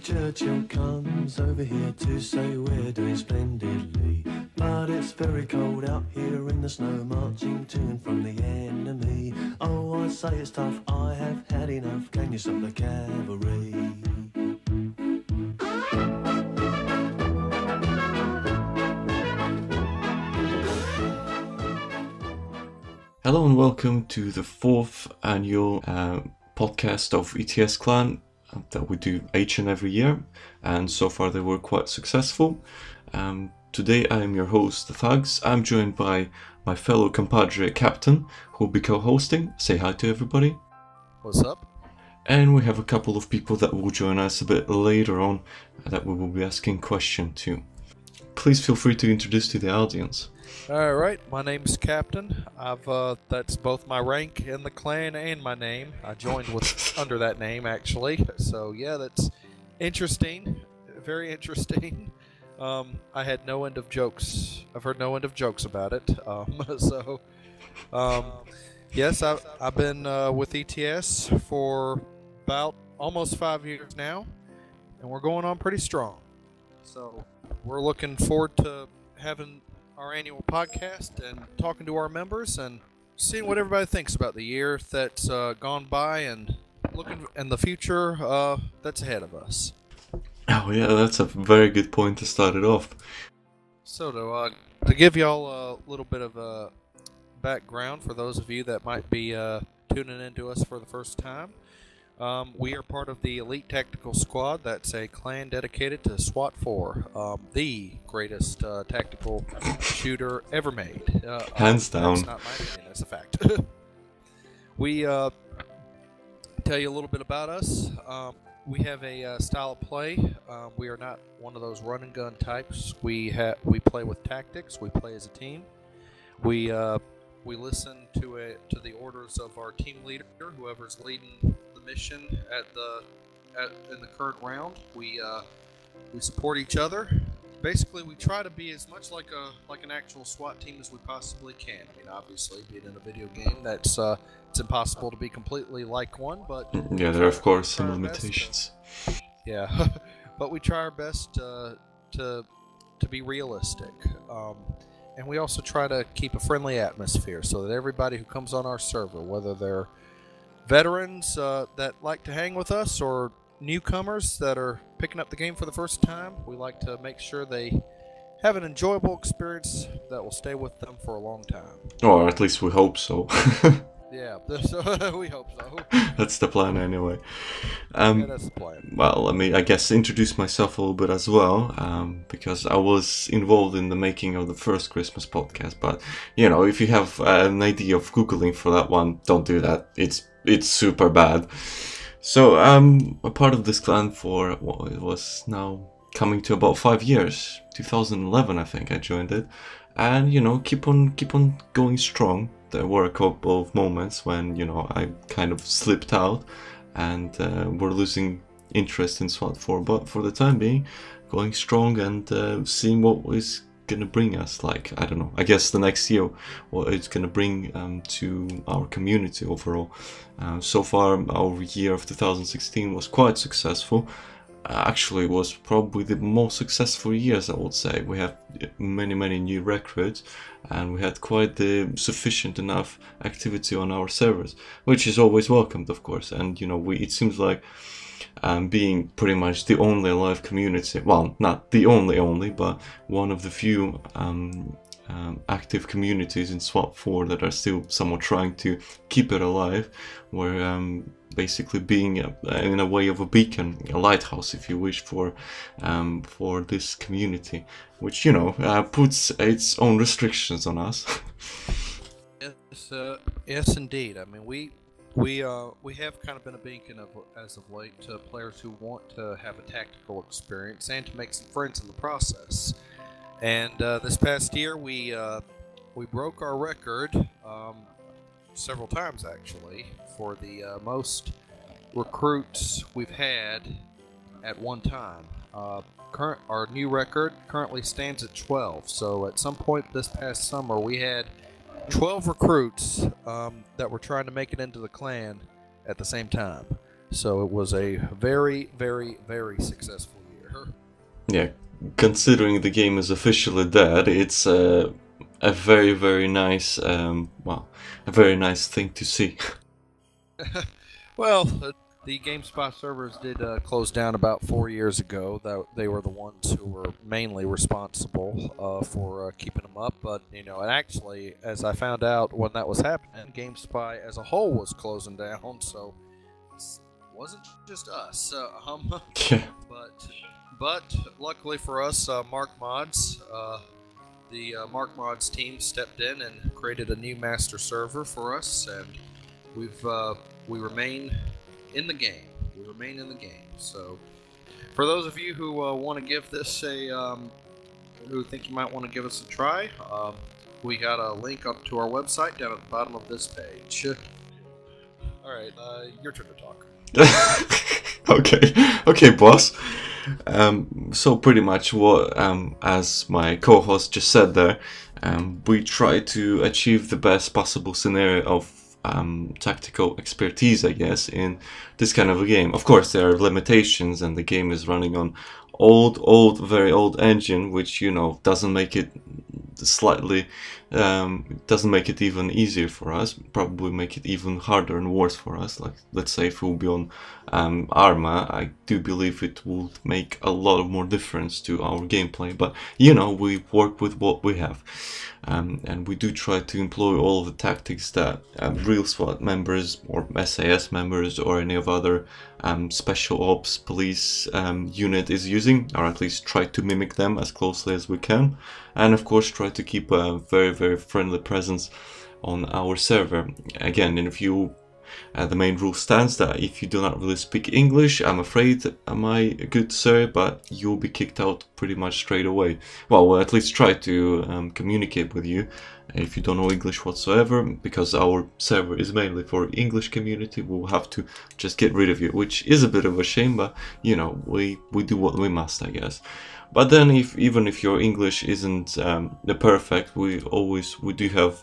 Churchill comes over here to say we're doing splendidly, but it's very cold out here in the snow, marching to and from the enemy. Oh, I say it's tough, I have had enough, can you stop the cavalry? Hello and welcome to the fourth annual podcast of ETS Clan that we do each and every year, and so far they were quite successful. Today I am your host, The Thugs. I'm joined by my fellow compadre Captain, who will be co-hosting. Say hi to everybody. What's up? And we have a couple of people that will join us a bit later on that we will be asking questions to. Please feel free to introduce to the audience. Alright, my name's Captain. That's both my rank in the clan and my name. I joined with under that name, actually. So yeah, that's interesting. Very interesting. I had no end of jokes. I've heard no end of jokes about it. Yes, I've been with ETS for about almost 5 years now, and we're going on pretty strong. So we're looking forward to having our annual podcast and talking to our members and seeing what everybody thinks about the year that's gone by and looking in the future that's ahead of us. Oh yeah, that's a very good point to start it off. So to give y'all a little bit of a background for those of you that might be tuning into us for the first time, we are part of the Elite Tactical Squad. That's a clan dedicated to SWAT4, the greatest tactical shooter ever made. Hands down. That's not my opinion, that's a fact. We tell you a little bit about us. We have a style of play. We are not one of those run and gun types. We play with tactics. We play as a team. We listen to the orders of our team leader, whoever's leading the mission in the current round. We support each other. Basically, we try to be as much like an actual SWAT team as we possibly can. I mean, obviously, being in a video game, that's it's impossible to be completely like one. But yeah, there are of course some limitations. Yeah, but we try our best to be realistic. And we also try to keep a friendly atmosphere so that everybody who comes on our server, whether they're veterans that like to hang with us or newcomers that are picking up the game for the first time, we like to make sure they have an enjoyable experience that will stay with them for a long time. Or at least we hope so. Yeah, so we hope so. That's the plan anyway. Yeah, that's the plan. Well, let me, I guess, introduce myself a little bit as well, because I was involved in the making of the first Christmas podcast. But, you know, if you have an idea of Googling for that one, don't do that. It's super bad. So I'm a part of this clan for, well, it was now coming to about 5 years. 2011, I think I joined it. And, you know, keep on going strong. There were a couple of moments when, you know, I kind of slipped out and we're losing interest in SWAT4, but for the time being, going strong and seeing what is going to bring us, like, I don't know, I guess the next year, what it's going to bring to our community overall. So far, our year of 2016 was quite successful. Actually, it was probably the most successful years, I would say. We have many new recruits, and we had quite the sufficient enough activity on our servers, which is always welcomed, of course. And you know, it seems like being pretty much the only live community, well, not the only, but one of the few active communities in SWAT4 that are still somewhat trying to keep it alive. We're basically being in a way of a beacon, a lighthouse, if you wish, for this community, which, you know, puts its own restrictions on us. Yes, indeed. I mean, we have kind of been a beacon as of late to players who want to have a tactical experience and to make some friends in the process. And this past year, we broke our record several times, actually, for the most recruits we've had at one time. Our new record currently stands at 12. So at some point this past summer, we had 12 recruits that were trying to make it into the clan at the same time. So it was a very, very, very successful year. Yeah, considering the game is officially dead, it's a very, very nice, well, a very nice thing to see. Well, the GameSpot servers did close down about 4 years ago. They were the ones who were mainly responsible for keeping them up. But and actually, as I found out when that was happening, GameSpy as a whole was closing down. So it wasn't just us. Yeah. But luckily for us, Mark Mods, the Mark Mods team stepped in and created a new master server for us, and we remain in the game. We remain in the game. So, for those of you who want to give this who think you might want to give us a try, we got a link up to our website down at the bottom of this page. All right, your turn to talk. Okay, boss. So pretty much what, as my co-host just said there, we try to achieve the best possible scenario of tactical expertise, I guess, in this kind of a game. Of course, there are limitations, and the game is running on very old engine, which doesn't make it slightly, doesn't make it even easier for us. Probably make it even harder and worse for us. Like, let's say if we'll be on Arma, I do believe it will make a lot of more difference to our gameplay. But we work with what we have. And we do try to employ all of the tactics that real SWAT members or SAS members or any of other special ops police unit is using, or at least try to mimic them as closely as we can, and of course try to keep a very, very friendly presence on our server. Again, in a few the main rule stands that if you do not really speak English, I'm afraid, my good sir, but you'll be kicked out pretty much straight away. Well, we'll at least try to communicate with you if you don't know English whatsoever, because our server is mainly for English community. We'll have to just get rid of you, which is a bit of a shame, but we do what we must, I guess. But then even if your English isn't the perfect, we do have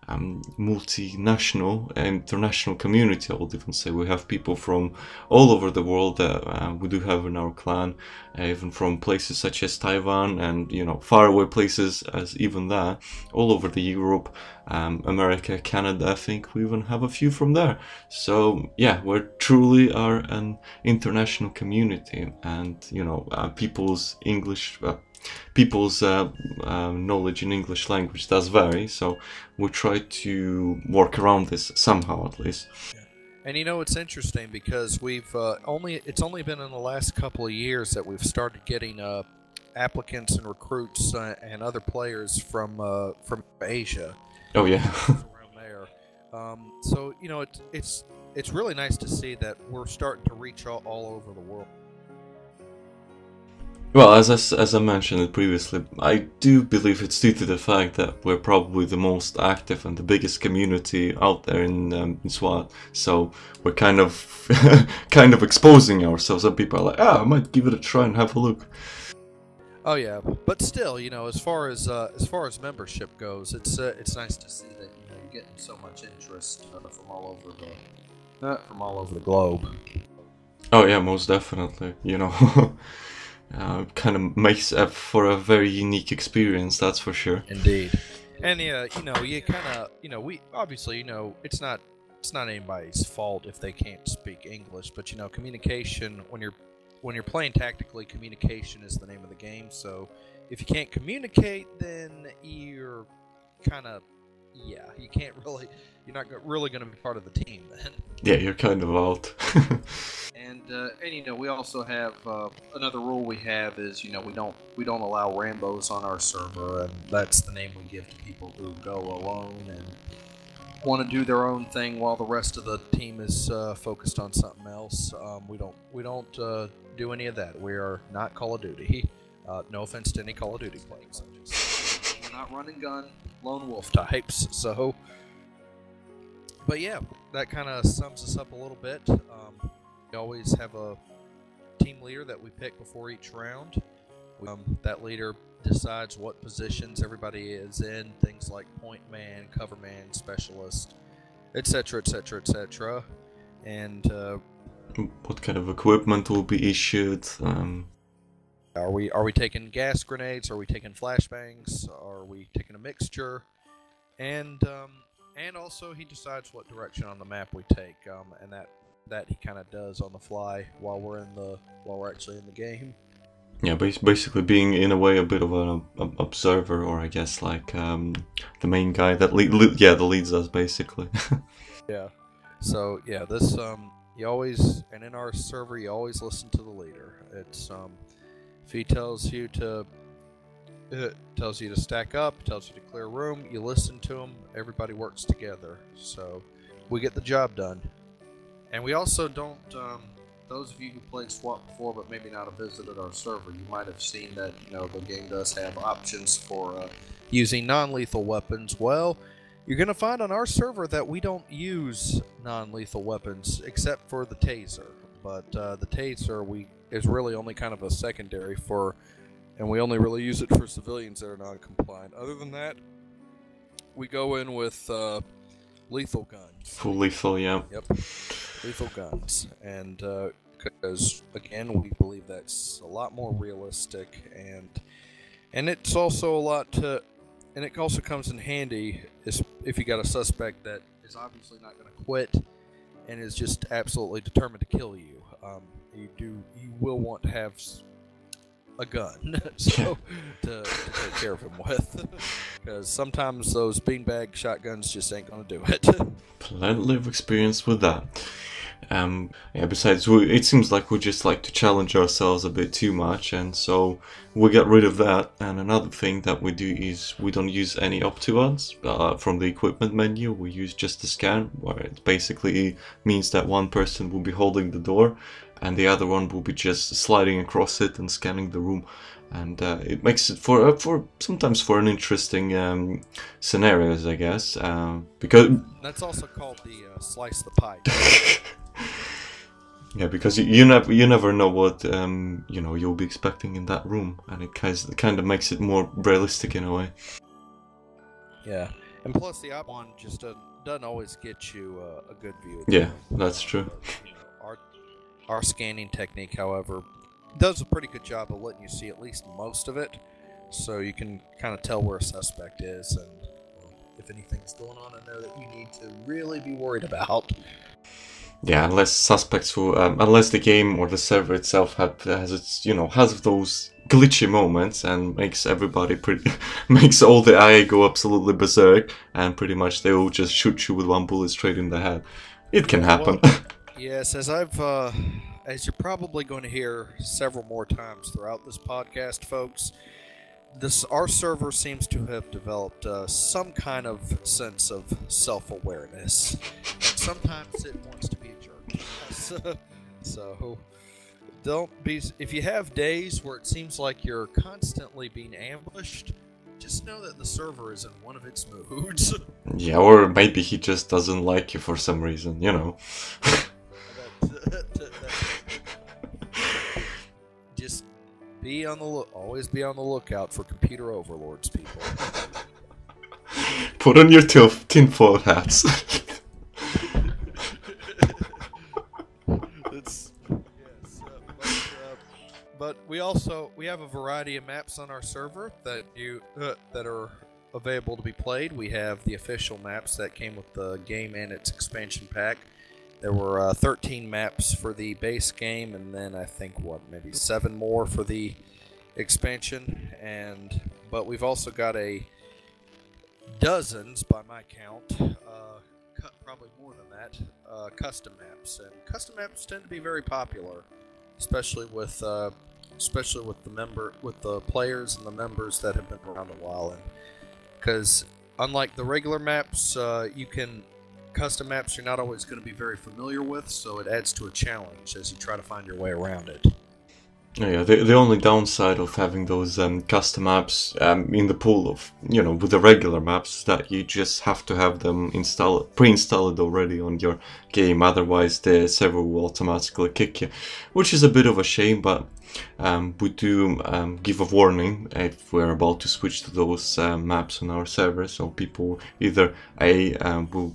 multinational and international community. I would even say we have people from all over the world that we do have in our clan, even from places such as Taiwan and faraway places as even that, all over the Europe, America, Canada. I think we even have a few from there. So yeah, we truly are an international community, and people's English people's knowledge in English language does vary, so we try to work around this somehow, at least. And it's interesting because it's only been in the last couple of years that we've started getting applicants and recruits and other players from Asia. Oh yeah. Around there. So it's really nice to see that we're starting to reach all over the world. Well, as I mentioned it previously, I do believe it's due to the fact that we're probably the most active and the biggest community out there in SWAT. So we're kind of exposing ourselves, and people are like, I might give it a try and have a look. Oh yeah, but still, as far as membership goes, it's nice to see that you're getting so much interest from all over the globe. Oh yeah, most definitely. Kind of makes for a very unique experience, that's for sure. Indeed. And you kind of, we obviously, it's not anybody's fault if they can't speak English, but communication, when you're playing tactically, communication is the name of the game. So if you can't communicate, then you're kind of, you're not really going to be part of the team then. Yeah, you're kind of out. And we also have another rule we have is we don't allow Rambos on our server, and that's the name we give to people who go alone and want to do their own thing while the rest of the team is focused on something else. We don't do any of that. We are not Call of Duty. No offense to any Call of Duty players. We're not run and gun lone wolf types. So, but yeah, that kind of sums us up a little bit. We always have a team leader that we pick before each round. That leader decides what positions everybody is in, things like point man, cover man, specialist, etc., etc., etc. And what kind of equipment will be issued. Are we taking gas grenades? Are we taking flashbangs? Are we taking a mixture? And also he decides what direction on the map we take, and that he kind of does on the fly while we're actually in the game. Yeah, basically being in a way a bit of an observer, or I guess like the main guy that leads us basically. Yeah. So yeah, this you always, and in our server you always listen to the leader. It's if he tells you to stack up, tells you to clear room, you listen to him. Everybody works together, so we get the job done. And we also don't. Those of you who played SWAT before, but maybe not have visited our server, you might have seen that the game does have options for using non-lethal weapons. Well, you're going to find on our server that we don't use non-lethal weapons except for the taser. But the taser is really only kind of a secondary for, and we only really use it for civilians that are non-compliant. Other than that, we go in with lethal guns. Full lethal, yeah. Yep, lethal guns, and because again, we believe that's a lot more realistic, and it's also a lot to, and it also comes in handy if you got a suspect that is obviously not going to quit and is just absolutely determined to kill you. You will want to have a gun so to take care of him with, because sometimes those beanbag shotguns just ain't gonna do it. Plenty of experience with that. Yeah, besides, it seems like we just like to challenge ourselves a bit too much, and so we get rid of that. And another thing that we do is we don't use any optibuds from the equipment menu. We use just the scan, where it basically means that one person will be holding the door and the other one will be just sliding across it and scanning the room. And it makes it for sometimes for an interesting scenarios, I guess, because that's also called the slice the pie. Yeah, because you never know what you'll be expecting in that room, and it kind of makes it more realistic in a way. Yeah, and plus the op one just doesn't always get you a good view. Yeah, that's true. Our scanning technique, however, does a pretty good job of letting you see at least most of it, so you can kind of tell where a suspect is and if anything's going on in there that you need to really be worried about. Yeah, unless unless the game or the server itself has those glitchy moments and makes everybody makes all the IA go absolutely berserk, and pretty much they will just shoot you with one bullet straight in the head. It can happen. Well, yes, as you're probably going to hear several more times throughout this podcast, folks, our server seems to have developed some kind of sense of self-awareness. Sometimes it wants to be a jerk. So don't be. If you have days where it seems like you're constantly being ambushed, just know that the server is in one of its moods. Yeah, or maybe he just doesn't like you for some reason, Just always be on the lookout for computer overlords, people. Put on your tinfoil hats. But we have a variety of maps on our server that are available to be played. We have the official maps that came with the game and its expansion pack. There were 13 maps for the base game, and then I think maybe 7 more for the expansion. But we've also got dozens by my count, probably more than that, custom maps. And custom maps tend to be very popular, especially with the players and the members that have been around a while. And because unlike the regular maps, custom maps you're not always going to be very familiar with, so it adds to a challenge as you try to find your way around it. Yeah, the only downside of having those custom maps in the pool of, with the regular maps, is that you just have to have them pre-installed already on your game, otherwise the server will automatically kick you, which is a bit of a shame, but we do give a warning if we're about to switch to those maps on our server, so people either will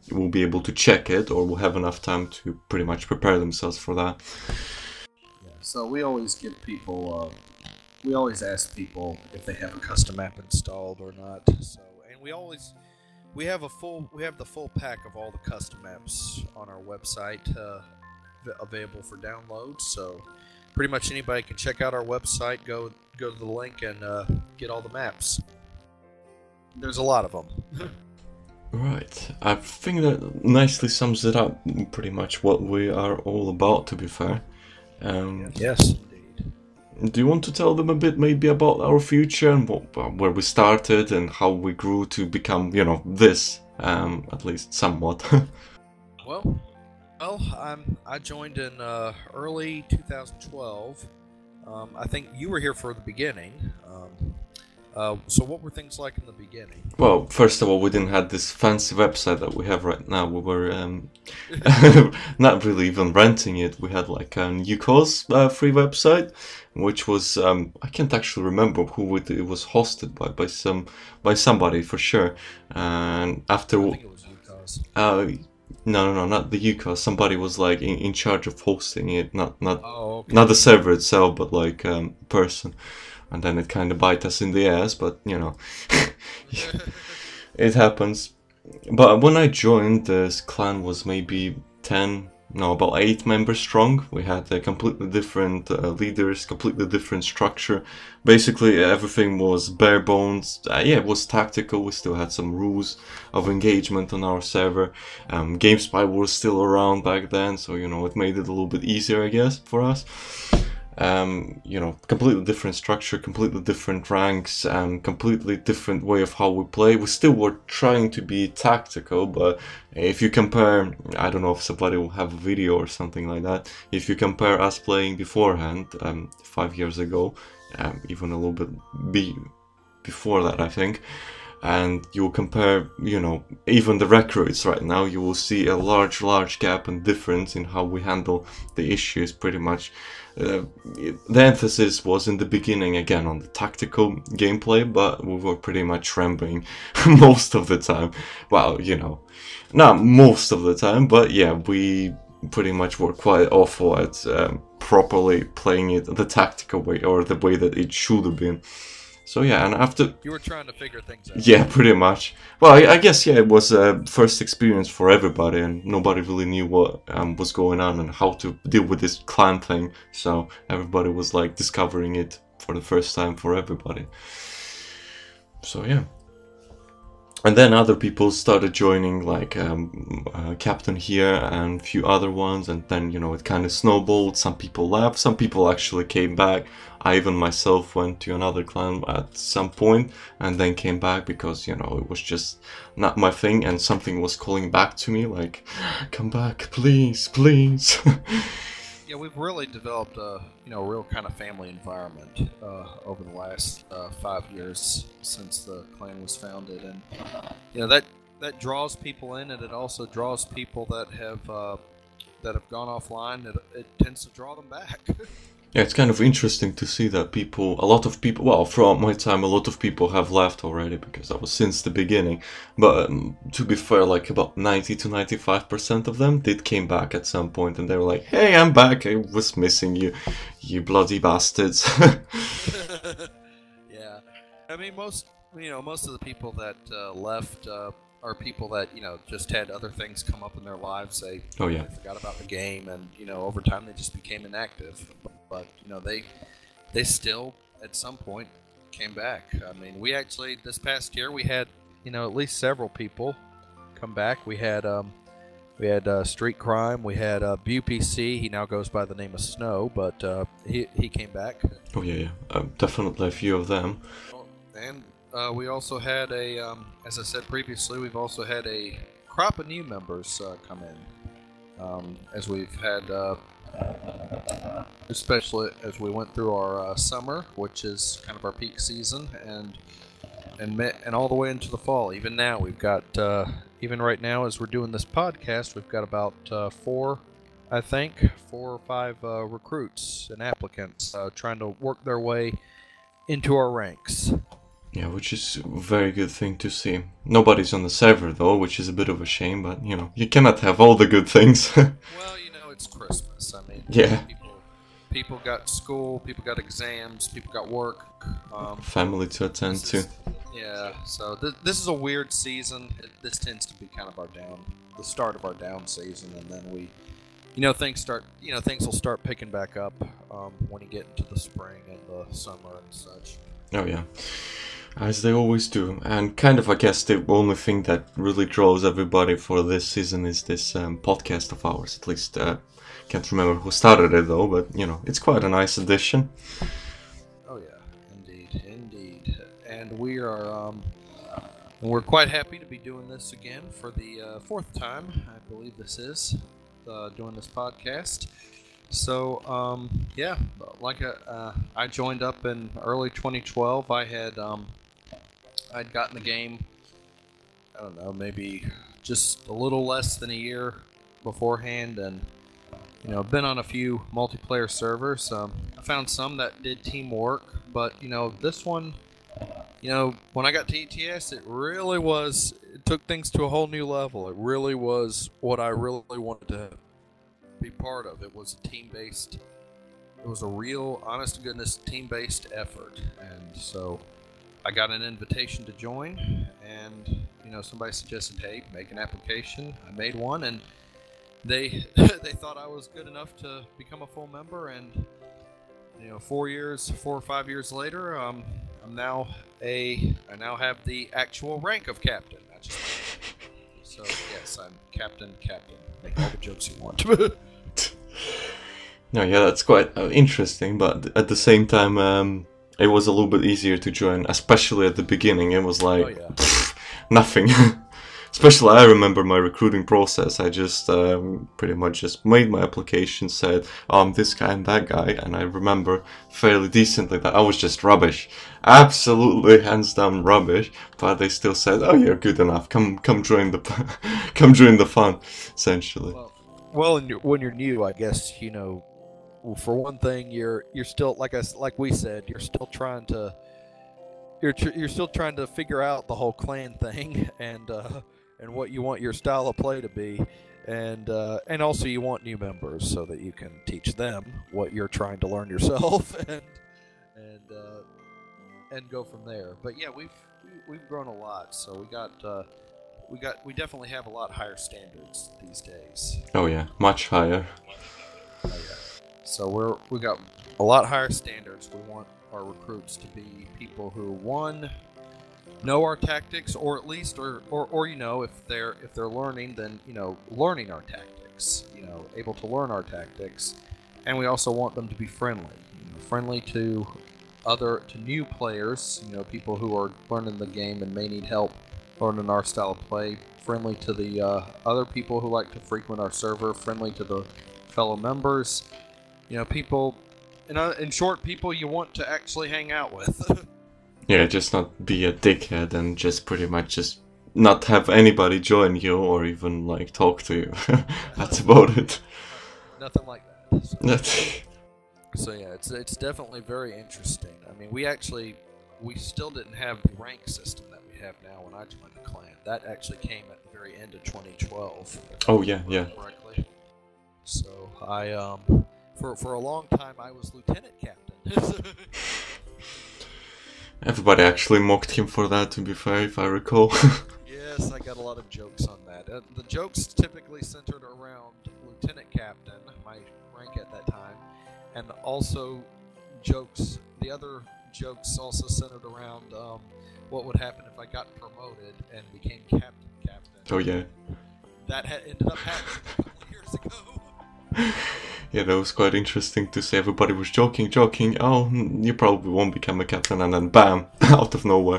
will be able to check it or will have enough time to pretty much prepare themselves for that. Yeah, so we always give people, we always ask people if they have a custom map installed or not. So, and we have the full pack of all the custom maps on our website available for download. So pretty much anybody can check out our website, go to the link and get all the maps. There's a lot of them. Right, I think that nicely sums it up, pretty much what we are all about, to be fair. Yes, indeed. Do you want to tell them a bit maybe about our future and where we started and how we grew to become, this, at least somewhat? Well, I joined in early 2012. I think you were here for the beginning. So what were things like in the beginning? Well, first of all, we didn't have this fancy website that we have right now. We were not really even renting it. We had like a UCOS free website, which was I can't actually remember who it was hosted by somebody for sure. And after I think it was UCOS. No, not the UCOS. Somebody was like in charge of hosting it, not okay. not the server itself, but like person. And then it kind of bite us in the ass, but it happens. But when I joined, this clan was maybe about 8 members strong. We had a completely different leaders, completely different structure. Basically, everything was bare bones. It was tactical. We still had some rules of engagement on our server. GameSpy was still around back then, so it made it a little bit easier, I guess, for us. Completely different structure, completely different ranks, completely different way of how we play. We still were trying to be tactical, but if you compare, I don't know if somebody will have a video or something like that, if you compare us playing beforehand, 5 years ago, even a little bit before that, I think, and you will compare, even the recruits right now, you will see a large gap and difference in how we handle the issues, pretty much. The emphasis was in the beginning again on the tactical gameplay, but we were pretty much rambling most of the time. Well, not most of the time, but yeah, we pretty much were quite awful at properly playing it the tactical way, or the way that it should have been. So yeah, and after... You were trying to figure things out. Yeah, pretty much. Well, I guess, it was a first experience for everybody, and nobody really knew what was going on and how to deal with this clan thing. So everybody was like discovering it for the first time for everybody. So yeah. And then other people started joining, like Captain here and a few other ones, and then, it kind of snowballed. Some people left, some people actually came back. I even myself went to another clan at some point and then came back because, it was just not my thing, and something was calling back to me, like, come back, please, please. Yeah, we've really developed a real kind of family environment over the last 5 years since the clan was founded, and that draws people in, and it also draws people that have gone offline. It tends to draw them back. Yeah, it's kind of interesting to see that a lot of people, well, throughout my time, a lot of people have left already, because that was since the beginning. But to be fair, like about 90 to 95% of them came back at some point, and they were like, hey, I'm back, I was missing you, you bloody bastards. Yeah, I mean, most of the people that left are people that just had other things come up in their lives. They forgot about the game, and over time they just became inactive. But they still at some point came back. I mean, we actually this past year we had at least several people come back. We had Street Crime. We had BUPC. He now goes by the name of Snow, but he came back. Oh yeah, definitely a few of them. And we also had as I said previously, we've also had a crop of new members come in, as we've had, especially as we went through our summer, which is kind of our peak season, and all the way into the fall. Even now, we've got, even right now as we're doing this podcast, we've got about 4 or 5 recruits and applicants trying to work their way into our ranks. Yeah, which is a very good thing to see. Nobody's on the server though, which is a bit of a shame, but you know, you cannot have all the good things. Well, you know, it's Christmas. I mean, Yeah. people got school, people got exams, people got work. Family to attend to. Yeah, so this is a weird season. This tends to be kind of the start of our down season, and then things will start picking back up when you get into the spring and the summer and such. Oh yeah, as they always do. And kind of, I guess, the only thing that really draws everybody for this season is this podcast of ours. At least, can't remember who started it though, but you know, it's quite a nice addition. Oh yeah, indeed. And we're quite happy to be doing this again for the fourth time, I believe this is, doing this podcast. So, I joined up in early 2012. I'd gotten the game, I don't know, maybe just a little less than a year beforehand, and been on a few multiplayer servers. I found some that did teamwork, but this one, when I got to ETS, it took things to a whole new level. It really was what I really wanted to be part of. It was team-based. It was a real, honest-to-goodness team-based effort, and so I got an invitation to join, and somebody suggested, hey, make an application. I made one, and they thought I was good enough to become a full member, and 4 or 5 years later, I now have the actual rank of captain. That's just so yes, I'm captain. Make all the jokes you want. No, yeah, that's quite interesting, but at the same time, it was a little bit easier to join, especially at the beginning. It was like nothing. Especially, I remember my recruiting process. I just pretty much just made my application, said, oh, I'm this guy and that guy, and I remember fairly decently that I was just rubbish. Absolutely, hands down rubbish. But they still said, oh, you're good enough. Come join the fun, essentially. Well, when you're new, I guess for one thing, you're still like we said, you're still trying to figure out the whole clan thing and what you want your style of play to be, and also you want new members so that you can teach them what you're trying to learn yourself and go from there. But yeah, we've grown a lot, so we definitely have a lot higher standards these days. Oh yeah, much higher. Oh yeah. So we got a lot higher standards. We want our recruits to be people who, one, know our tactics, or at least, or if they're learning, then learning our tactics, able to learn our tactics, and we also want them to be friendly to new players, people who are learning the game and may need help learning our style of play, friendly to the other people who like to frequent our server, friendly to the fellow members, people. In short, people you want to actually hang out with. Yeah, just not be a dickhead and just pretty much just not have anybody join you or even like talk to you. That's about it. Nothing like that. So yeah, it's definitely very interesting. I mean, we still didn't have the rank system that we have now when I joined the clan. That actually came at the very end of 2012. Oh yeah. Correctly. So I for a long time I was lieutenant captain. Everybody actually mocked him for that, to be fair, if I recall. Yes, I got a lot of jokes on that. The jokes typically centered around lieutenant captain, my rank at that time, and also the other jokes also centered around what would happen if I got promoted and became captain. Oh yeah. That ended up happening a couple of years ago. Yeah, that was quite interesting to see. Everybody was joking. Oh, you probably won't become a captain, and then bam, out of nowhere.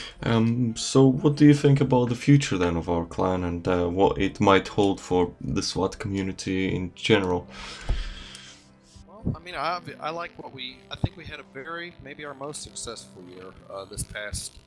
So what do you think about the future then of our clan and what it might hold for the SWAT community in general? Well, I mean, I like I think we had maybe our most successful year this past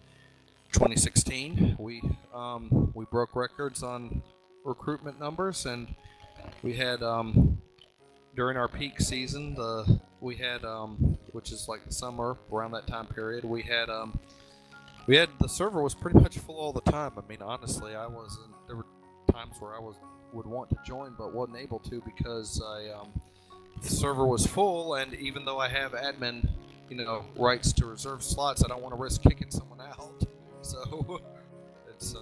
2016. We broke records on recruitment numbers, and we had during our peak season, which is like the summer around that time period, we had The server was pretty much full all the time. I mean, honestly, there were times where I would want to join but wasn't able to because the server was full, and even though I have admin, rights to reserve slots, I don't want to risk kicking someone out. So it's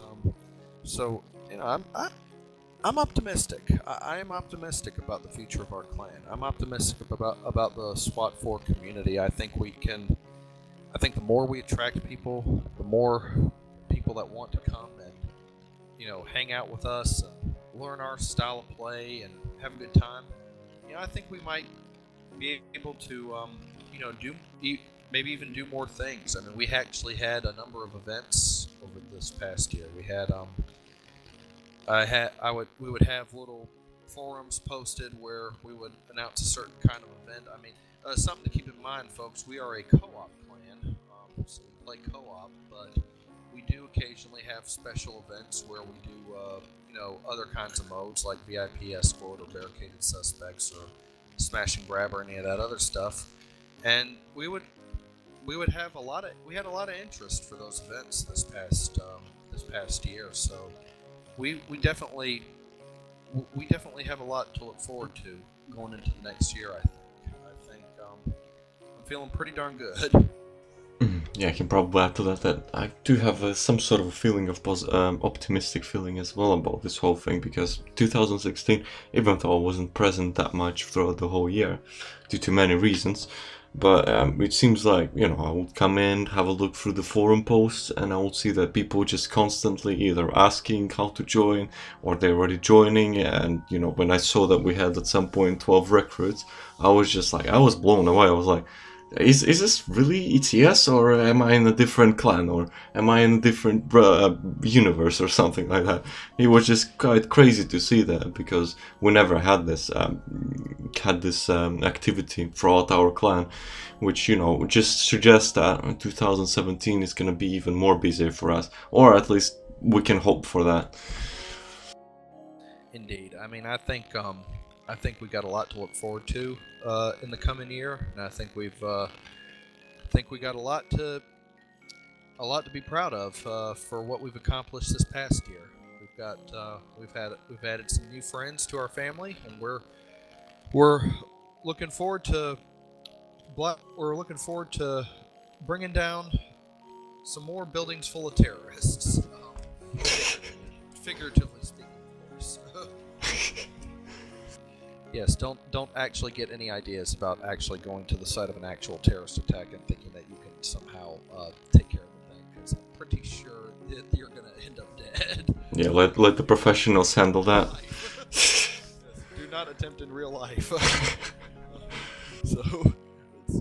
I'm optimistic. I am optimistic about the future of our clan. I'm optimistic about the SWAT4 community. I think the more we attract people, the more people that want to come and hang out with us and learn our style of play and have a good time. I think we might be able to maybe even do more things. I mean, we actually had a number of events over this past year. We had we would have little forums posted where we would announce a certain kind of event. I mean, something to keep in mind, folks. We are a co-op clan, so we play co-op, but we do occasionally have special events where we do, other kinds of modes like VIP escort or barricaded suspects or smash and grab or any of that other stuff. And we had a lot of interest for those events this past year. So we definitely have a lot to look forward to going into the next year. I think I'm feeling pretty darn good. Yeah, I can probably add to that I do have some sort of a feeling of optimistic feeling as well about this whole thing, because 2016, even though I wasn't present that much throughout the whole year due to many reasons, but it seems like, I would come in, have a look through the forum posts, and I would see that people just constantly either asking how to join or they're already joining. And when I saw that we had at some point 12 recruits, I was just like, I was blown away. I was like, is this really ETS, or am I in a different clan, or am I in a different universe or something like that? It was just quite crazy to see that, because we never had this activity throughout our clan, which just suggests that 2017 is going to be even more busy for us, or at least we can hope for that. Indeed. I mean, I think we got a lot to look forward to in the coming year, and I think we got a lot to be proud of for what we've accomplished this past year. We've added some new friends to our family, and we're looking forward to bringing down some more buildings full of terrorists, figuratively speaking, of course. Yes, don't actually get any ideas about actually going to the site of an actual terrorist attack and thinking that you can somehow take care of the thing, because I'm pretty sure that you're going to end up dead. Yeah, let the professionals handle that. Yes, do not attempt in real life. So, it's,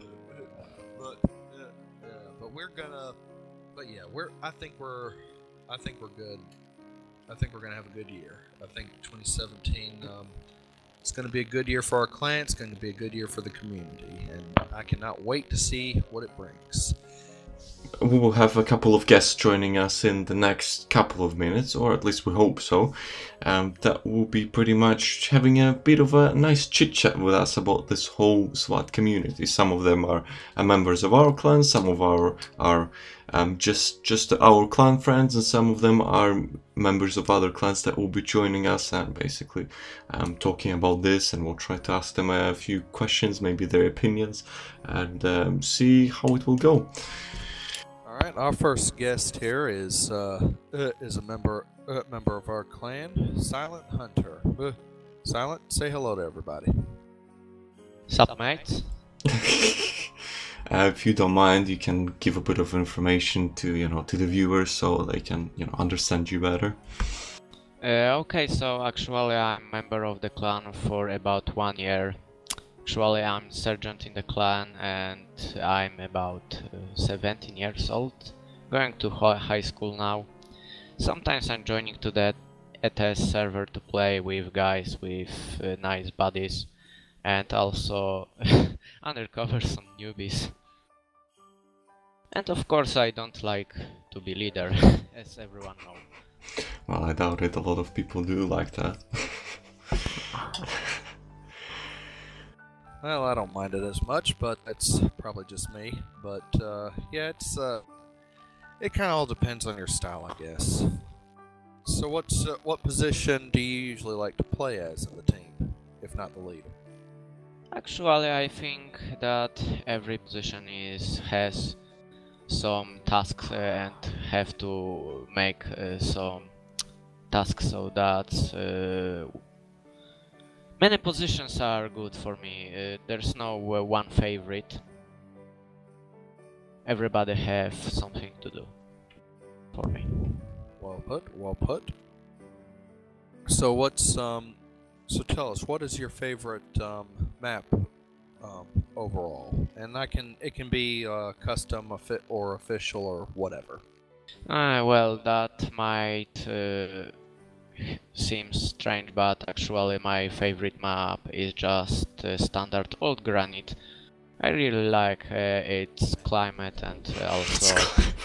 but we're gonna, but yeah, I think we're good. I think we're gonna have a good year. I think 2017. It's going to be a good year for our clan. It's going to be a good year for the community, and I cannot wait to see what it brings. We will have a couple of guests joining us in the next couple of minutes, or at least we hope so. That will be pretty much having a bit of a nice chit-chat with us about this whole SWAT community. Some of them are members of our clan, some of our are just our clan friends, and some of them are members of other clans that will be joining us and basically talking about this, and we'll try to ask them a few questions, maybe their opinions, and see how it will go. All right, our first guest here is a member of our clan, SilentHunter. Silent, say hello to everybody. Sup, mates? If you don't mind, you can give a bit of information to to the viewers so they can understand you better. Okay, so actually I'm a member of the clan for about 1 year. Actually I'm sergeant in the clan, and I'm about 17 years old, going to high school now. Sometimes I'm joining to the ETS server to play with guys with nice bodies, and also undercover some newbies. And of course I don't like to be leader, as everyone knows. Well, I doubt it, a lot of people do like that. Well, I don't mind it as much, but that's probably just me. But yeah, It kind of all depends on your style, I guess. So what position do you usually like to play as in the team, if not the leader? Actually, I think that every position has some tasks and have to make some tasks, so that many positions are good for me. There's no one favorite. Everybody have something to do for me. Well put, well put. So so tell us, what is your favorite map overall? And it can be custom, or official, or whatever. Well, that might seem strange, but actually my favorite map is just standard old granite. I really like its climate and also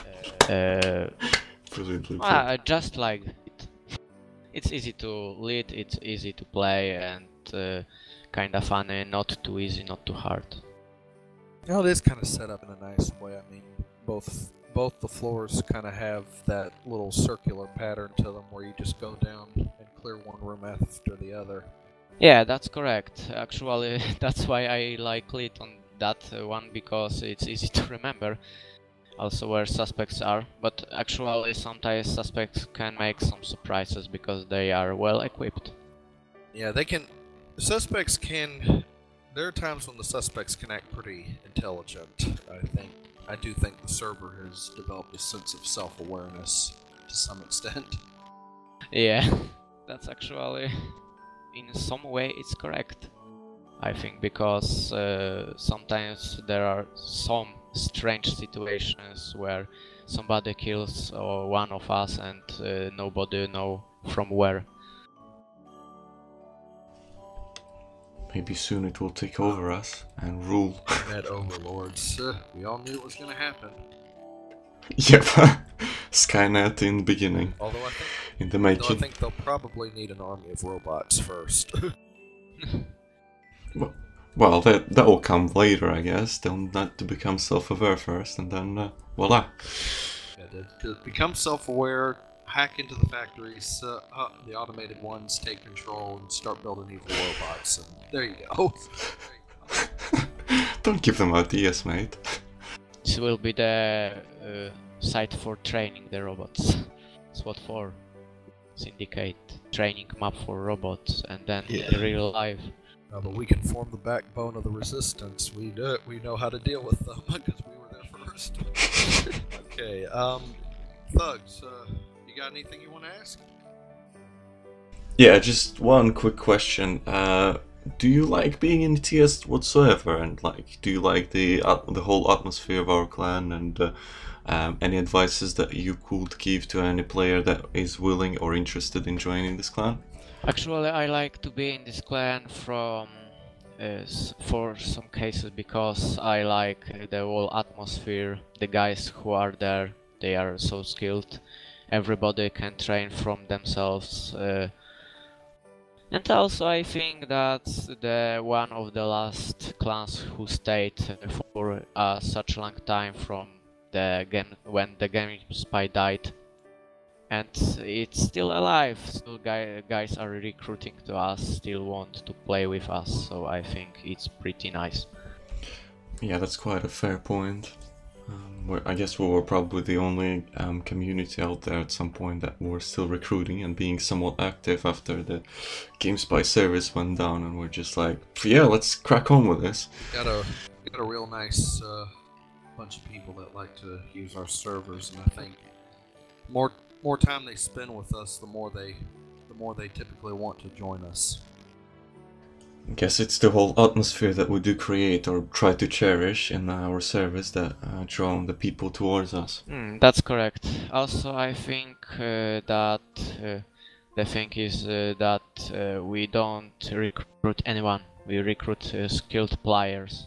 just like it. It's easy to lead, it's easy to play, and kinda funny, not too easy, not too hard. It is kind of set up in a nice way. I mean, both the floors kind of have that little circular pattern to them where you just go down and clear one room after the other. Yeah, that's correct. Actually, that's why I like lead on that one, because it's easy to remember also where suspects are, but actually sometimes suspects can make some surprises because they are well equipped. Yeah, there are times when the suspects can act pretty intelligent. I do think the server has developed a sense of self-awareness to some extent. Yeah, that's actually in some way it's correct. I think because sometimes there are some strange situations where somebody kills one of us and nobody know from where. Maybe soon it will take over us and rule. Net overlords. We all knew it was going to happen. Yep. Skynet in the beginning. Although in the making. I think they'll probably need an army of robots first. Well, that will come later, I guess. They'll need to become self-aware first, and then voila. Yeah, to become self-aware, hack into the factories, the automated ones take control and start building evil robots, and there you go. Don't give them ideas, mate. This will be the site for training the robots. SWAT4. Syndicate training map for robots, and then in real life. But we can form the backbone of the resistance. We know how to deal with them because we were there first. Okay, Thugs, you got anything you want to ask? Yeah, just one quick question. Do you like being in ETS whatsoever? And do you like the whole atmosphere of our clan? And any advices that you could give to any player that is willing or interested in joining this clan? Actually, I like to be in this clan for some cases because I like the whole atmosphere. The guys who are there, they are so skilled. Everybody can train from themselves. And also I think that's the one of the last clans who stayed for such a long time from the game when the game spy died. And it's still alive, still guys are recruiting to us, still want to play with us, so I think it's pretty nice. Yeah, that's quite a fair point. I guess we were probably the only community out there at some point that were still recruiting and being somewhat active after the GameSpy service went down, and we're just like, yeah, let's crack on with this. We got a real nice bunch of people that like to use our servers, and I think more time they spend with us, the more they typically want to join us. I guess it's the whole atmosphere that we do create or try to cherish in our service that draw the people towards us. That's correct. Also, I think that the thing is that we don't recruit anyone. We recruit skilled players.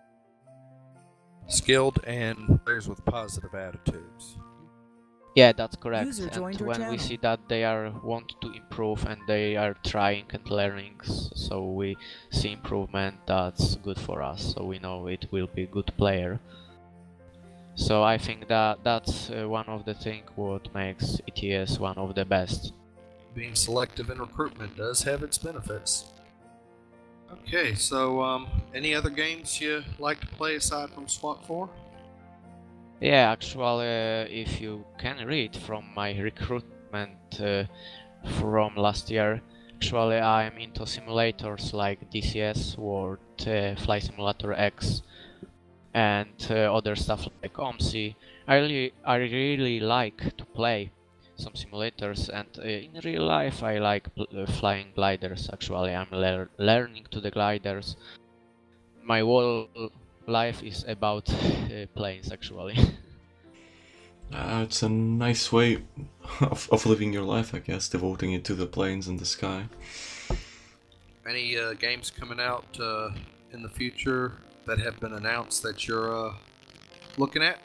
Skilled and players with positive attitudes. Yeah, that's correct. User joined And your when we channel. see that they want to improve and they are trying and learning, so we see improvement, that's good for us. So we know it will be good player. So I think that that's one of the things what makes ETS one of the best. Being selective in recruitment does have its benefits. Okay, so any other games you like to play aside from SWAT4? Yeah, actually, if you can read from my recruitment from last year, actually I'm into simulators like DCS, World, Flight Simulator X, and other stuff like OMSI. I really like to play some simulators, and in real life I like flying gliders. Actually, I'm learning to the gliders. My whole life is about planes, actually. It's a nice way of living your life, I guess, devoting it to the planes and the sky. Any games coming out in the future that have been announced that you're looking at?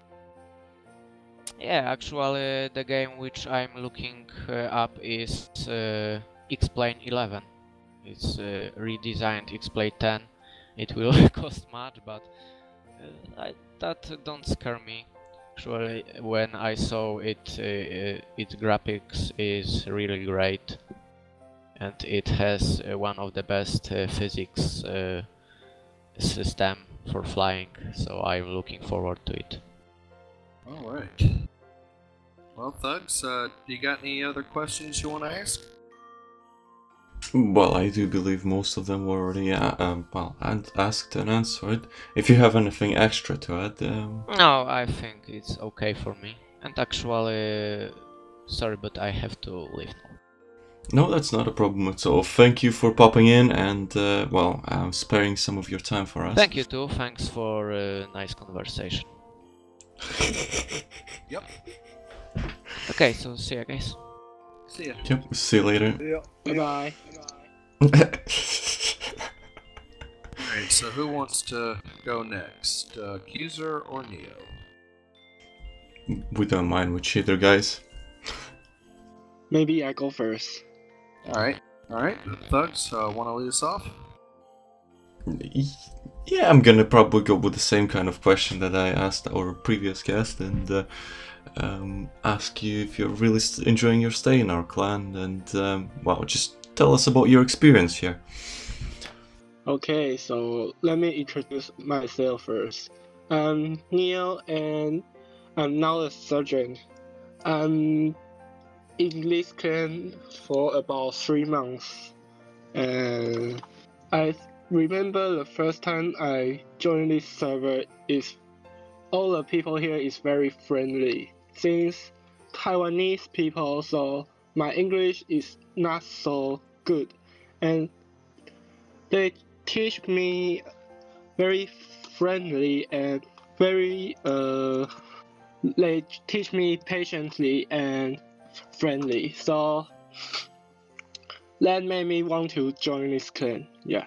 Yeah, actually, the game which I'm looking up is X-Plane 11. It's redesigned X-Plane 10. It will cost much, but that don't scare me. Actually, when I saw it, its graphics is really great, and it has one of the best physics system for flying. So I'm looking forward to it. All right. Well, Thugs, do you got any other questions you want to ask? Well, I do believe most of them were already asked and answered. If you have anything extra to add, No, I think it's okay for me. And actually, sorry, but I have to leave now. no, that's not a problem at all. Thank you for popping in and, sparing some of your time for us. Thank you too. Thanks for a nice conversation. Yep. Okay, so see you guys. See ya. Yep, see you later. Yeah. Bye. Alright, so who wants to go next? Accuser or Neo? We don't mind which either, guys. Maybe I go first. Alright. Thugs, want to lead us off? Yeah, I'm gonna probably go with the same kind of question that I asked our previous guest and ask you if you're really enjoying your stay in our clan and, just tell us about your experience here. Okay, so let me introduce myself first. I'm Neil and I'm now a sergeant. I'm in this clan for about 3 months. And I remember the first time I joined this server is all the people here is very friendly. Since Taiwanese people, so my English is not so good. And they teach me very friendly and very they teach me patiently and friendly, so that made me want to join this clan. Yeah,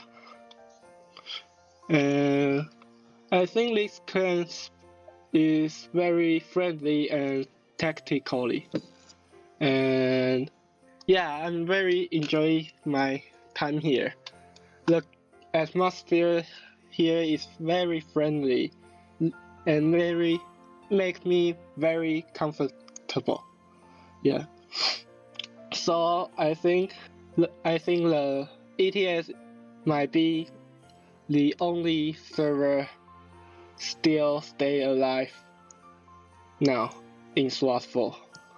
and I think this clan is very friendly and tactically, and yeah, I'm very enjoy my time here. The atmosphere here is very friendly and very make me very comfortable. Yeah. So I think the ETS might be the only server still stay alive now in SWAT4.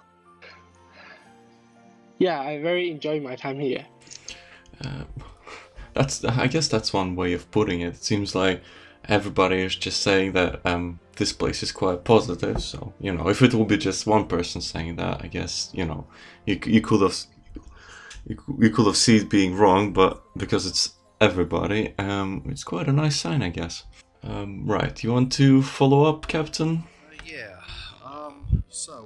Yeah, I very enjoy my time here. I guess that's one way of putting it. It seems like everybody is just saying that this place is quite positive. So if it will be just one person saying that, I guess you could have seen it being wrong, but because it's everybody, it's quite a nice sign, I guess. Right, you want to follow up, Captain? Yeah. So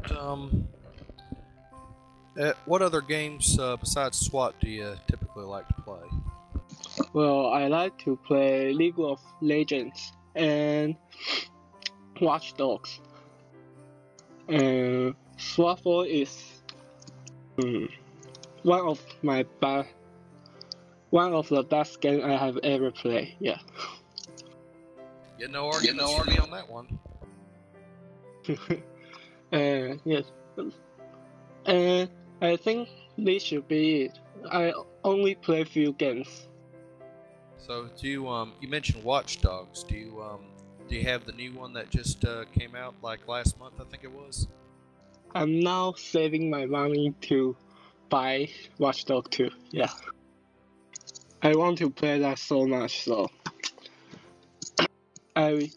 what other games besides SWAT do you typically like to play? Well, I like to play League of Legends and Watch Dogs. And SWAT4 is one of the best games I have ever played. Yeah. No argument on that one. Yes. And I think this should be it. I only play few games. So do you mentioned Watch Dogs. Do you have the new one that just came out like last month? I think it was. I'm now saving my money to buy Watch Dogs 2. Yeah. I want to play that so much, so I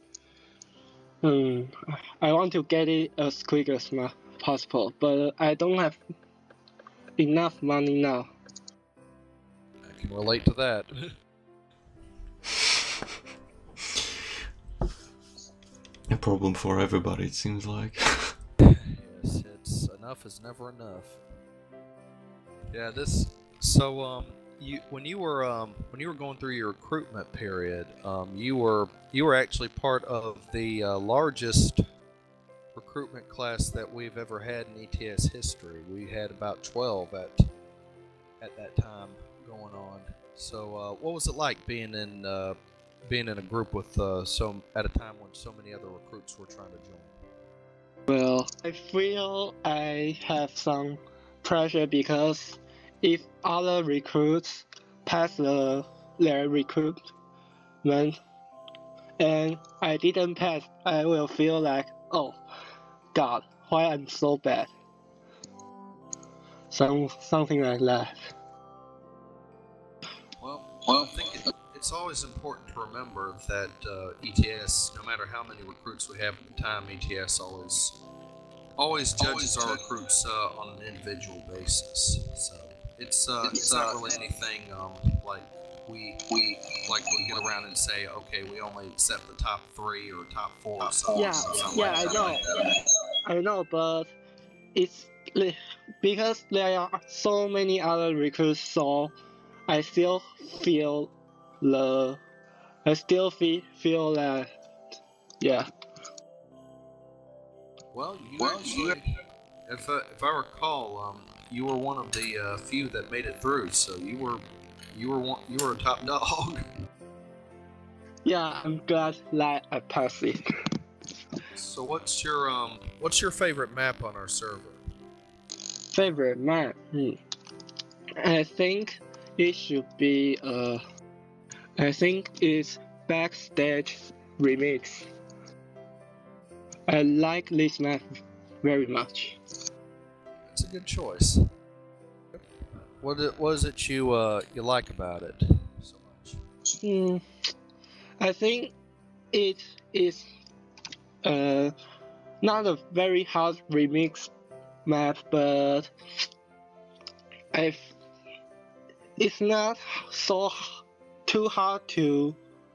I want to get it as quick as possible, but I don't have enough money now. I can relate to that. A problem for everybody, it seems like. Yes, it's enough is never enough. Yeah, so when you were going through your recruitment period, you were actually part of the largest recruitment class that we've ever had in ETS history. We had about 12 at that time going on. So what was it like being in a group with at a time when so many other recruits were trying to join? Well, I feel I have some pressure because if other recruits pass their recruitment and I didn't pass, I will feel like, oh God, why I'm so bad? Something like that. Well, I think it's always important to remember that ETS, no matter how many recruits we have at the time, ETS always judges our recruits on an individual basis. So it's not really anything like we get around and say, okay, we only accept the top 3 or top 4 or something. Yeah, I know. I know, but it's because there are so many other recruits, so I still feel that, yeah. Well, actually, if I recall, you were one of the few that made it through, so you were a top dog. Yeah, I'm glad that I passed it. So what's your favorite map on our server? Favorite map? I think it should be I think it's Backstage Remix. I like this map very much. It's a good choice. What is it you like about it so much? I think it is not a very hard remix map, but it's not so too hard to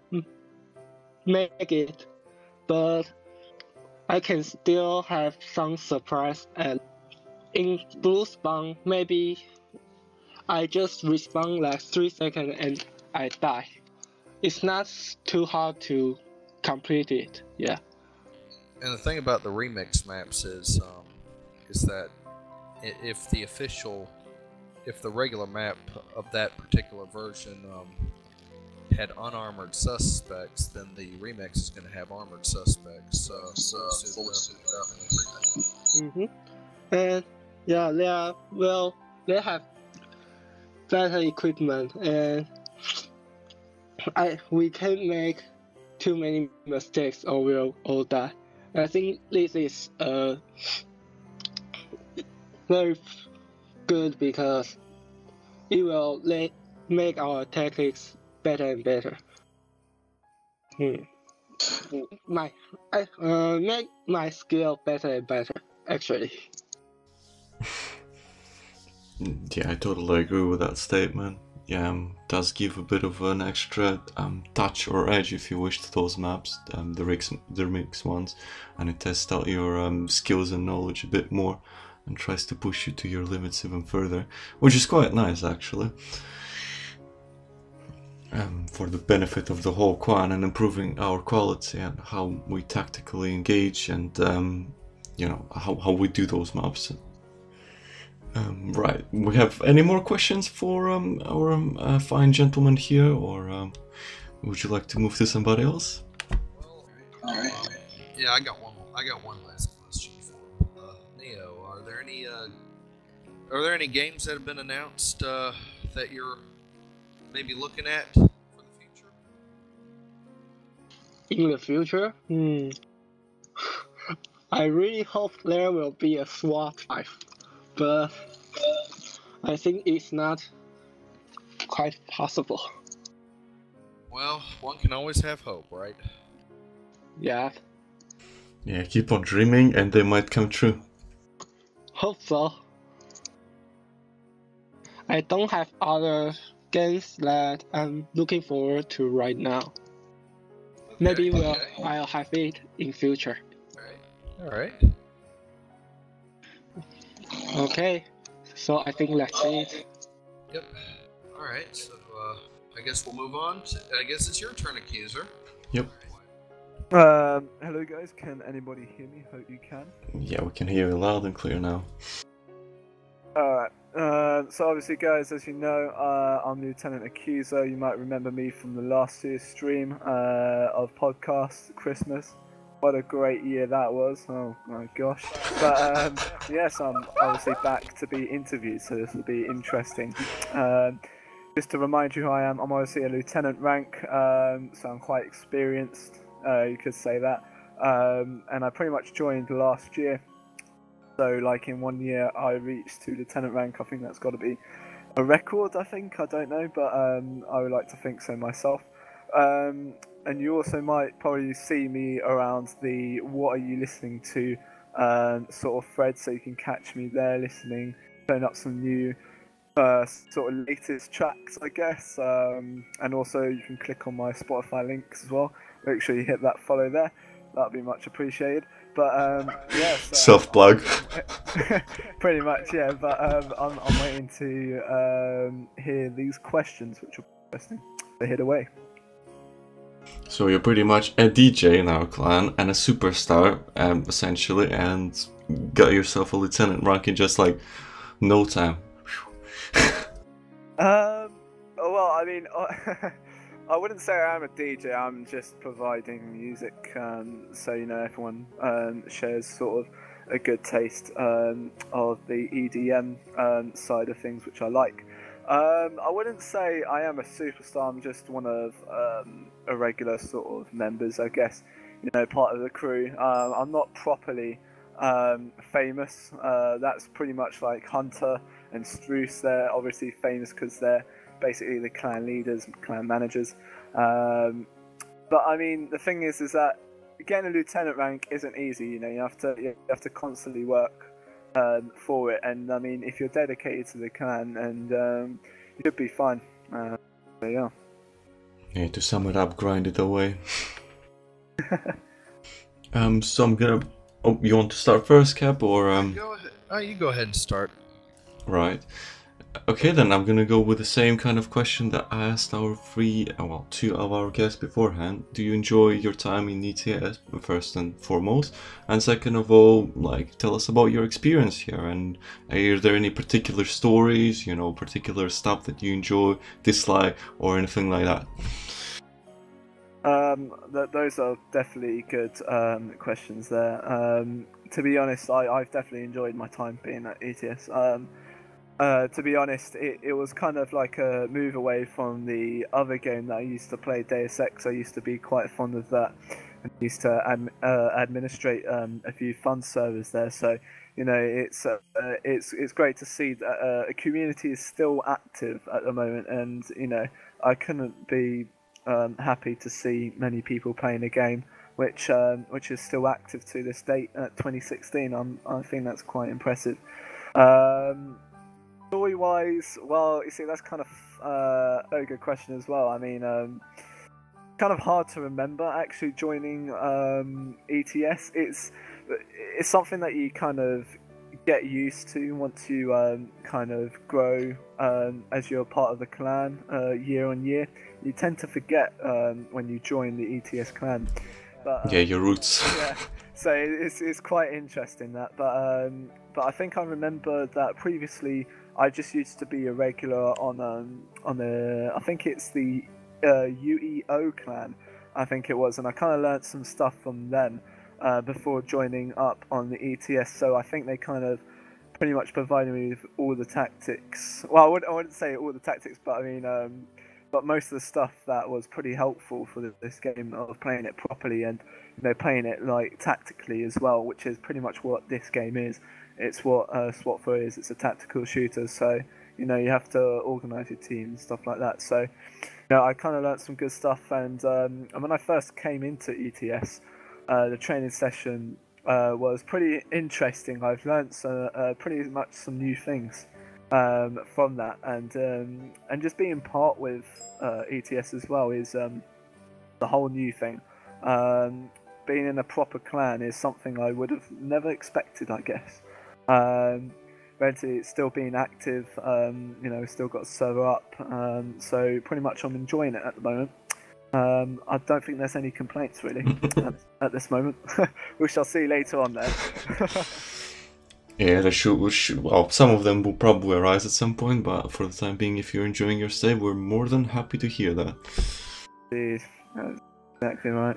make it, but I can still have some surprise. And in blue spawn, maybe I just respawn like 3 seconds and I die. It's not too hard to complete it. Yeah. And the thing about the remix maps is that if the regular map of that particular version had unarmored suspects, then the remix is going to have armored suspects. And yeah, they have better equipment, and we can't make too many mistakes or we'll all die. I think this is very good because it will make our tactics better and better. Make my skill better and better, actually. Yeah, I totally agree with that statement. Yeah, does give a bit of an extra touch or edge, if you wish, to those maps, the remix ones, and it tests out your skills and knowledge a bit more, and tries to push you to your limits even further, which is quite nice, actually. For the benefit of the whole clan and improving our quality and how we tactically engage and you know, how we do those maps. Right, we have any more questions for our fine gentleman here, or would you like to move to somebody else? Alright. Yeah, I got one last question. there any games that have been announced that you're maybe looking at for the future? In the future, I really hope there will be a SWAT5, but I think it's not quite possible. Well, one can always have hope, right? Yeah, Yeah, keep on dreaming and they might come true. hope so. I don't have other games that I'm looking forward to right now. Maybe I'll have it in future. All right. Okay, so I think that's it. Yep. All right. So I guess we'll move on. I guess it's your turn, Accuser. Yep. Hello guys, can anybody hear me? Hope you can. Yeah, we can hear you loud and clear now. Alright, so obviously guys, as you know, I'm Lieutenant Accuser. You might remember me from the last year's stream of podcast, Christmas. What a great year that was, oh my gosh. But yes, I'm obviously back to be interviewed, so this will be interesting. Just to remind you who I am, I'm obviously a lieutenant rank, so I'm quite experienced, you could say that. And I pretty much joined last year. So like in 1 year I reached to lieutenant rank. I think that's got to be a record, I think, I don't know, but I would like to think so myself. And you also might probably see me around the what are you listening to sort of thread, so you can catch me there listening, turn up some new sort of latest tracks, I guess, and also you can click on my Spotify links as well. Make sure you hit that follow there, that'd be much appreciated. But yes, Self-plug. pretty much, yeah. But I'm waiting to hear these questions, which will be interesting. So hit away. So you're pretty much a DJ in our clan and a superstar, essentially, and got yourself a lieutenant rank in just like no time. Well, I mean, I wouldn't say I am a DJ. I'm just providing music, so you know everyone shares sort of a good taste of the EDM side of things, which I like. I wouldn't say I am a superstar. I'm just one of a regular sort of members, I guess. You know, part of the crew. I'm not properly famous. That's pretty much like Hunter and Struce. They're obviously famous because they're basically the clan leaders, clan managers. But I mean, the thing is that getting a lieutenant rank isn't easy. You know, you have to constantly work for it. And I mean, if you're dedicated to the clan, and you should be fine. So yeah. Yeah, to sum it up, grind it away. So I'm gonna. Oh, you want to start first, Cap, or Go ahead. You go ahead and start. Right. Okay, then I'm gonna go with the same kind of question that I asked our two of our guests beforehand. Do you enjoy your time in ETS, first and foremost? And second of all, like, tell us about your experience here, and are there any particular stories, you know, particular stuff that you enjoy, dislike, or anything like that? Those are definitely good questions there. To be honest, I've definitely enjoyed my time being at ETS. To be honest, it was kind of like a move away from the other game that I used to play, Deus Ex. I used to be quite fond of that, and used to administrate a few fun servers there. So you know, it's great to see that a community is still active at the moment, and you know, I couldn't be happy to see many people playing a game which is still active to this date at 2016. I think that's quite impressive. Story-wise, well, you see, that's kind of a very good question as well. I mean, kind of hard to remember actually joining ETS. It's something that you kind of get used to once you kind of grow as you're part of the clan year on year. You tend to forget when you join the ETS clan. But, yeah, your roots. Yeah, so it's quite interesting that. But I think I remember that previously I just used to be a regular on I think it's the UEO clan, I think it was, and I kind of learnt some stuff from them before joining up on the ETS. So I think they kind of pretty much providing me with all the tactics. Well, I wouldn't say all the tactics, but I mean, but most of the stuff that was pretty helpful for this game of playing it properly and playing it like tactically as well, which is pretty much what this game is. It's what SWAT4 is. It's a tactical shooter, so you have to organise your team and stuff like that. So I kind of learnt some good stuff, and when I first came into ETS, the training session was pretty interesting. I've learnt pretty much some new things from that, and just being part with ETS as well is the whole new thing. Being in a proper clan is something I would have never expected, I guess. Granted, it's still being active, still got a server up, so pretty much I'm enjoying it at the moment. I don't think there's any complaints really at this moment. We shall see later on there. Yeah, well, some of them will probably arise at some point, but for the time being, if you're enjoying your stay, we're more than happy to hear that. Indeed, that's exactly right.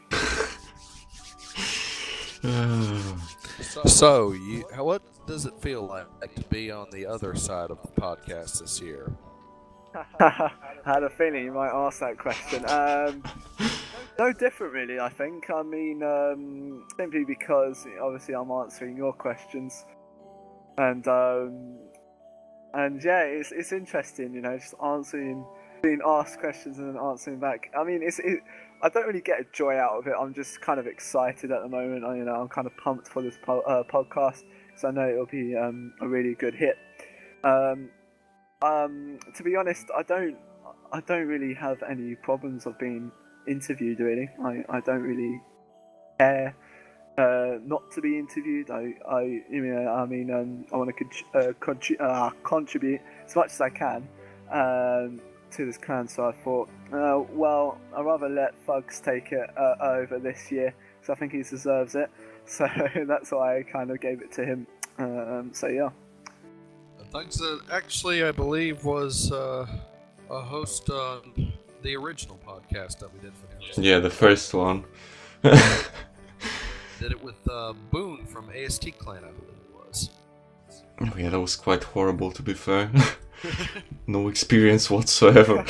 So, what does it feel like to be on the other side of the podcast this year? I had a feeling you might ask that question. No different, really. I think. I mean, simply because obviously I'm answering your questions, and yeah, it's interesting. Just being asked questions and then answering back. I mean, I don't really get a joy out of it. I'm just kind of excited at the moment. I'm kind of pumped for this podcast, so I know it'll be a really good hit. To be honest, I don't really have any problems of being interviewed. Really, I don't really care not to be interviewed. I want to contribute as much as I can to this clan. So I thought, well, I'd rather let Thugs take it over this year, because I think he deserves it. So that's why I kind of gave it to him. So yeah. Thugs actually, I believe, was a host on the original podcast that we did for him. Yeah, the first one. Did it with Boone from AST Clan, I believe it was. Oh yeah, that was quite horrible, to be fair. No experience whatsoever.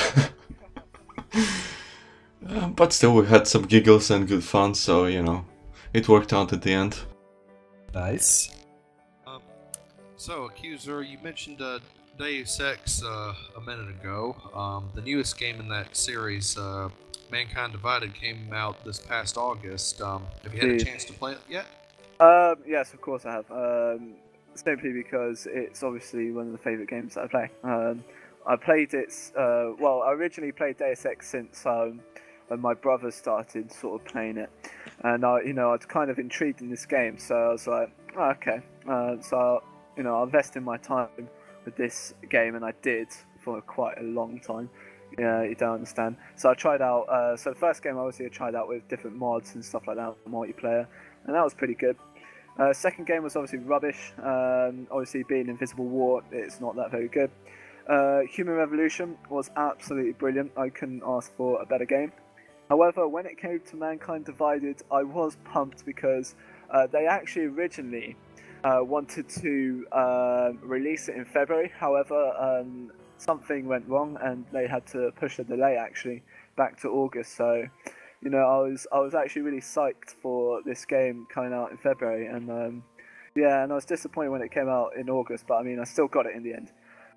But still, we had some giggles and good fun, so it worked out at the end. Nice. So, Accuser, you mentioned Deus Ex a minute ago. The newest game in that series, Mankind Divided, came out this past August. Have you had a chance to play it yet? Yes, of course I have. Simply because it's obviously one of the favourite games that I play. I played it, I originally played Deus Ex since when my brother started sort of playing it. And I was kind of intrigued in this game, so I was like, oh, okay. So I invested my time with this game, and I did for quite a long time. Yeah, you don't understand. So I tried out, so the first game obviously I tried out with different mods and stuff like that, multiplayer, and that was pretty good. Second game was obviously rubbish. Obviously being Invisible War, it's not that very good. Human Revolution was absolutely brilliant. I couldn't ask for a better game. However, when it came to Mankind Divided, I was pumped because they actually originally wanted to release it in February. However, something went wrong and they had to push the delay actually back to August. So, I was actually really psyched for this game coming out in February, and and I was disappointed when it came out in August. But I mean, I still got it in the end.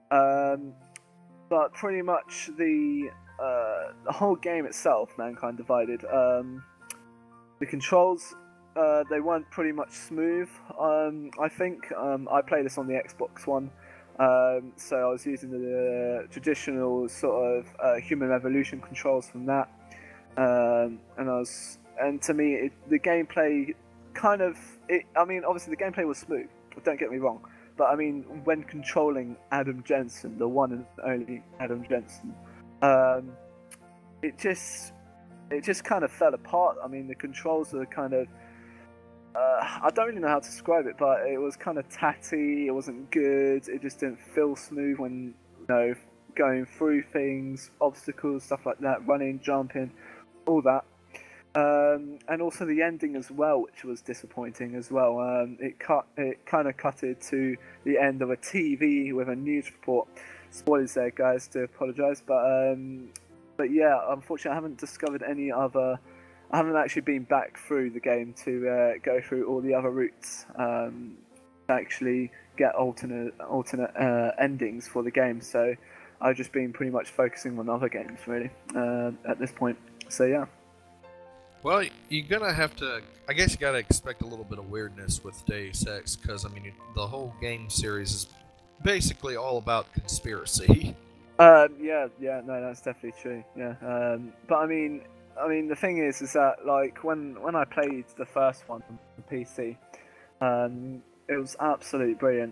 But pretty much the whole game itself, Mankind Divided, the controls. They weren't pretty much smooth. I think I played this on the Xbox One, so I was using the traditional sort of Human Revolution controls from that, and to me the gameplay kind of obviously the gameplay was smooth. Don't get me wrong, but I mean when controlling Adam Jensen, the one and only Adam Jensen, it just kind of fell apart. I mean the controls are kind of. I don't really know how to describe it, but it was kind of tatty, it wasn't good, it just didn't feel smooth when, going through things, obstacles, stuff like that, running, jumping, all that. And also the ending as well, which was disappointing as well. It kind of cutted to the end of a TV with a news report. Spoilers there, guys. Do apologise, but yeah, unfortunately, I haven't discovered any other. I haven't actually been back through the game to go through all the other routes to actually get alternate endings for the game. So I've just been pretty much focusing on other games really at this point. So yeah. Well, you're gonna have to. I guess you gotta expect a little bit of weirdness with Deus Ex, because I mean, the whole game series is basically all about conspiracy. Yeah, no, that's definitely true. Yeah, but I mean, the thing is that like when I played the first one on the PC, it was absolutely brilliant.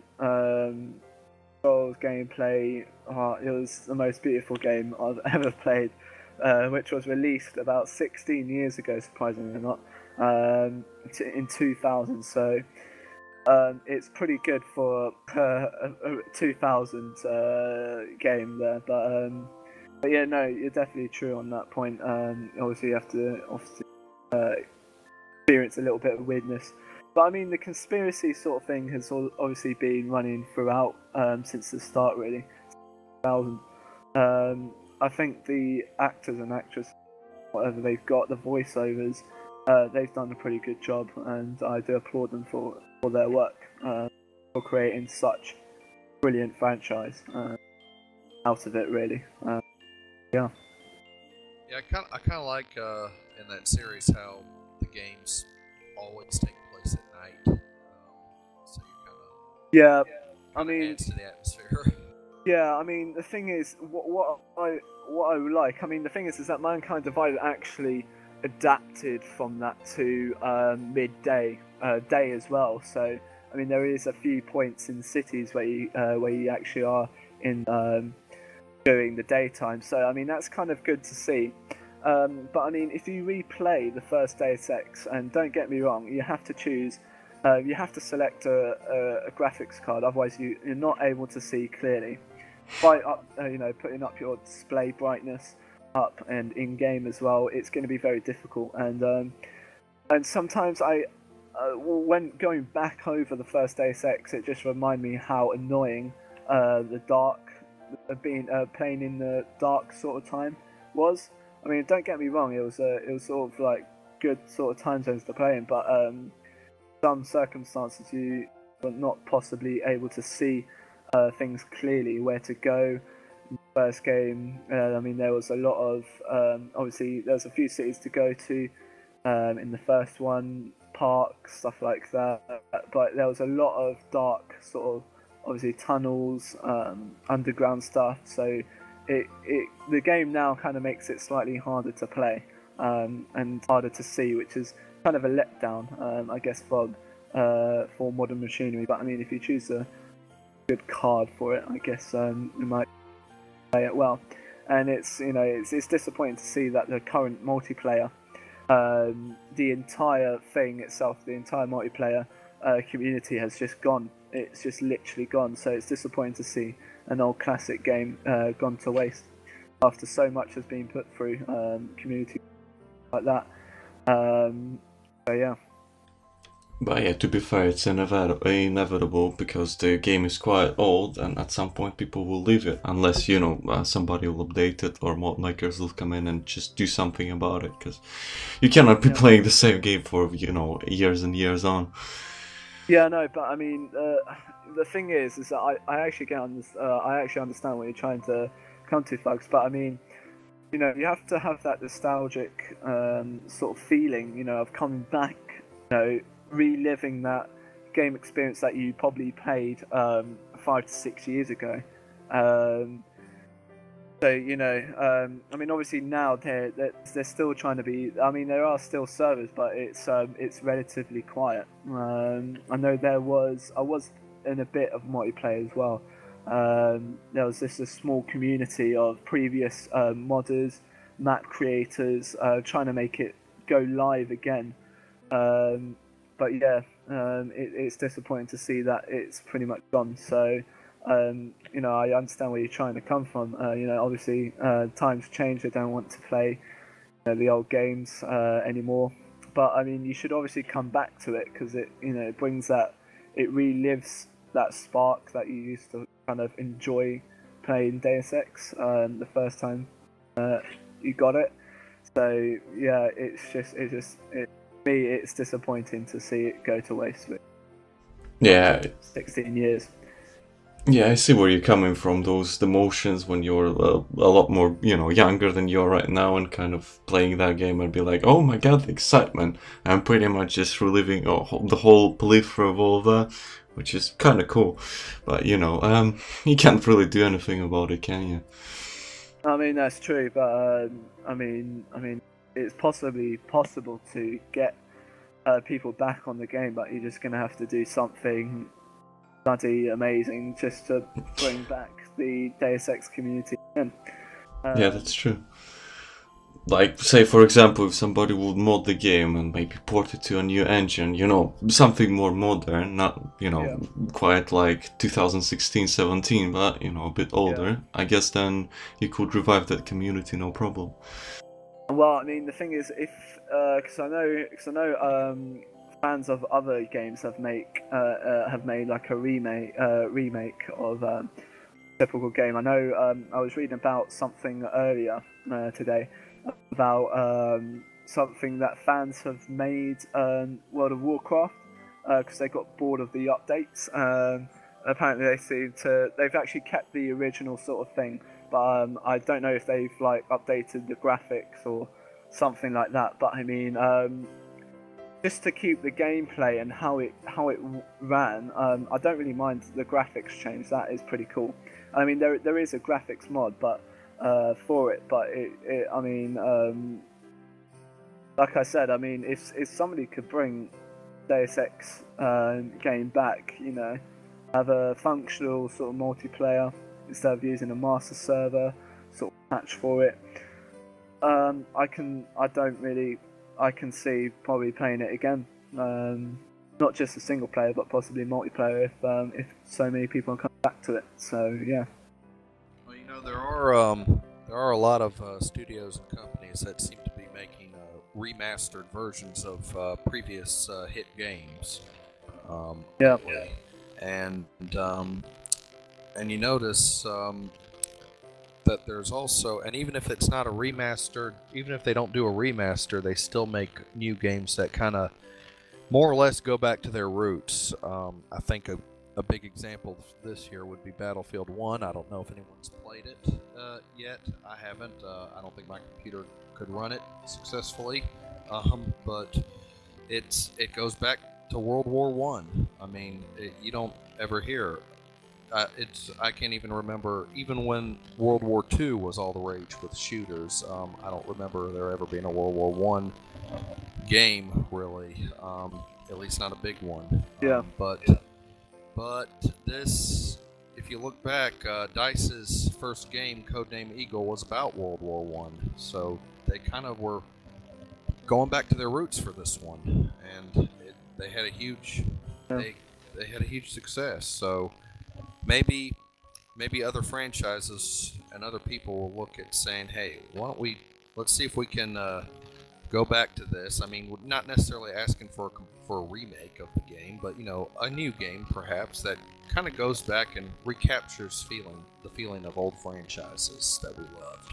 Gameplay, it was the most beautiful game I've ever played. Which was released about 16 years ago, surprisingly not, in 2000. So it's pretty good for a 2000 game there. But yeah, no, you're definitely true on that point. Obviously, you have to experience a little bit of weirdness. But I mean, the conspiracy sort of thing has obviously been running throughout since the start, really. 2000. I think the actors and actresses, whatever they've got, the voiceovers, they've done a pretty good job, and I do applaud them for their work, for creating such brilliant franchise out of it, really. Yeah. Yeah, I kind of like in that series how the games always take place at night, so you kind of yeah. I mean, adds to the atmosphere. Yeah, I mean, the thing is, what I would like, I mean, the thing is that Mankind Divided actually adapted from that to midday, day as well. So, I mean, there is a few points in cities where you actually are in during the daytime. So, I mean, that's kind of good to see. But I mean, if you replay the first Deus Ex, and don't get me wrong, you have to choose. You have to select a graphics card, otherwise you're not able to see clearly. By putting up your display brightness up and in game as well, it's going to be very difficult. And sometimes when going back over the first Deus Ex, it just reminded me how annoying the dark, playing in the dark sort of time was. I mean, don't get me wrong, it was sort of like good sort of time zones to play in, but some circumstances you were not possibly able to see things clearly, where to go. In the first game, I mean, there was a lot of obviously there's a few cities to go to in the first one, parks, stuff like that, but there was a lot of dark sort of obviously tunnels, underground stuff, so the game now kind of makes it slightly harder to play and harder to see, which is kind of a letdown, I guess, for modern machinery. But I mean, if you choose a good card for it, I guess you might play it well. And it's disappointing to see that the current multiplayer, the entire thing itself, the entire multiplayer community has just gone. It's just literally gone. So it's disappointing to see an old classic game gone to waste after so much has been put through community like that. So yeah. But yeah, to be fair, it's inevitable because the game is quite old, and at some point people will leave it unless somebody will update it or mod makers will come in and just do something about it, because you cannot be playing the same game for years and years on. Yeah, no, but I mean, the thing is that I actually understand what you're trying to come to, folks. But I mean, you have to have that nostalgic sort of feeling, of coming back, reliving that game experience that you probably played 5 to 6 years ago. So I mean, obviously now they're still trying to be. I mean, there are still servers, but it's relatively quiet. I know I was in a bit of multiplayer as well. There was a small community of previous modders, map creators, trying to make it go live again. But yeah, it's disappointing to see that it's pretty much gone. So, I understand where you're trying to come from. Obviously, times change. They don't want to play the old games anymore. But I mean, you should obviously come back to it because it it brings it relives that spark that you used to kind of enjoy playing Deus Ex the first time you got it. So yeah, it's disappointing to see it go to waste. Yeah, 16 years. Yeah, I see where you're coming from. Those emotions when you're a lot more, younger than you are right now, and kind of playing that game and be like, oh my god, the excitement. I'm pretty much just reliving the whole playthrough of all that, which is kind of cool. But you can't really do anything about it, can you? I mean, that's true, but I mean, it's possible to get people back on the game, but you're just gonna have to do something bloody amazing just to bring back the Deus Ex community again. Yeah, that's true. Like, say for example, if somebody would mod the game and maybe port it to a new engine, something more modern, not, quite like 2016-17, but, a bit older, I guess then you could revive that community, no problem. Well, I mean, the thing is, if, because I know fans of other games have made like a remake of a typical game. I know I was reading about something earlier today about something that fans have made World of Warcraft because they got bored of the updates. Apparently, they've actually kept the original sort of thing, but I don't know if they've like updated the graphics or something like that. But I mean, just to keep the gameplay and how it ran, I don't really mind the graphics change. That is pretty cool. I mean, there is a graphics mod, but for it. But I mean, like I said, I mean, if somebody could bring Deus Ex game back, have a functional sort of multiplayer instead of using a master server sort of patch for it, I can see probably playing it again. Not just a single player, but possibly multiplayer if so many people come back to it. So yeah. Well, there are a lot of studios and companies that seem to be making remastered versions of previous hit games. Yeah. And you notice that there's also, and even if it's not a remastered, even if they don't do a remaster, they still make new games that kind of more or less go back to their roots. I think a big example this year would be Battlefield 1. I don't know if anyone's played it yet. I haven't. I don't think my computer could run it successfully. But it goes back to World War One. I mean, you don't ever hear. I can't even remember, even when World War II was all the rage with shooters. I don't remember there ever being a World War One game, really. At least not a big one. Yeah. But this, if you look back, DICE's first game, codename Eagle, was about World War One. So they kind of were going back to their roots for this one, and they had a huge, they had a huge success. So maybe other franchises and other people will look at saying, hey, let's see if we can go back to this. I mean, we're not necessarily asking for a remake of the game, but a new game perhaps that kind of goes back and recaptures the feeling of old franchises that we loved.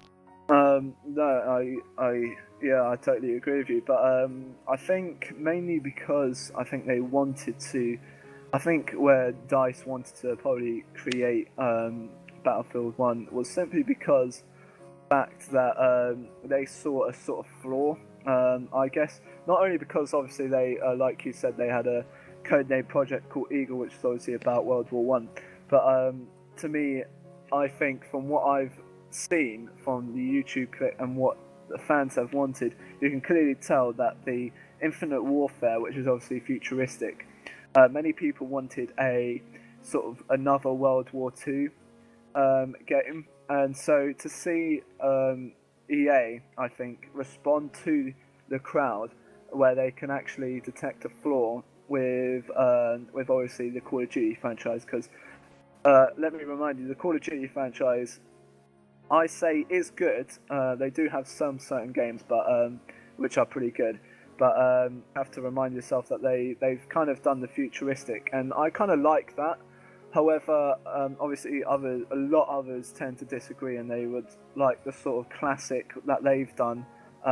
No, I totally agree with you, but I think mainly because I think they wanted to. I think where DICE wanted to probably create Battlefield 1 was simply because the fact that they saw a sort of flaw, I guess. Not only because obviously they, like you said, they had a codename project called Eagle, which is obviously about World War One, but to me, I think from what I've seen from the YouTube clip and what the fans have wanted, you can clearly tell that the Infinite Warfare, which is obviously futuristic, many people wanted a sort of another World War II game, and so to see EA, I think, respond to the crowd where they can actually detect a flaw with obviously the Call of Duty franchise, because let me remind you, the Call of Duty franchise I say is good. They do have some certain games, but which are pretty good. But have to remind yourself that they've kind of done the futuristic, and I kind of like that. However, obviously, a lot of others tend to disagree, and they would like the sort of classic that they've done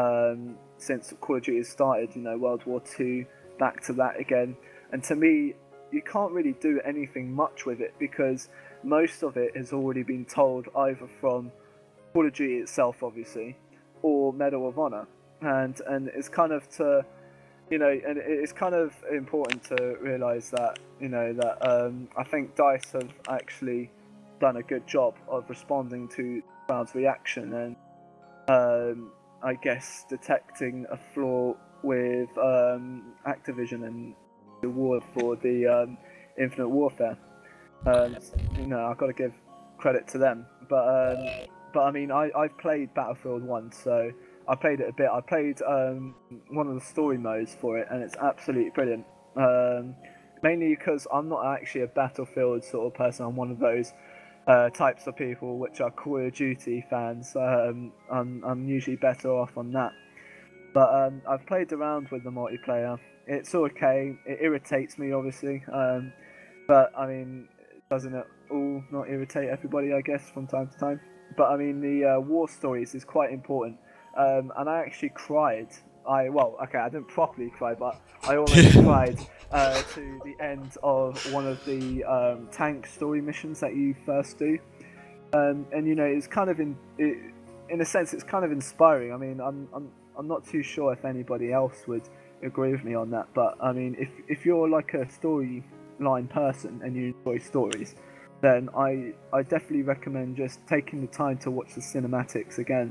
since Call of Duty started. You know, World War II, back to that again. And to me, you can't really do anything much with it because most of it has already been told either from Call of Duty itself, obviously, or Medal of Honor, and it's kind of to, you know, and it's kind of important to realise that, you know, that I think DICE have actually done a good job of responding to the crowd's reaction and I guess detecting a flaw with Activision and the award for the Infinite Warfare. You know, I've got to give credit to them, but I mean, I've played Battlefield 1, so I played it a bit. I played one of the story modes for it, and it's absolutely brilliant. Mainly because I'm not actually a Battlefield sort of person. I'm one of those types of people which are Call of Duty fans. I'm usually better off on that. But I've played around with the multiplayer. It's okay. It irritates me, obviously. But I mean, doesn't it all not irritate everybody, I guess, from time to time? But I mean, the war stories is quite important. And I actually cried. I didn't properly cry, but I almost cried to the end of one of the tank story missions that you first do. And you know, it's kind of in a sense, it's kind of inspiring. I mean, I'm not too sure if anybody else would agree with me on that, but I mean, if you're like a storyline person and you enjoy stories, then I definitely recommend just taking the time to watch the cinematics again.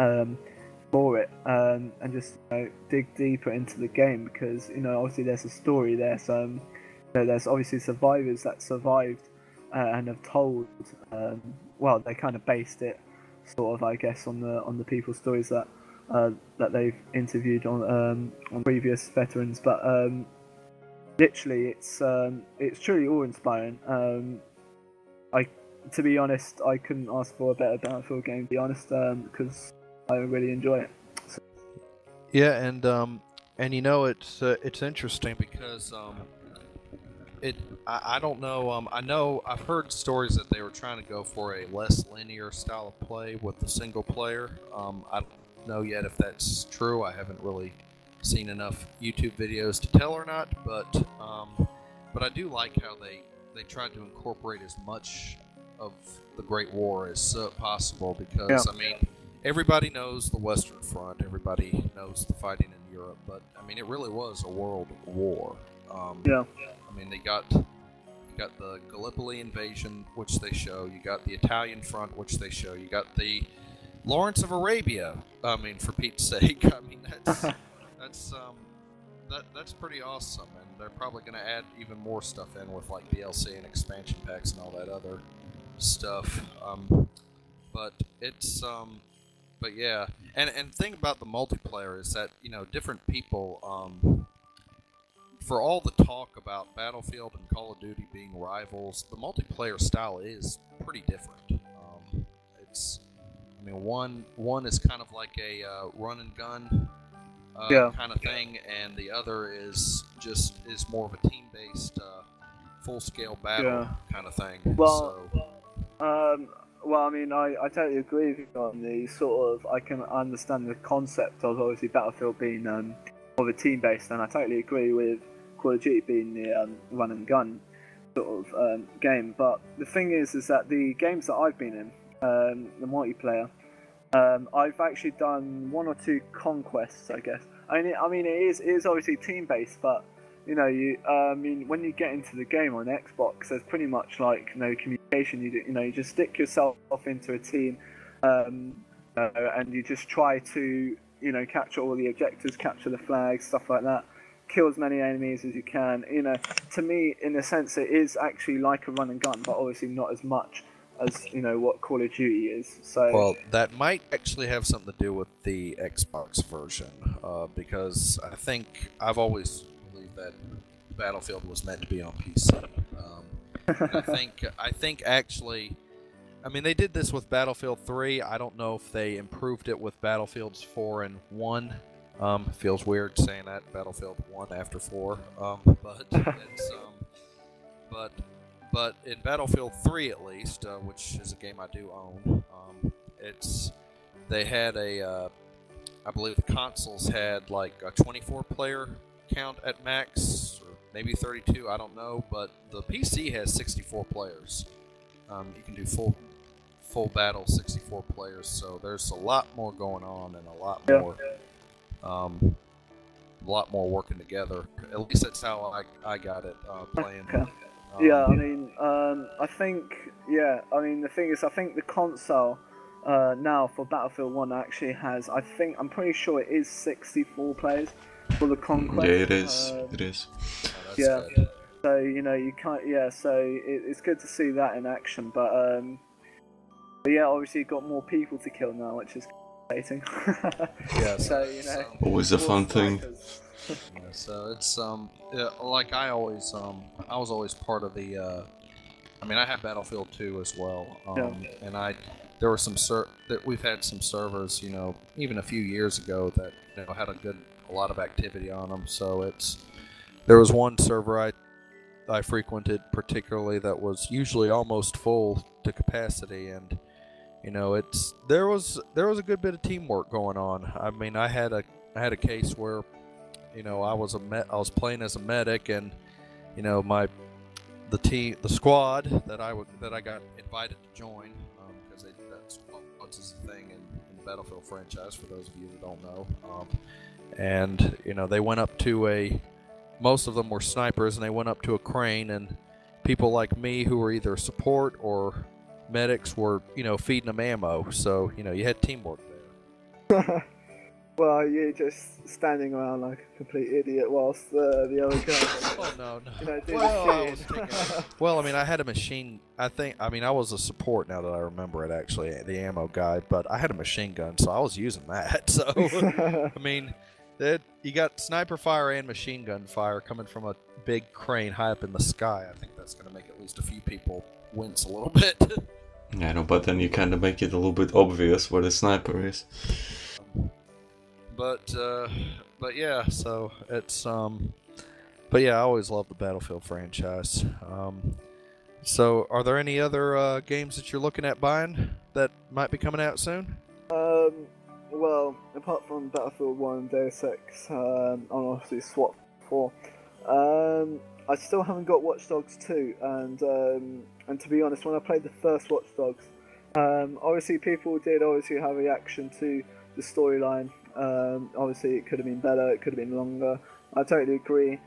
For it and just, you know, dig deeper into the game, because, you know, obviously there's a story there. So you know, there's obviously survivors that survived and have told. Well, they kind of based it, sort of, I guess, on the people's stories that they've interviewed on previous veterans. But literally, it's truly awe-inspiring. To be honest, I couldn't ask for a better Battlefield game, to be honest, because I really enjoy it. So. Yeah, and you know, it's interesting because I don't know, I know I've heard stories that they were trying to go for a less linear style of play with the single player. I don't know yet if that's true. I haven't really seen enough YouTube videos to tell or not, but I do like how they tried to incorporate as much of the Great War as possible, because yeah. I mean, everybody knows the Western Front, everybody knows the fighting in Europe, but I mean, it really was a world war. Yeah. I mean, you got the Gallipoli invasion, which they show. You got the Italian front, which they show. You got the Lawrence of Arabia. I mean, for Pete's sake. I mean, that's pretty awesome, and they're probably going to add even more stuff in with like DLC and expansion packs and all that other stuff. But it's But yeah, and the thing about the multiplayer is that, you know, different people, for all the talk about Battlefield and Call of Duty being rivals, the multiplayer style is pretty different. I mean, one is kind of like a run and gun kind of thing, and the other is more of a team-based, full-scale battle kind of thing. Well, well, I mean, I totally agree with you on the sort of, I can understand the concept of obviously Battlefield being more of a team-based, and I totally agree with Call of Duty being the run and gun sort of game. But the thing is that the games that I've been in, the multiplayer, I've actually done one or two conquests, I guess. I mean, it is obviously team-based, but you know, I mean, when you get into the game on Xbox, there's pretty much like no communication. You just stick yourself into a team, and you just try to, you know, capture all the objectives, capture the flags, stuff like that. Kill as many enemies as you can. You know, to me, in a sense, it is actually like a run and gun, but obviously not as much as, you know, what Call of Duty is. So, well, that might actually have something to do with the Xbox version, because I've always believed that Battlefield was meant to be on PC. I think actually I mean, they did this with Battlefield 3. I don't know if they improved it with Battlefields 4 and 1. Feels weird saying that, Battlefield 1 after 4. But it's but in Battlefield 3 at least, which is a game I do own, they had I believe the consoles had like a 24-player count at max, or maybe 32, I don't know, but the PC has 64 players. You can do full battle 64 players, so there's a lot more going on and a lot more working together. At least that's how I got it playing. Okay. Yeah, I mean, I think the thing is, I think the console now for Battlefield 1 actually has, I'm pretty sure it is 64 players for the Conquest. Yeah, it is. It is. Oh, that's Yeah. good. So, you know, you can't, so it's good to see that in action, but yeah, obviously you've got more people to kill now, which is exciting. Yeah, so, you know. Always a fun thing. Yeah, so it's like I was always part of the I mean, I had Battlefield 2 as well, and there were we've had some servers, you know, even a few years ago that, you know, had a lot of activity on them. So there was one server I frequented particularly that was usually almost full to capacity, and you know, there was a good bit of teamwork going on. I mean, I had a case where, you know, I was playing as a medic, and you know, the squad that I got invited to join, because that squads is a thing in the Battlefield franchise, for those of you that don't know. And you know, they went up to most of them were snipers, and they went up to a crane, and people like me who were either support or medics were, you know, feeding them ammo. So, you know, you had teamwork there. Well, you're just standing around like a complete idiot whilst the other guys, Oh no. you know, do the shooting. Well, I mean, I had a machine. I was a support, now that I remember it, actually, the ammo guy. But I had a machine gun, so I was using that. So, I mean, you got sniper fire and machine gun fire coming from a big crane high up in the sky. I think that's going to make at least a few people wince a little bit. Yeah, no, but then you kind of make it a little bit obvious where the sniper is. But yeah, so it's but yeah, I always loved the Battlefield franchise. So are there any other games that you're looking at buying that might be coming out soon? Well, apart from Battlefield 1 and Deus Ex, and obviously SWAT4, I still haven't got Watch Dogs 2, and to be honest, when I played the first Watch Dogs, obviously people did obviously have a reaction to the storyline. Obviously it could have been better, it could have been longer. I totally agree.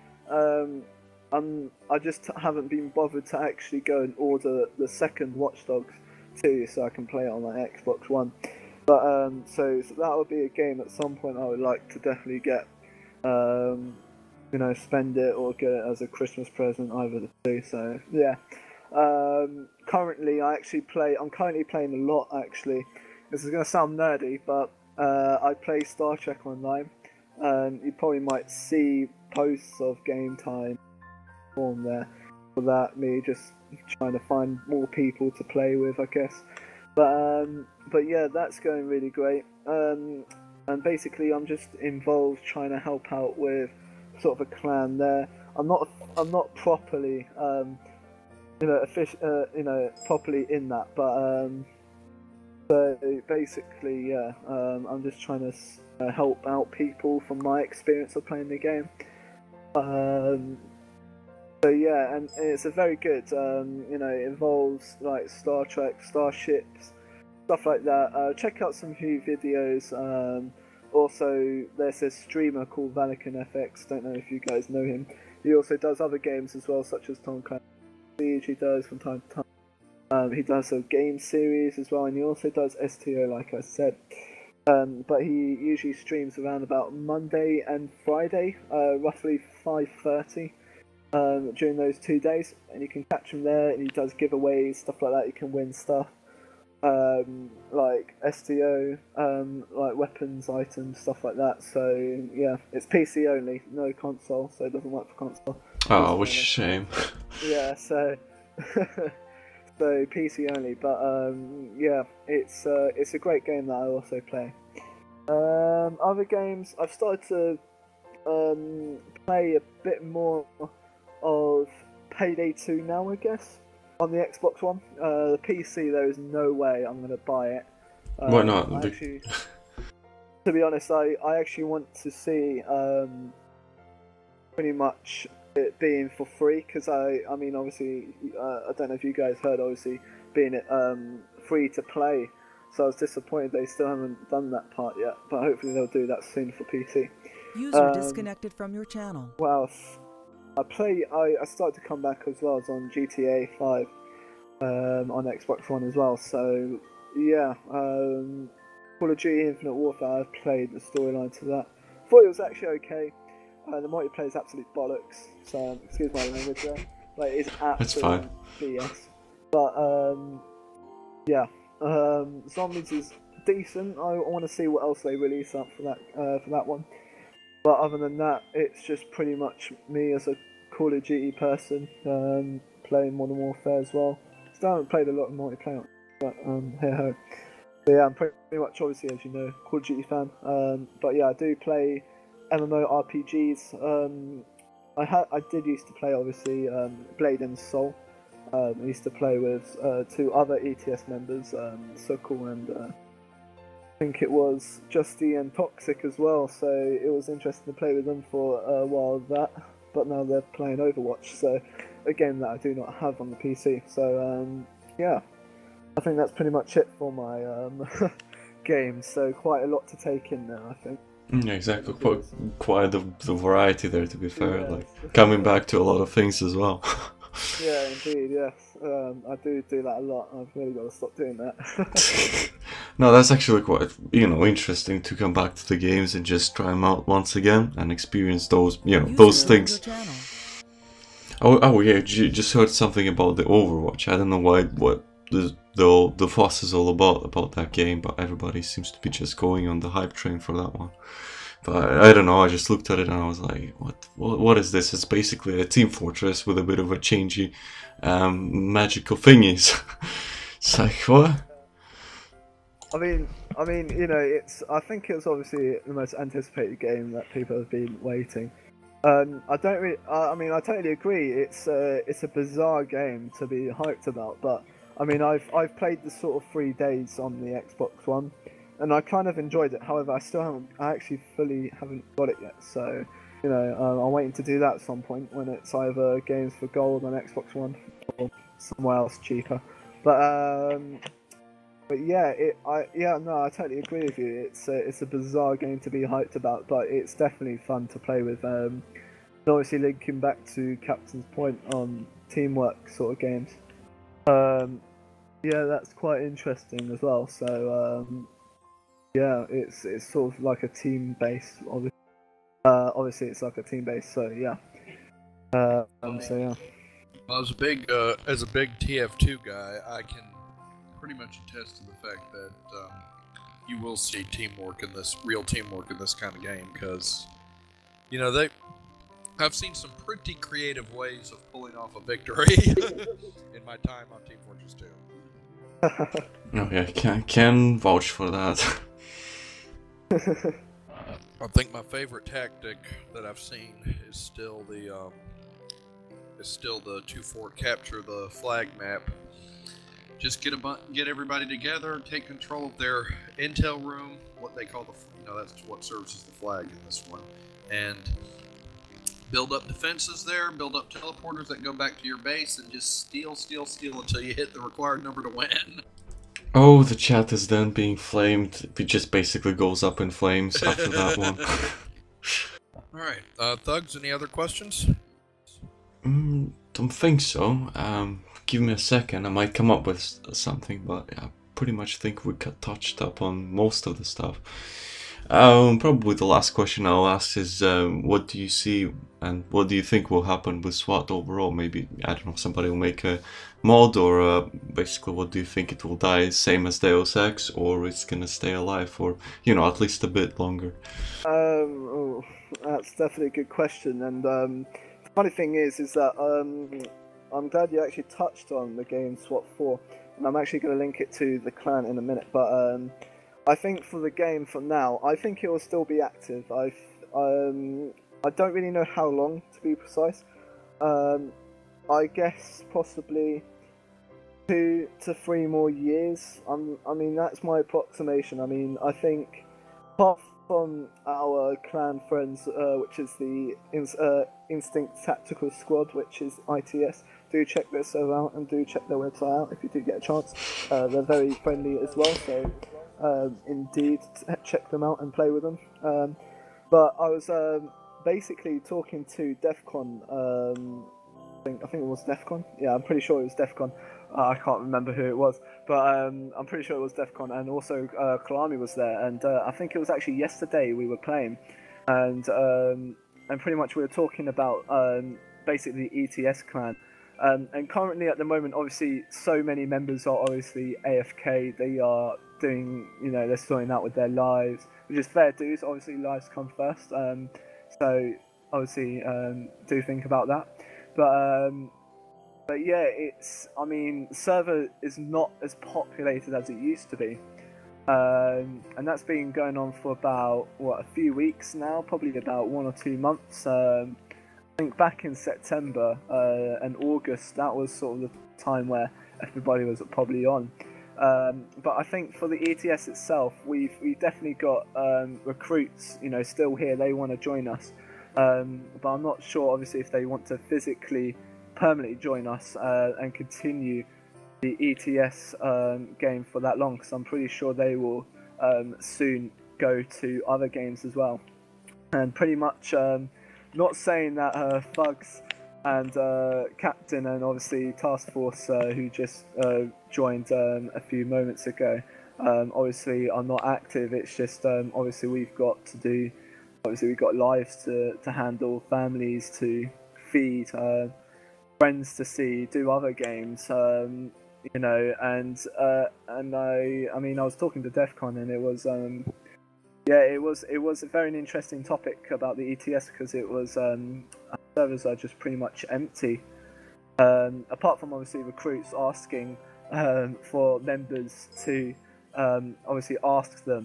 I just haven't been bothered to actually go and order the second Watch Dogs 2 so I can play it on my Xbox One. But so that would be a game at some point I would like to definitely get. You know, spend it or get it as a Christmas present, either the two. So yeah. Currently, I'm currently playing a lot. Actually, this is going to sound nerdy, but I play Star Trek Online. You probably might see posts of game time on there for that. Me just trying to find more people to play with, I guess. But yeah, that's going really great. And basically, I'm just involved trying to help out with sort of a clan there. I'm not properly properly in that, but so basically, yeah, I'm just trying to help out people from my experience of playing the game. So yeah, and it's a very good, it involves like Star Trek, starships, stuff like that. Check out some few videos. Also, there's a streamer called Valican FX, don't know if you guys know him. He also does other games as well, such as Tom Clancy's Siege, he does from time to time. He does a game series as well, and he also does STO, like I said. But he usually streams around about Monday and Friday, roughly 5:30 during those 2 days. And you can catch him there, and he does giveaways, stuff like that, you can win stuff. Like STO, like weapons, items, stuff like that. So yeah, it's PC only, no console, so it doesn't work for console. Oh, which a shame. Yeah, so so PC only. But yeah, it's a great game that I also play. Other games, I've started to play a bit more of Payday 2 now, I guess, on the Xbox One. The PC, there is no way I'm going to buy it. Why not? Actually, to be honest, I actually want to see pretty much it being for free, because I mean, obviously, I don't know if you guys heard, obviously, being it free to play. So I was disappointed they still haven't done that part yet, but hopefully they'll do that soon for PC. User disconnected from your channel. What else? I started to come back as well as on GTA 5 on Xbox One as well. So yeah, Call of Duty Infinite Warfare, I've played the storyline to that. Thought it was actually okay. The multiplayer is absolute bollocks. So excuse my language there. Like it's absolute BS. But yeah. Zombies is decent. I want to see what else they release up for that one. But other than that, it's just pretty much me as a Call of Duty person playing Modern Warfare as well. Still haven't played a lot of multiplayer, but hey ho. So yeah, I'm pretty much, obviously, as you know, Call of Duty fan. But yeah, I do play MMORPGs. I did used to play, obviously, Blade and Soul. I used to play with two other ETS members, Sokol and I think it was Justy and Toxic as well, so it was interesting to play with them for a while but now they're playing Overwatch, so a game that I do not have on the PC. So yeah, I think that's pretty much it for my games, so quite a lot to take in now, I think. Yeah, exactly. Quite the variety there, to be fair. Like coming back to a lot of things as well. Yeah, indeed, yes. I do that a lot. I've really got to stop doing that. No, that's actually quite, interesting to come back to the games and just try them out once again and experience those, those things. Oh yeah, you just heard something about the Overwatch. I don't know what the fuss is all about that game, but everybody seems to be just going on the hype train for that one. But I don't know, I just looked at it and I was like, what is this? It's basically a Team Fortress with a bit of a changey magical thingies. It's like, what? I mean, I think it's obviously the most anticipated game that people have been waiting. I totally agree. It's a bizarre game to be hyped about, but I mean, I've played the sort of 3 days on the Xbox One, and I kind of enjoyed it. However, I actually fully haven't got it yet. So, I'm waiting to do that at some point when it's either Games for Gold on Xbox One or somewhere else cheaper. But yeah, I totally agree with you. It's a bizarre game to be hyped about, but it's definitely fun to play with. And obviously, linking back to Captain's point on teamwork sort of games. Yeah, that's quite interesting as well. So yeah, it's sort of like a team base. Obviously, it's like a team base. So yeah. So yeah. Well, as a big TF2 guy, I can pretty much attest to the fact that you will see real teamwork in this kind of game, because I've seen some pretty creative ways of pulling off a victory in my time on Team Fortress 2. Oh yeah, can vouch for that. I think my favorite tactic that I've seen is still the 2-fort capture the flag map. Just get everybody together, take control of their intel room, what they call that's what serves as the flag in this one, and build up defenses there, build up teleporters that go back to your base, and just steal until you hit the required number to win. Oh, the chat is then being flamed. It just basically goes up in flames after that one. Alright, Thugs, any other questions? Don't think so. Give me a second, I might come up with something, but I pretty much think we touched up on most of the stuff. Probably the last question I'll ask is, what do you see and what do you think will happen with SWAT overall? Maybe, I don't know, somebody will make a mod, or basically what do you think, it will die same as Deus Ex, or it's gonna stay alive for, at least a bit longer? That's definitely a good question, and the funny thing is that I'm glad you actually touched on the game SWAT4, and I'm actually going to link it to the clan in a minute. But I think for the game for now, I think it will still be active. I don't really know how long, to be precise. I guess possibly 2 to 3 more years. I mean, that's my approximation. I mean, I think apart from our clan friends, which is the Instinct Tactical Squad, which is ITS, do check their server out and do check their website out if you do get a chance. They're very friendly as well, so indeed check them out and play with them. But I was basically talking to DEFCON. I think it was DEFCON. Yeah, I'm pretty sure it was DEFCON. I can't remember who it was, but I'm pretty sure it was DEFCON, and also Kalami was there, and I think it was actually yesterday we were playing, and pretty much we were talking about basically the ETS clan, and currently at the moment, obviously, so many members are obviously AFK. They are doing, they're sorting out with their lives, which is fair dues. Obviously, lives come first, so obviously do think about that, But yeah, the server is not as populated as it used to be. And that's been going on for about, a few weeks now, probably about 1 or 2 months. I think back in September and August, that was sort of the time where everybody was probably on. But I think for the ETS itself, we've definitely got recruits, still here. They want to join us. But I'm not sure, obviously, if they want to physically permanently join us and continue the ETS game for that long, because I'm pretty sure they will soon go to other games as well. And pretty much, not saying that Thugs and Captain and obviously Task Force, who just joined a few moments ago, obviously are not active. It's just obviously we've got lives to handle, families to feed, friends to see, do other games, and I was talking to DEFCON, and it was it was a very interesting topic about the ETS, because it was servers are just pretty much empty, apart from obviously recruits asking for members to obviously ask them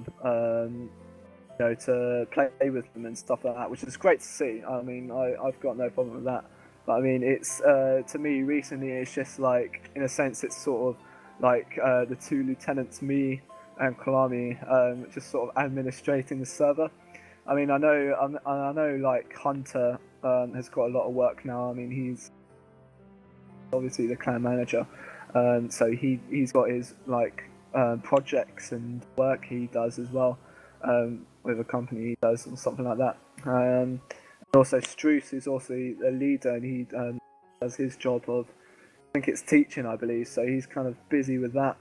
to play with them and stuff like that, which is great to see. I mean, I've got no problem with that. But I mean, it's to me recently, it's just like, in a sense, it's sort of like the 2 lieutenants, me and Kalami, just sort of administrating the server. I mean, I know like Hunter has got a lot of work now. I mean, he's obviously the clan manager, so he's got his like projects and work he does as well, with a company he does or something like that. Also, Struce is also a leader, and he does his job of, I think it's teaching, I believe, so he's kind of busy with that.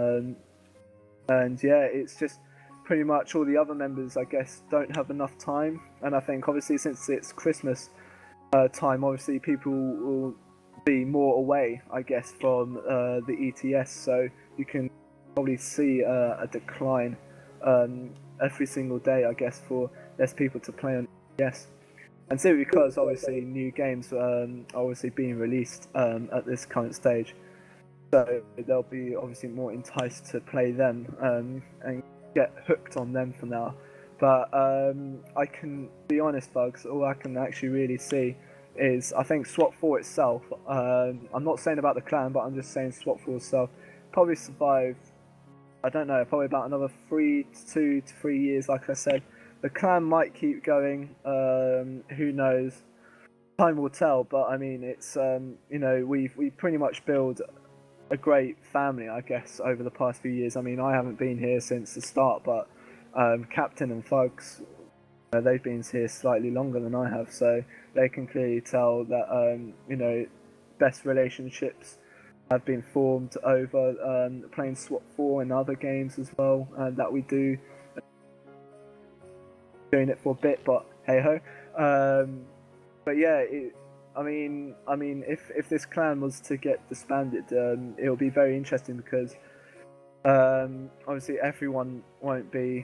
And yeah, it's just pretty much all the other members, I guess, don't have enough time. And I think, obviously, since it's Christmas time, obviously people will be more away, I guess, from the ETS, so you can probably see a decline every single day, I guess, for less people to play on ETS. And simply because, obviously, new games are obviously being released at this current stage, so they'll be obviously more enticed to play them and get hooked on them for now. But I can be honest, Bugs, all I can actually really see is, I think SWAT4 itself, I'm not saying about the clan, but I'm just saying SWAT4 itself, probably survive, I don't know, probably about another 2 to 3 years, like I said. The clan might keep going, who knows, time will tell, but I mean, it's, we pretty much build a great family, I guess, over the past few years. I mean, I haven't been here since the start, but Captain and Thugs, they've been here slightly longer than I have, so they can clearly tell that, best relationships have been formed over playing SWAT4 and other games as well, that we do. Doing it for a bit, but hey ho. But yeah, I mean, if this clan was to get disbanded, it'll be very interesting, because obviously everyone won't be,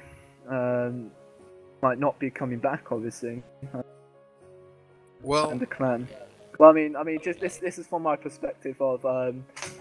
might not be coming back, obviously. Well, and the clan. Well, I mean, just this is from my perspective of a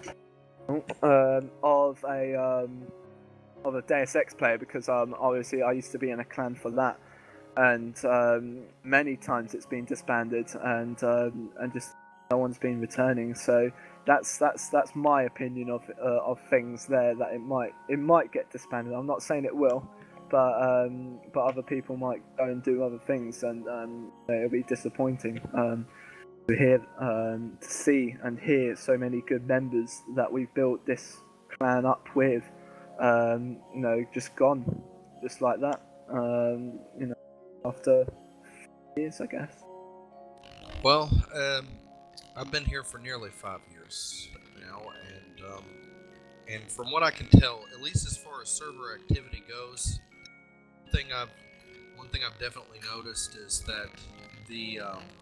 Deus Ex player, because obviously I used to be in a clan for that, and many times it's been disbanded, and just no one's been returning. So that's my opinion of things there, that it might get disbanded. I'm not saying it will, but other people might go and do other things, and it'll be disappointing. To hear, to see and hear so many good members that we've built this clan up with, just gone, just like that. After years, I guess. Well, I've been here for nearly 5 years now, and from what I can tell, at least as far as server activity goes, one thing I've definitely noticed is that the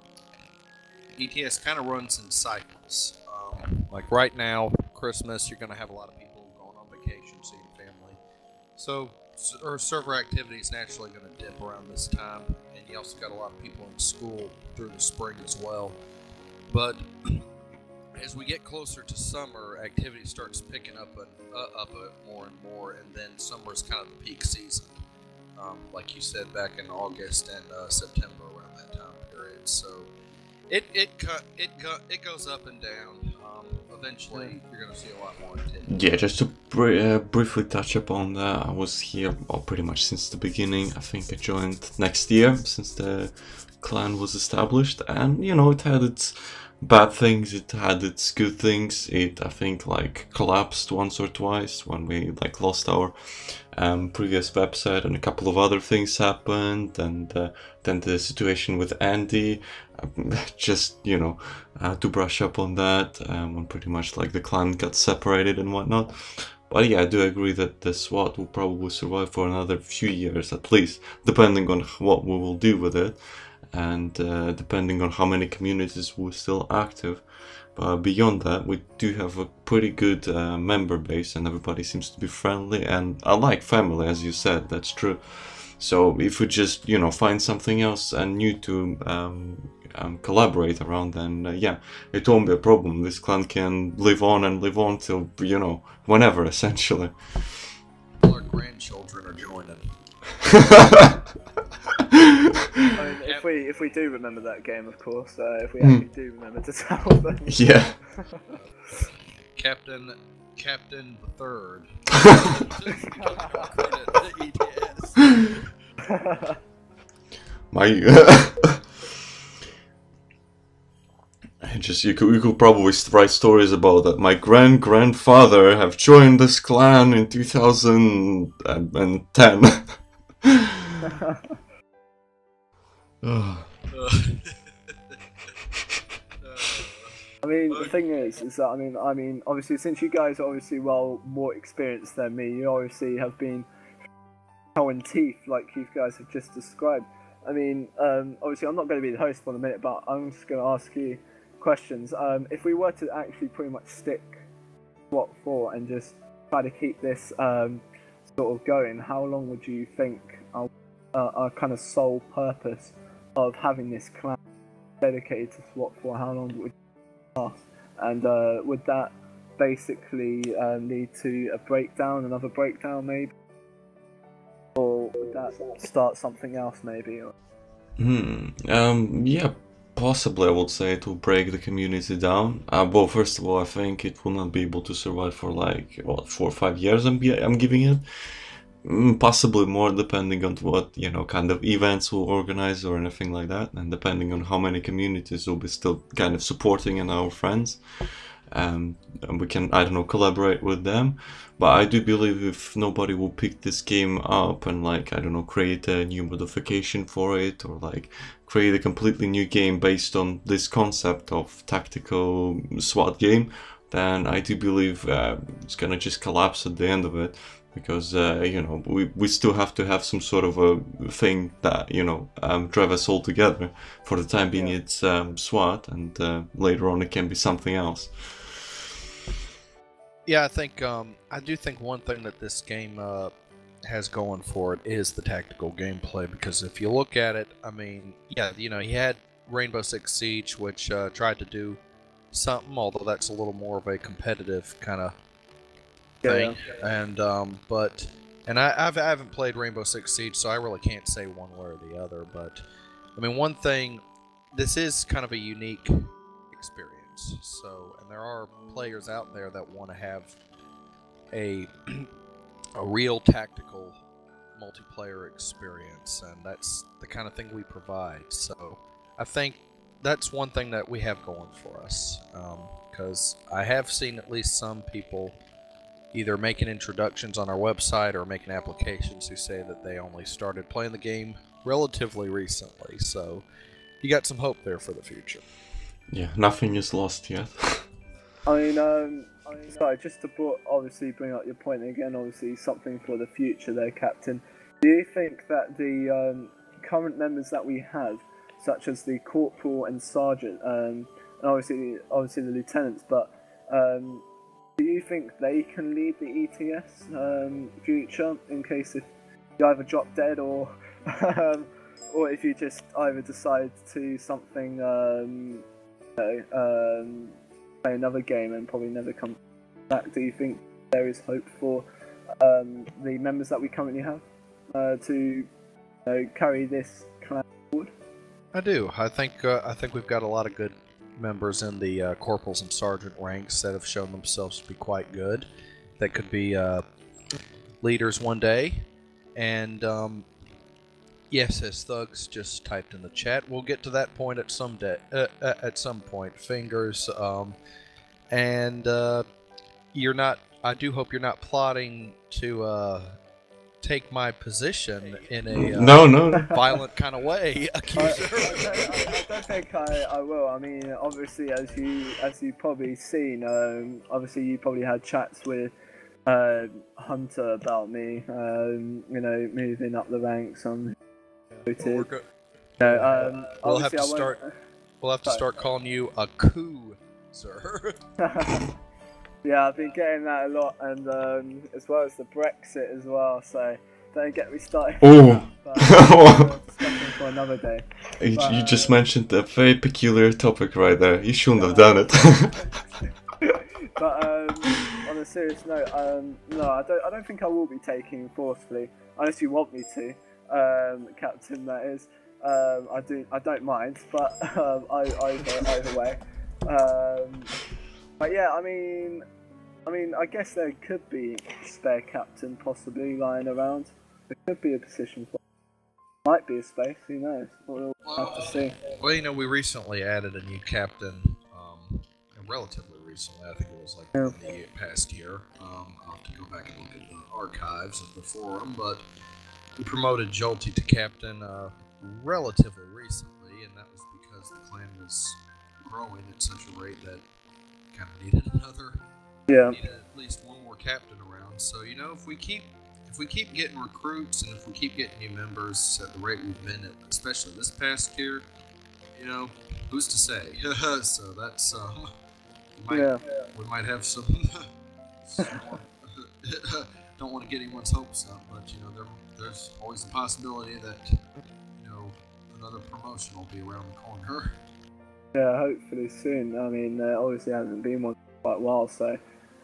ETS kind of runs in cycles. Like right now, Christmas, you're going to have a lot of people going on vacation, seeing family. So server activity is naturally going to dip around this time, and you also got a lot of people in school through the spring as well. But as we get closer to summer, activity starts picking up more and more, and then summer is kind of the peak season. Like you said, back in August and September, around that time period. So it goes up and down. Eventually, you're going to see a lot more activity. Yeah, just to briefly touch upon that, I was here pretty much since the beginning. I think I joined next year, since the clan was established, and it had its bad things, it had its good things. It, I think, like collapsed once or twice when we lost our previous website, and a couple of other things happened, and then the situation with Andy, just to brush up on that, when pretty much the clan got separated and whatnot. But yeah, I do agree that the SWAT will probably survive for another few years at least, depending on what we will do with it, and depending on how many communities were still active. But beyond that, we do have a pretty good member base, and everybody seems to be friendly, and I like family, as you said, that's true. So if we just, find something else and new to collaborate around, then yeah, it won't be a problem. This clan can live on and live on till, whenever, essentially. Our grandchildren are joining. I mean, if we do remember that game, of course, if we actually do remember to tell them. Yeah. Captain the Third. You could probably write stories about that. My grandfather have joined this clan in 2010. I mean, the thing is that I mean, obviously, since you guys are obviously more experienced than me, you obviously have been cow and teeth, like you guys have just described. I mean, obviously, I'm not going to be the host for a minute, but I'm just going to ask you questions. If we were to actually pretty much stick SWAT4 and just try to keep this sort of going, how long would you think our kind of sole purpose of having this clan dedicated to SWAT4, how long would it last? And would that basically lead to another breakdown maybe? Or would that start something else maybe? Yeah, possibly I would say it will break the community down. Well, first of all, I think it will not be able to survive for 4 or 5 years I'm giving it. Possibly more, depending on what, kind of events we'll organize or anything like that, and depending on how many communities will be still kind of supporting and our friends. And we can, I don't know, collaborate with them. But I do believe if nobody will pick this game up and I don't know, create a new modification for it, or create a completely new game based on this concept of tactical SWAT game, then I do believe it's gonna just collapse at the end of it. Because, we still have to have some sort of a thing that, drive us all together. For the time being, it's SWAT, and later on it can be something else. Yeah, I do think one thing that this game has going for it is the tactical gameplay, because if you look at it, I mean, yeah, he had Rainbow Six Siege, which tried to do something, although that's a little more of a competitive kind of thing. And I haven't played Rainbow Six Siege, so I really can't say one way or the other. But I mean, one thing, this is kind of a unique experience. So, and there are players out there that want to have a real tactical multiplayer experience, and that's the kind of thing we provide. So I think that's one thing that we have going for us, because I have seen at least some people either making introductions on our website or making applications who say that they only started playing the game relatively recently. So you got some hope there for the future. Yeah, nothing is lost yet. I mean, sorry, just to obviously bring up your point again, obviously something for the future there, Captain. Do you think that the current members that we have, such as the corporal and sergeant, and obviously the lieutenants, but do you think they can lead the ETS future in case if you either drop dead or or if you just either decide to something play another game and probably never come back? Do you think there is hope for the members that we currently have to carry this clan forward? I do. I think we've got a lot of good members in the corporals and sergeant ranks that have shown themselves to be quite good. That could be leaders one day. And yes, as Thugs just typed in the chat, we'll get to that point at some point. Fingers. And you're not. I do hope you're not plotting to take my position in a no. violent kind of way, Accuser. I don't think I will. I mean, obviously, as you probably seen, obviously you probably had chats with Hunter about me, moving up the ranks. We'll have to start calling you Accuser. Yeah, I've been getting that a lot, and as well as the Brexit as well. So don't get me started. Oh, discussion for another day. You just mentioned a very peculiar topic right there. You shouldn't have done it. But on a serious note, no, I don't think I will be taking forcefully, unless you want me to, Captain. That is, I don't mind, but either way. But yeah, I mean, I guess there could be a spare captain possibly lying around. There could be a position for. Might be a space. Who knows? We'll have to see. Well, we recently added a new captain. Relatively recently, I think it was like in the past year. I'll have to go back and look at the archives of the forum, but we promoted Jolty to captain relatively recently, and that was because the clan was growing at such a rate that kind of needed needed at least one more captain around. So if we keep getting recruits and if we keep getting new members at the rate we've been at, especially this past year, who's to say? So that's we might have some. Don't want to get anyone's hopes up, but there's always the possibility that another promotion will be around the corner. Yeah, hopefully soon. I mean, obviously hasn't been one for quite a while, so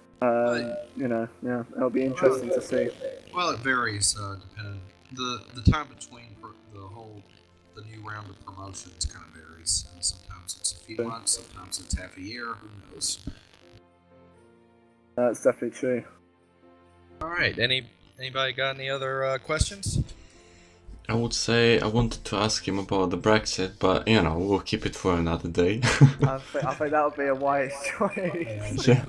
it'll be interesting to see. Well, it varies depending the time between the new round of promotions kind of varies. And sometimes it's a few months, sometimes it's half a year. Who knows? That's definitely true. All right. Anybody got any other questions? I would say I wanted to ask him about the Brexit, but we'll keep it for another day. I think that would be a wise choice. Yeah.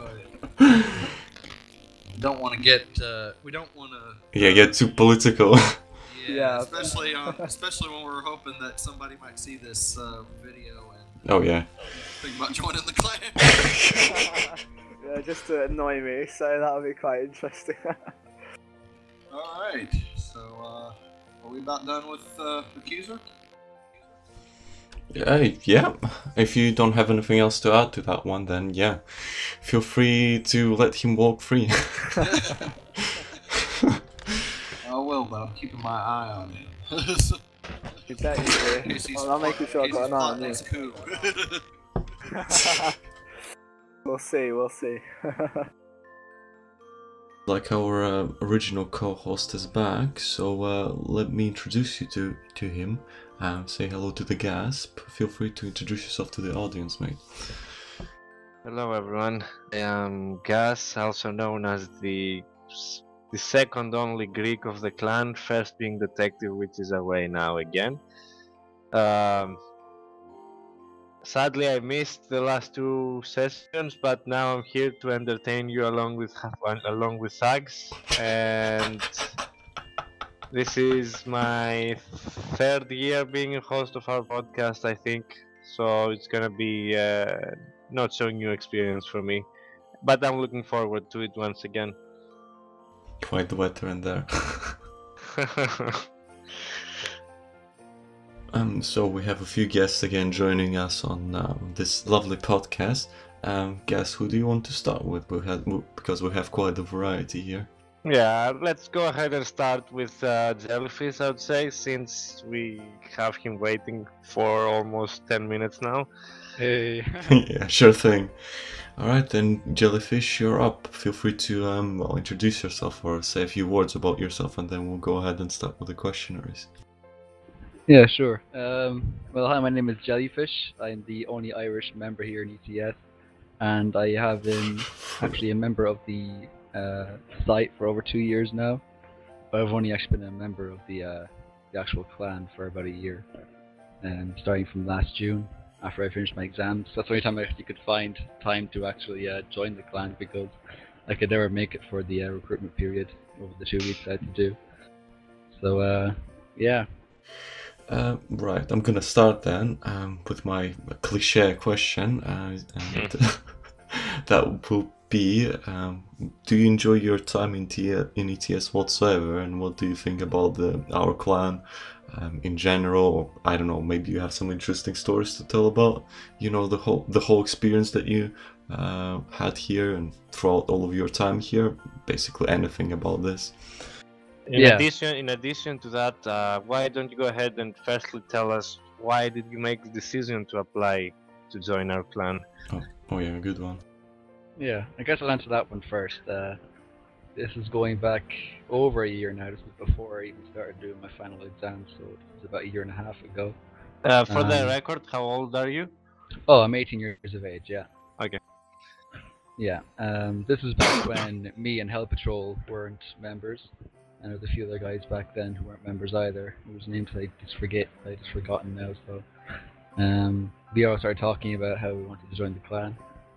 We don't want to get get too political. Yeah, especially when we're hoping that somebody might see this video and think about joining the clan. Yeah, just to annoy me, so that would be quite interesting. Alright, so are we about done with Accuser? Yeah, if you don't have anything else to add to that one, then feel free to let him walk free. I will, but I'm keeping my eye on him. You bet you do. Well, I'm making sure I got an eye on you. Coup. We'll see, we'll see. Like our original co-host is back, so let me introduce you to him. Say hello to the Gasp. Feel free to introduce yourself to the audience, mate. Hello everyone, I am Gas, also known as the second only Greek of the clan, first being detective, which is away now again. Sadly I missed the last 2 sessions, but now I'm here to entertain you along with Sags, and this is my 3rd year being a host of our podcast, I think, so it's gonna be not so new experience for me, but I'm looking forward to it once again. Quite the veteran there. So we have a few guests again joining us on this lovely podcast. Guess who do you want to start with? Because we have quite a variety here. Yeah, let's go ahead and start with Jellyfish, I would say, since we have him waiting for almost 10 minutes now. Hey. Yeah, sure thing. Alright then, Jellyfish, you're up. Feel free to introduce yourself or say a few words about yourself, and then we'll go ahead and start with the questionnaires. Yeah, sure. Well, hi, my name is Jellyfish. I'm the only Irish member here in ETS, and I have been actually a member of the site for over 2 years now, but I've only actually been a member of the actual clan for about a year, starting from last June after I finished my exams. That's the only time I actually could find time to actually join the clan, because I could never make it for the recruitment period over the 2 weeks I had to do. So, yeah. Right, I'm gonna start then with my cliche question, and that will be, do you enjoy your time in ETS whatsoever, and what do you think about our clan in general? Or, I don't know, maybe you have some interesting stories to tell about, you know, the whole experience that you had here and throughout all of your time here. Basically anything about this. In addition to that, why don't you go ahead and firstly tell us why did you make the decision to apply to join our clan? Oh yeah, good one. Yeah, I guess I'll answer that one first. This is going back over a year now. This was before I even started doing my final exams, so it was about 1.5 years ago. For the record, how old are you? Oh, I'm 18 years of age, yeah. Okay. Yeah, this was back when me and Hell Patrol weren't members, and there was a few other guys back then who weren't members either, whose names I just forgotten now, so we all started talking about how we wanted to join the clan.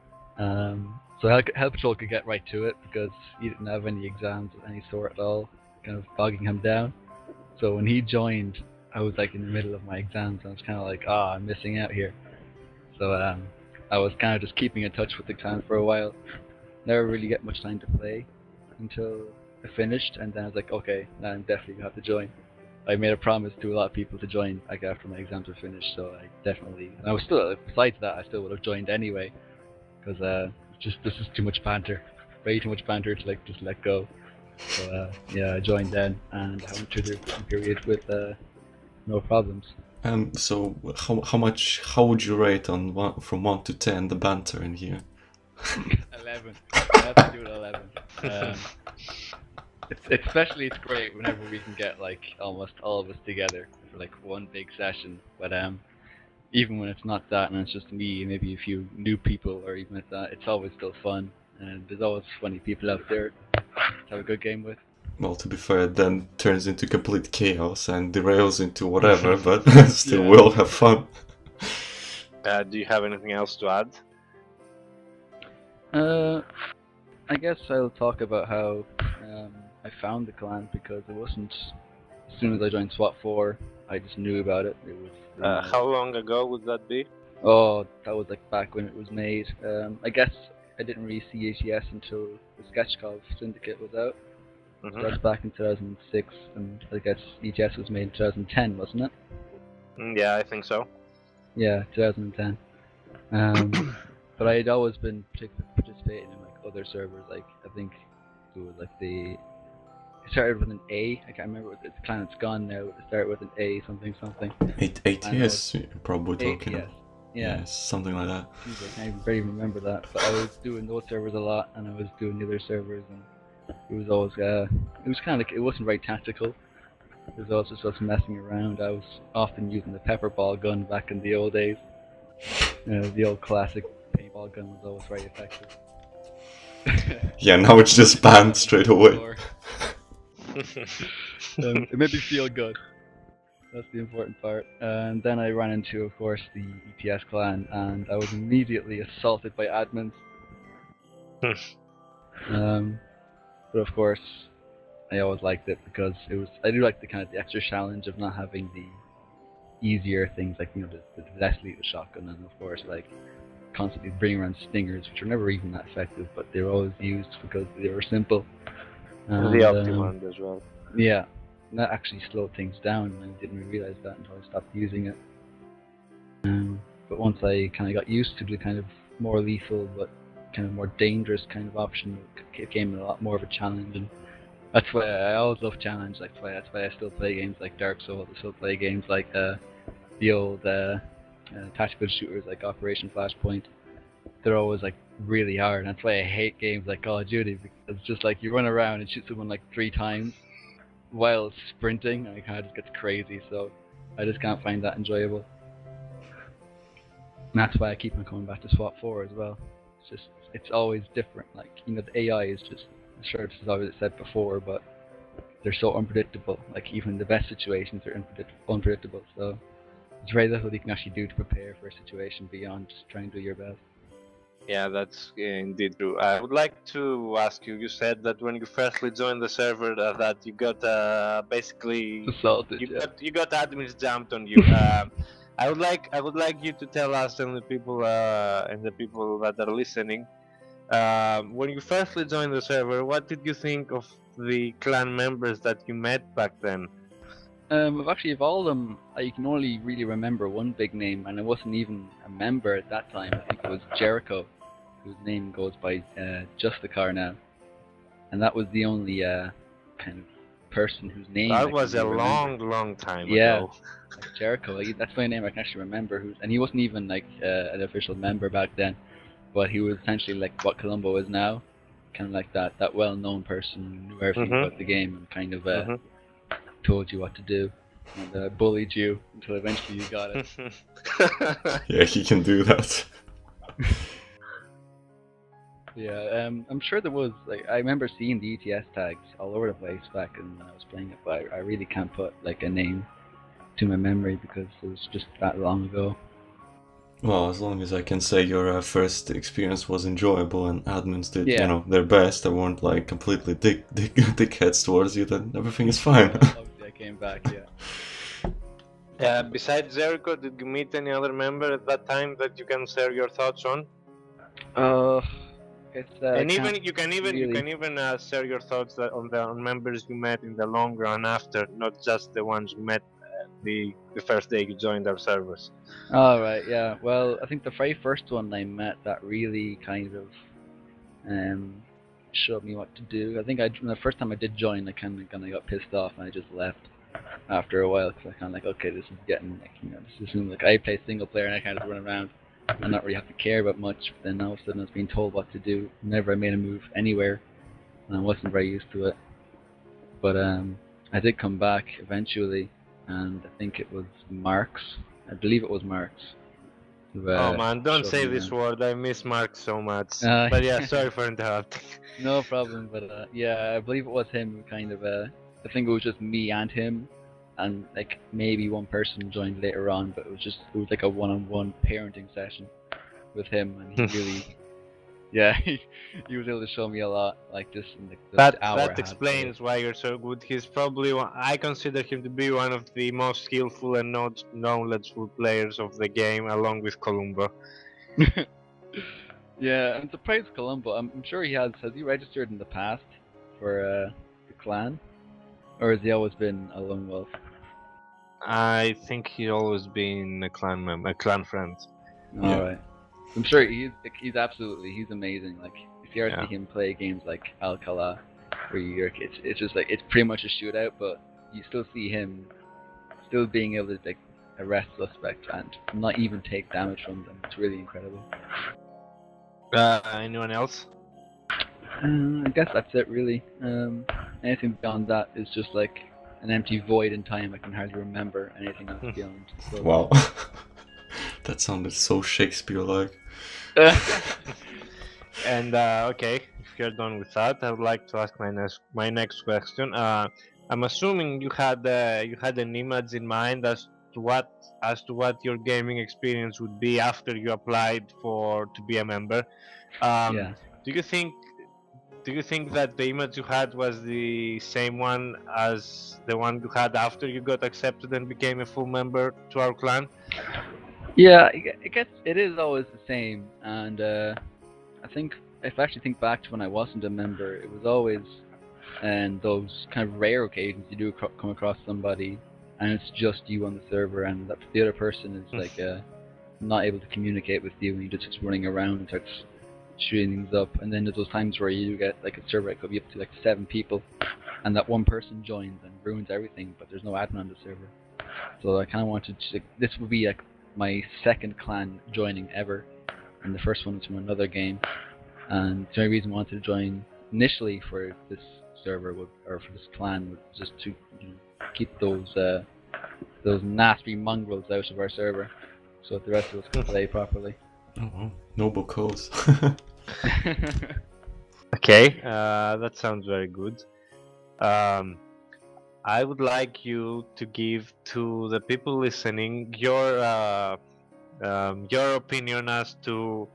So Hell Patrol could get right to it, because he didn't have any exams of any sort at all, kind of bogging him down. So when he joined, I was like in the middle of my exams, and I was kind of like, I'm missing out here. So I was kind of just keeping in touch with the clan for a while. Never really get much time to play until I finished, and then I was like, okay, now I'm definitely gonna have to join. I made a promise to a lot of people to join like after my exams were finished, so I definitely. And I was still, besides that, I still would have joined anyway, because this is too much banter, way too much banter to like just let go. So yeah, I joined then, and I went through the period with no problems. So how would you rate on from 1 to 10 the banter in here? 11. I have to do it 11. It's great whenever we can get like almost all of us together for like one big session. But even when it's not that, and it's just me, maybe a few new people, or even at that, it's always still fun, and there's always funny people out there to have a good game with. Well, to be fair, it then turns into complete chaos and derails into whatever, but still Yeah. we'll have fun. Do you have anything else to add? I guess I'll talk about how I found the clan, because it wasn't as soon as I joined SWAT4, I just knew about it. It was How long ago would that be? Oh, that was like back when it was made. I guess I didn't really see ATS until the Sketchkov Syndicate was out. So that was back in 2006, and I guess ETS was made in 2010, wasn't it? Yeah, I think so. Yeah, 2010. But I had always been participating in like other servers, like I think it was like the It started with an A. I can't remember what the clan. It's gone now. It started with an A something something. ATS, you're probably talking ATS. about. Yeah, something like that. Jesus, I can't even remember that. But I was doing those servers a lot, and I was doing the other servers, and it was always it was kind of like, it wasn't very tactical. It was also just messing around. I was often using the pepper ball gun back in the old days. The old classic paintball gun was always very effective. Yeah, now it's just banned straight away. It made me feel good. That's the important part. And then I ran into, of course, the ETS clan, and I was immediately assaulted by admins. But of course, I always liked it because I do like the kind of the extra challenge of not having the easier things like, the less lethal shotgun, and of course like constantly bringing around stingers, which are never even that effective, but they were always used because they were simple. And, the Optimum as well. Yeah, and that actually slowed things down, and I didn't really realize that until I stopped using it. But once I kind of got used to the kind of more lethal but kind of more dangerous kind of option, it became a lot more of a challenge, and that's why I always love challenge. That's why I still play games like Dark Souls. I still play games like the old tactical shooters like Operation Flashpoint. They're always like really hard, and that's why I hate games like Call of Duty, because it's just like you run around and shoot someone like 3 times while sprinting, and it kind of just gets crazy. So I just can't find that enjoyable. And that's why I keep on coming back to SWAT4 as well. It's always different. Like, the AI is just, I'm sure this is always said before, but they're so unpredictable. Like, even the best situations are unpredictable. So there's very little you can actually do to prepare for a situation beyond just trying to do your best. Yeah, that's indeed true. I would like to ask you. You said that when you firstly joined the server, that you got basically assaulted. You got admins jumped on you. I would like you to tell us and the people that are listening. When you firstly joined the server, what did you think of the clan members that you met back then? Actually, of all of them, I can only really remember one big name, and I wasn't even a member at that time. I think it was Jericho, whose name goes by Just the Car now, and that was the only kind of person whose name that I was can a remember. long time yeah, ago. Like Jericho. That's the only name I can actually remember. And he wasn't even like an official member back then, but he was essentially like what Columbo is now, kind of like that well-known person who knew everything about the game and kind of told you what to do and bullied you until eventually you got it. Yeah, he can do that. Yeah, I'm sure there was, like, I remember seeing the ETS tags all over the place back when I was playing it, but I really can't put like a name to my memory because it was just that long ago. Well, as long as I can say your first experience was enjoyable and admins did, Yeah. Their best, they weren't like completely dickheads towards you, then everything is fine. Obviously I came back, yeah. Besides Jericho, did you meet any other member at that time that you can share your thoughts on? And even you can even share your thoughts on members you met in the long run after, not just the ones you met the first day you joined our servers. Alright, yeah. Well, I think the very first one I met that really kind of showed me what to do. I think the first time I did join, I kind of got pissed off and I just left after a while because I kind of like, okay, this is getting like, this is like I play single player and I kind of run around and not really have to care about much. But then all of a sudden I was being told what to do whenever I made a move anywhere, and I wasn't very used to it. But I did come back eventually, and I think it was Marks. I believe it was Marks. Who, oh man, don't say this word. I miss Mark so much. Uh, but yeah, sorry for interrupting. No problem. But yeah, I believe it was him who kind of. I think it was just me and him, and like maybe one person joined later on. But it was like a one-on-one parenting session with him, and he really. Yeah, he was able to show me a lot, like this. In the hour that explains why you're so good. He's probably I consider him to be one of the most skillful and knowledgeable players of the game, along with Columbo. Yeah, I'm surprised Columbo. I'm sure he has. Has he registered in the past for the clan, or has he always been a lone wolf? I think he's always been a clan member, a clan friend. All right. I'm sure he's amazing. Like if you ever see him play games like Alcala, where it's just like it's pretty much a shootout, but you still see him still being able to like arrest suspects and not even take damage from them. It's really incredible. Anyone else? I guess that's it really. Anything beyond that is just like an empty void in time. I can hardly remember anything else beyond. So. Wow. That sounded so Shakespeare-like. And okay, if you're done with that, I would like to ask my next question. I'm assuming you had an image in mind as to what your gaming experience would be after you applied to be a member. Yeah. Do you think that the image you had was the same one as the one you had after you got accepted and became a full member to our clan? Yeah, it is always the same, and I think if I actually think back to when I wasn't a member, it was always those kind of rare occasions you do come across somebody and it's just you on the server and that the other person is like not able to communicate with you and you're just running around and starts shooting things up, and then there's those times where you get like a server that could be up to like 7 people and that one person joins and ruins everything, but there's no admin on the server. So I kind of wanted to, this would be like my second clan joining ever, and the first one was from another game, and the only reason I wanted to join initially for this server or for this clan was just to keep those nasty mongrels out of our server so that the rest of us can play properly. Oh wow, noble cause. Okay, that sounds very good. I would like you to give to the people listening your opinion as to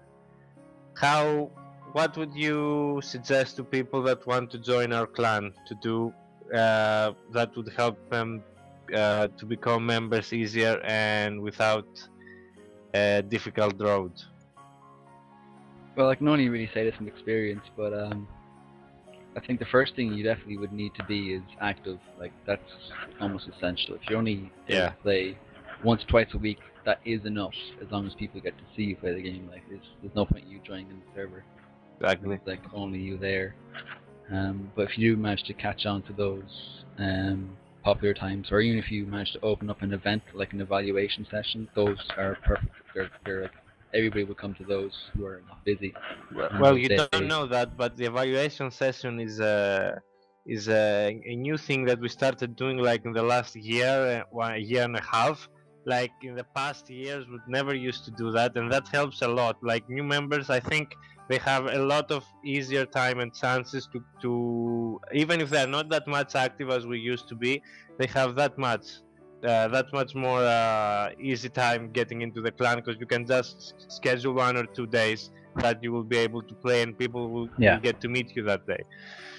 what would you suggest to people that want to join our clan to do that would help them to become members easier and without a difficult road? Well, I can only really say this from experience, but I think the first thing you definitely would need to be is active. Like, that's almost essential. If you're only able to play once, twice a week, that is enough, as long as people get to see you play the game. Like, there's no point in you joining in the server. Exactly. It's like only you there. But if you do manage to catch on to those popular times, or even if you manage to open up an event like an evaluation session, those are perfect. They're like, everybody will come to those who are not busy. Well, you don't know that, but the evaluation session is a new thing that we started doing like in the last year, 1 year and a half. Like in the past years, we never used to do that, and that helps a lot. Like new members, I think they have a lot of easier time and chances to even if they're not that much active as we used to be, they have that much more easy time getting into the clan, because you can just schedule 1 or 2 days that you will be able to play and people will get to meet you that day.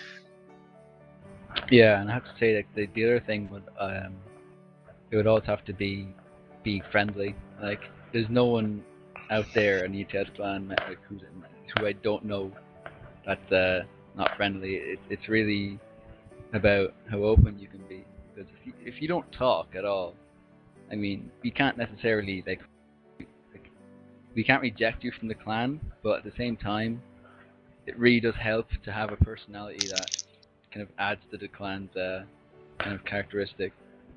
Yeah, and I have to say that the other thing would it would also have to be friendly. Like, there's no one out there in the ETS clan like, who I don't know that's not friendly. It's really about how open you can be. Because if you don't talk at all, I mean, we can't necessarily like we can't reject you from the clan, but at the same time, it really does help to have a personality that kind of adds to the clan's kind of characteristic.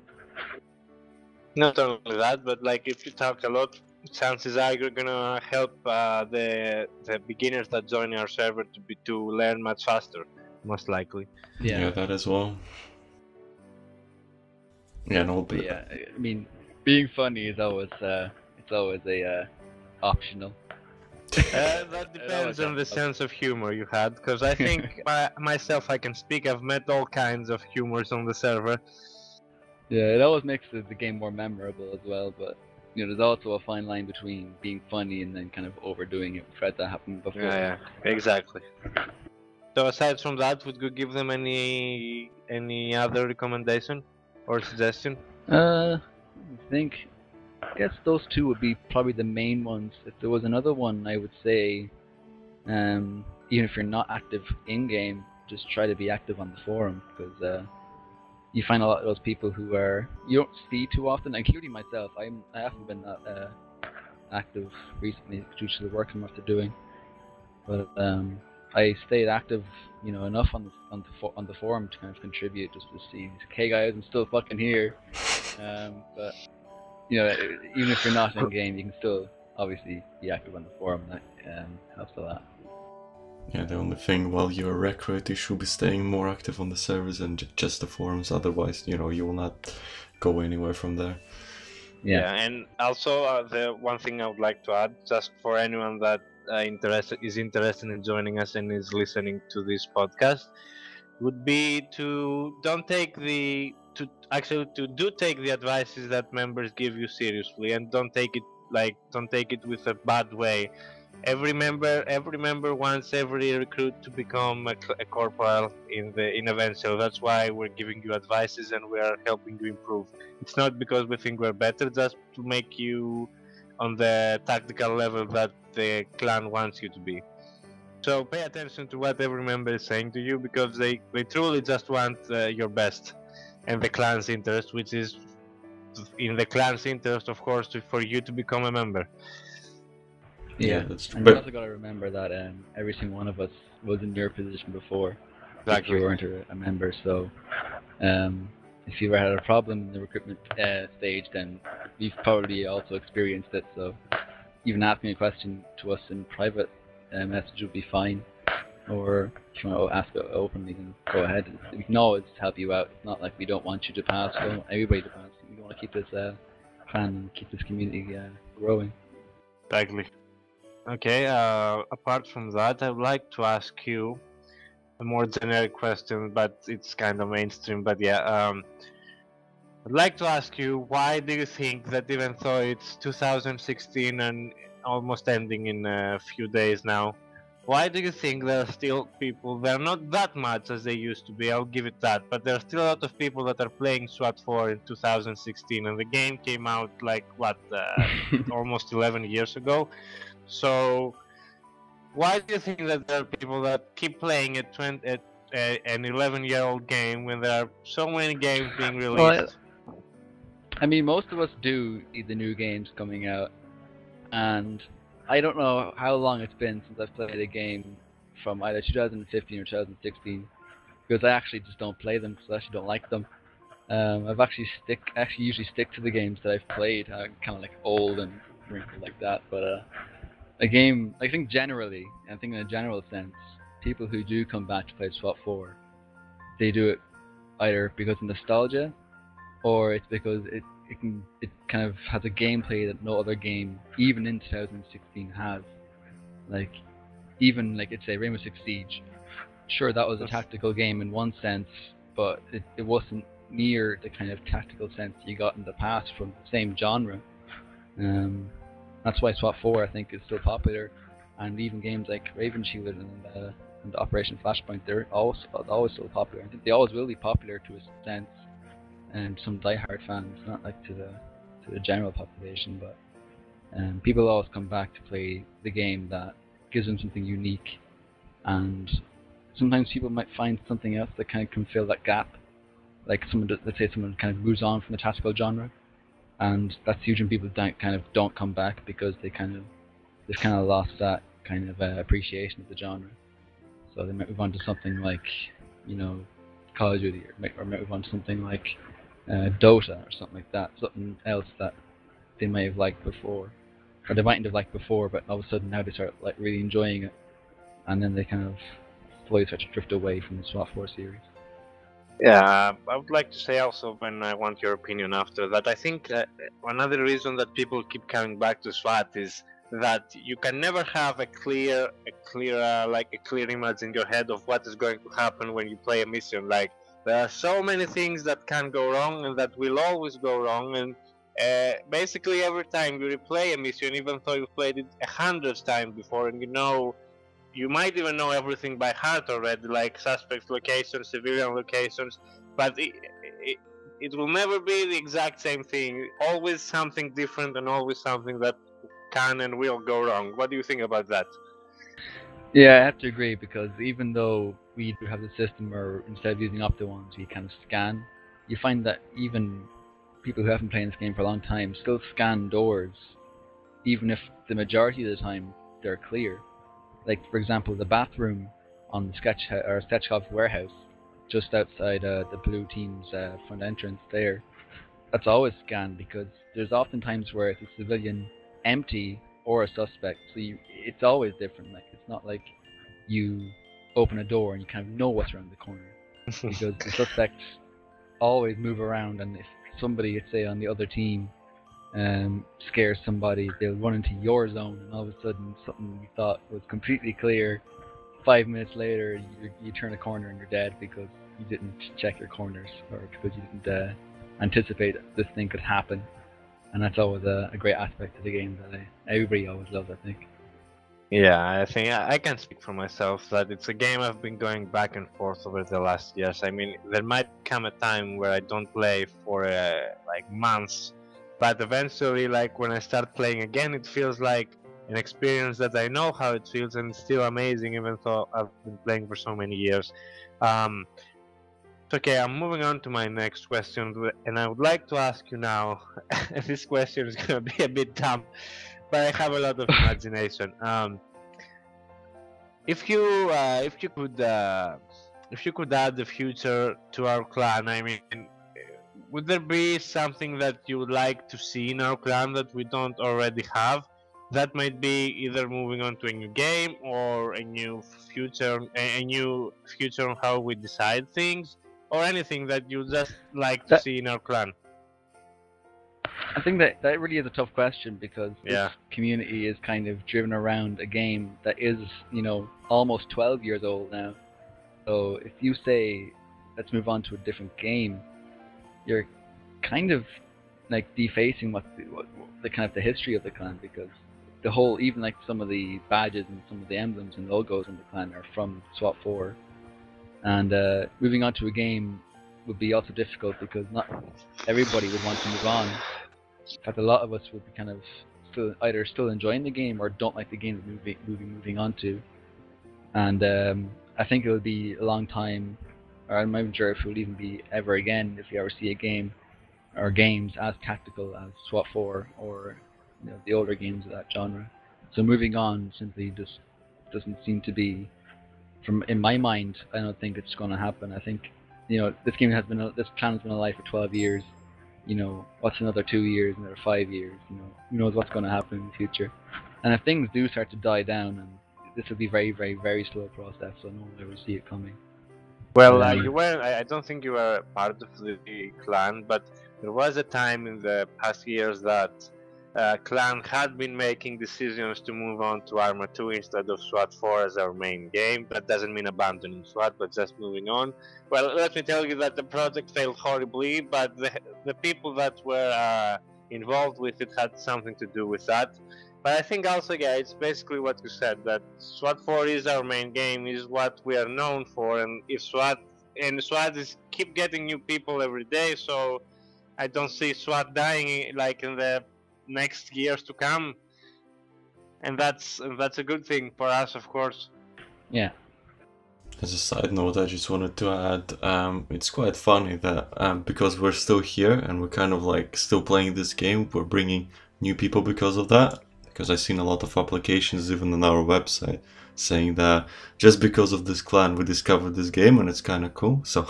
Not only that, but like if you talk a lot, chances are you're gonna help the beginners that join our server to learn much faster, most likely. Yeah, that as well. Yeah, no, but yeah, I mean, being funny is always it's always a optional. That depends on the sense of humor you had, because I think myself, I can speak. I've met all kinds of humors on the server. Yeah, it always makes the game more memorable as well, but there's also a fine line between being funny and then kind of overdoing it. We've had that happen before. Yeah, exactly. So aside from that, would you give them any other recommendation or suggestion? I guess those two would be probably the main ones. If there was another one, I would say, even if you're not active in-game, just try to be active on the forum, because you find a lot of those people who you don't see too often, including myself. I haven't been that active recently due to the work I'm after doing. But I stayed active, enough on the forum to kind of contribute, just to see, hey guys, I'm still fucking here. But even if you're not in game, you can still obviously be active on the forum. That helps a lot. Yeah, the only thing, while you're a recruit, you should be staying more active on the servers and just the forums. Otherwise, you will not go anywhere from there. Yeah, and also the one thing I would like to add, just for anyone that is interested in joining us and is listening to this podcast, would be to take the advices that members give you seriously, and don't take it with a bad way. Every member wants every recruit to become a corporal in eventual. That's why we're giving you advices and we are helping you improve. It's not because we think we're better, just to make you on the tactical level that the clan wants you to be. So pay attention to what every member is saying to you, because they truly just want your best and the clan's interest, which is in the clan's interest, of course, for you to become a member. Yeah, that's true. And you also got to remember that every single one of us was in your position before. Exactly. If you weren't a member, so if you ever had a problem in the recruitment stage, then you've probably also experienced it. So even asking a question to us in private message would be fine. Or if you want to ask it openly, then go ahead. We can always help you out. It's not like we don't want you to pass. We don't want everybody to pass. We want to keep this plan and keep this community growing. Exactly. Okay, apart from that, I would like to ask you a more generic question, but it's kind of mainstream. But yeah, I'd like to ask you, why do you think that even though it's 2016 and almost ending in a few days now, why do you think there are still people, they're not that much as they used to be, I'll give it that, but there are still a lot of people that are playing SWAT4 in 2016, and the game came out like, almost 11 years ago. So, why do you think that there are people that keep playing an 11-year-old game when there are so many games being released? Well, I mean, most of us do need the new games coming out, and I don't know how long it's been since I've played a game from either 2015 or 2016, because I actually just don't play them, because I actually don't like them. I've actually usually stick to the games that I've played, kind of like old and wrinkled like that, but a game, I think generally, I think in a general sense, people who do come back to play SWAT4, they do it either because of nostalgia, or it's because it kind of has a gameplay that no other game, even in 2016, has. Even it's a Rainbow Six Siege. Sure, that was a tactical game in one sense, but it wasn't near the kind of tactical sense you got in the past from the same genre. That's why SWAT4, I think, is still popular, and even games like Raven Shield and Operation Flashpoint, they're always still popular. I think they always will be popular to a sense, and some diehard fans, not like to the general population, but people always come back to play the game that gives them something unique, and sometimes people might find something else that kind of can fill that gap. Like let's say someone kind of moves on from the tactical genre, and that's usually when people don't come back because they've kind of lost that kind of appreciation of the genre. So they might move on to something like, Call of Duty, or might move on to something like Dota or something like that, something else that they may have liked before, or they mightn't have liked before, but all of a sudden now they start really enjoying it, and then they kind of slowly start to drift away from the SWAT4 series. Yeah, I would like to say also, when I want your opinion after that, I think another reason that people keep coming back to SWAT is that you can never have a clear image in your head of what is going to happen when you play a mission. Like, there are so many things that can go wrong and that will always go wrong, and basically every time you replay a mission, even though you've played it 100 times before, and you might even know everything by heart already, like suspect locations, civilian locations, but it will never be the exact same thing. Always something different, and always something that can and will go wrong. What do you think about that? Yeah, I have to agree, because even though we do have the system where instead of using Opto-1s we kind of scan, you find that even people who haven't played this game for a long time still scan doors, even if the majority of the time they're clear. Like, for example, the bathroom on the Sketchcraft warehouse, just outside the blue team's front entrance there. That's always scanned because there's often times where it's a civilian empty or a suspect, so it's always different. Like, it's not like you open a door and you kind of know what's around the corner, because the suspects always move around, and if somebody, let's say on the other team, scares somebody, they'll run into your zone, and all of a sudden something you thought was completely clear, 5 minutes later you turn a corner and you're dead because you didn't check your corners, or because you didn't anticipate this thing could happen. And that's always a great aspect of the game that everybody always loves, I think. Yeah, I think I can speak for myself that it's a game I've been going back and forth over the last years. I mean, there might come a time where I don't play for like months, but eventually, like when I start playing again, it feels like an experience that I know how it feels, and it's still amazing, even though I've been playing for so many years. Okay, I'm moving on to my next question, and I would like to ask you now. This question is going to be a bit dumb, but I have a lot of imagination. If you could add the future to our clan, I mean, would there be something that you would like to see in our clan that we don't already have? That might be either moving on to a new game or a new future on how we decide things, or anything that you just like to see in our clan. I think that really is a tough question, because Yeah. this community is kind of driven around a game that is, almost 12 years old now. So if you say, let's move on to a different game, you're kind of like defacing what the kind of the history of the clan, because the whole, even like some of the badges and some of the emblems and logos in the clan are from SWAT4. And moving on to a game would be also difficult, because not everybody would want to move on. But a lot of us would be kind of still enjoying the game, or don't like the game that we'll be moving on to. And I think it will be a long time, or I'm not even sure if it will even be ever again, if we ever see a game or games as tactical as SWAT4 or the older games of that genre. So moving on simply just doesn't seem to be, in my mind, I don't think it's going to happen. I think this clan has been alive for 12 years. What's another 2 years, another 5 years? Who knows what's going to happen in the future? And if things do start to die down, and this will be very, very, very slow process, so no one will ever see it coming. Well, I don't think you were part of the clan, but there was a time in the past years that clan had been making decisions to move on to Arma 2 instead of SWAT4 as our main game. That doesn't mean abandoning SWAT, but just moving on. Well, let me tell you that the project failed horribly, but the people that were involved with it had something to do with that. But I think also, yeah, it's basically what you said, that SWAT4 is our main game, is what we are known for, and if SWAT is keep getting new people every day, so I don't see SWAT dying like in the next years to come, and that's a good thing for us, of course. Yeah. As a side note, I just wanted to add, it's quite funny that because we're still here and we're kind of like still playing this game, we're bringing new people because of that. Because I've seen a lot of applications even on our website saying that just because of this clan we discovered this game and it's kind of cool. So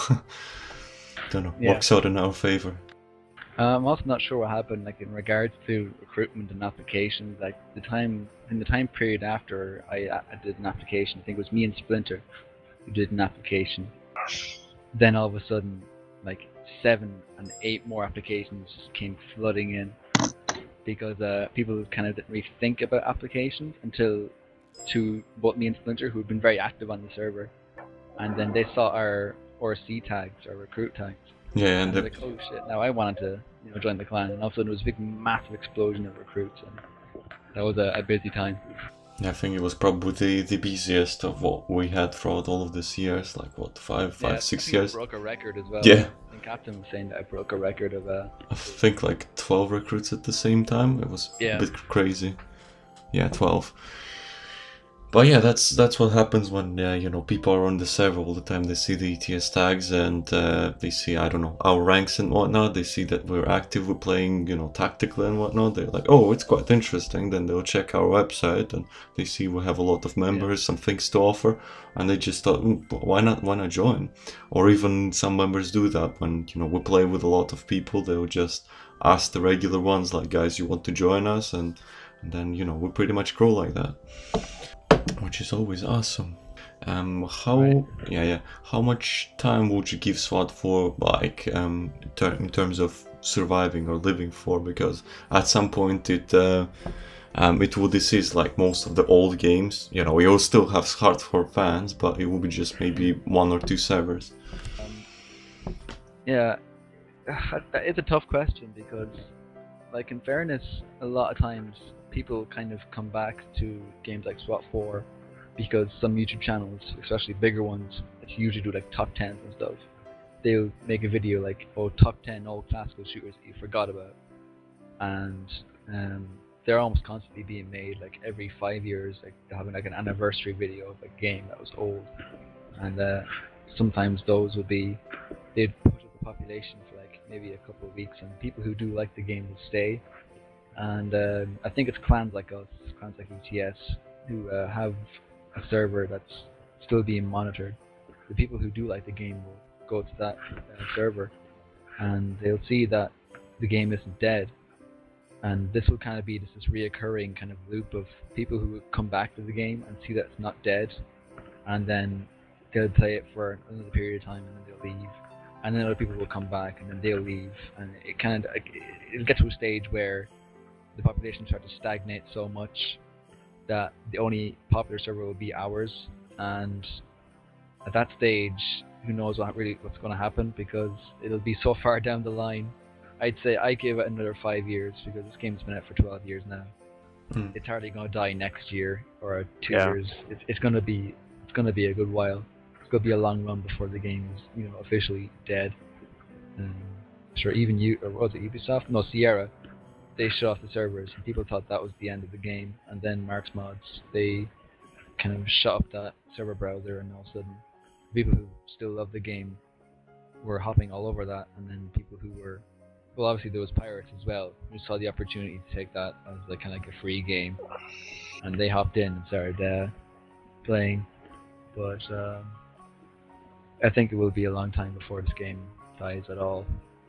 don't know, works out in our favor. I'm also not sure what happened, like in regards to recruitment and applications. Like in the time period after I did an application, I think it was me and Splinter who did an application. Then all of a sudden, like 7 and 8 more applications came flooding in, because people kind of didn't really think about applications until both me and Splinter, who had been very active on the server, and then they saw our RC tags, our recruit tags. Yeah, and they're like, oh shit! Now I wanted to join the clan, and all of a sudden it was a big, massive explosion of recruits, and that was a busy time. Yeah, I think it was probably the busiest of what we had throughout all of these years, like what, 6 years. I broke a record as well. Yeah. I think Captain was saying that I broke a record of I think like 12 recruits at the same time. It was a bit crazy. Yeah, 12. But yeah, that's what happens when people are on the server all the time. They see the ETS tags and they see, I don't know, our ranks and whatnot. They see that we're active, we're playing, tactically and whatnot. They're like, oh, it's quite interesting. Then they'll check our website and they see we have a lot of members, some things to offer, and they just thought, why not join? Or even some members do that when we play with a lot of people. They'll just ask the regular ones, like, guys, you want to join us? And then we pretty much grow like that, which is always awesome. How much time would you give SWAT4, like, in terms of surviving or living for? Because at some point it will decease like most of the old games. We will still have hardcore fans, but it will be just maybe 1 or 2 servers. Yeah, it's a tough question because, like, in fairness, a lot of times people kind of come back to games like SWAT4 because some YouTube channels, especially bigger ones, that usually do like top 10s and stuff, they'll make a video like, oh, top 10 old classical shooters that you forgot about, and they're almost constantly being made. Like every 5 years, like they're having like an anniversary video of a game that was old, and sometimes those would be, they'd push up the population for like maybe a couple of weeks, and people who do like the game will stay. And I think it's clans like us, clans like ETS, who have a server that's still being monitored. The people who do like the game will go to that server, and they'll see that the game isn't dead. And this will kind of be this reoccurring kind of loop of people who come back to the game and see that it's not dead, and then they'll play it for another period of time, and then they'll leave. And then other people will come back, and then they'll leave, and it'll get to a stage where the population starts to stagnate so much that the only popular server will be ours. And at that stage, who knows what's going to happen, because it'll be so far down the line. I'd say I give it another 5 years, because this game's been out for 12 years now. It's hardly going to die next year or 2 years. It's going to be a good while. It's going to be a long run before the game is officially dead. Sure, even Ubisoft? No, Sierra. They shut off the servers, and people thought that was the end of the game. And then Mark's Mods, they kind of shut up that server browser, and all of a sudden, people who still love the game were hopping all over that. And then people who were, well, obviously there was pirates as well, who saw the opportunity to take that as like kind of like a free game, and they hopped in and started playing. But I think it will be a long time before this game dies at all.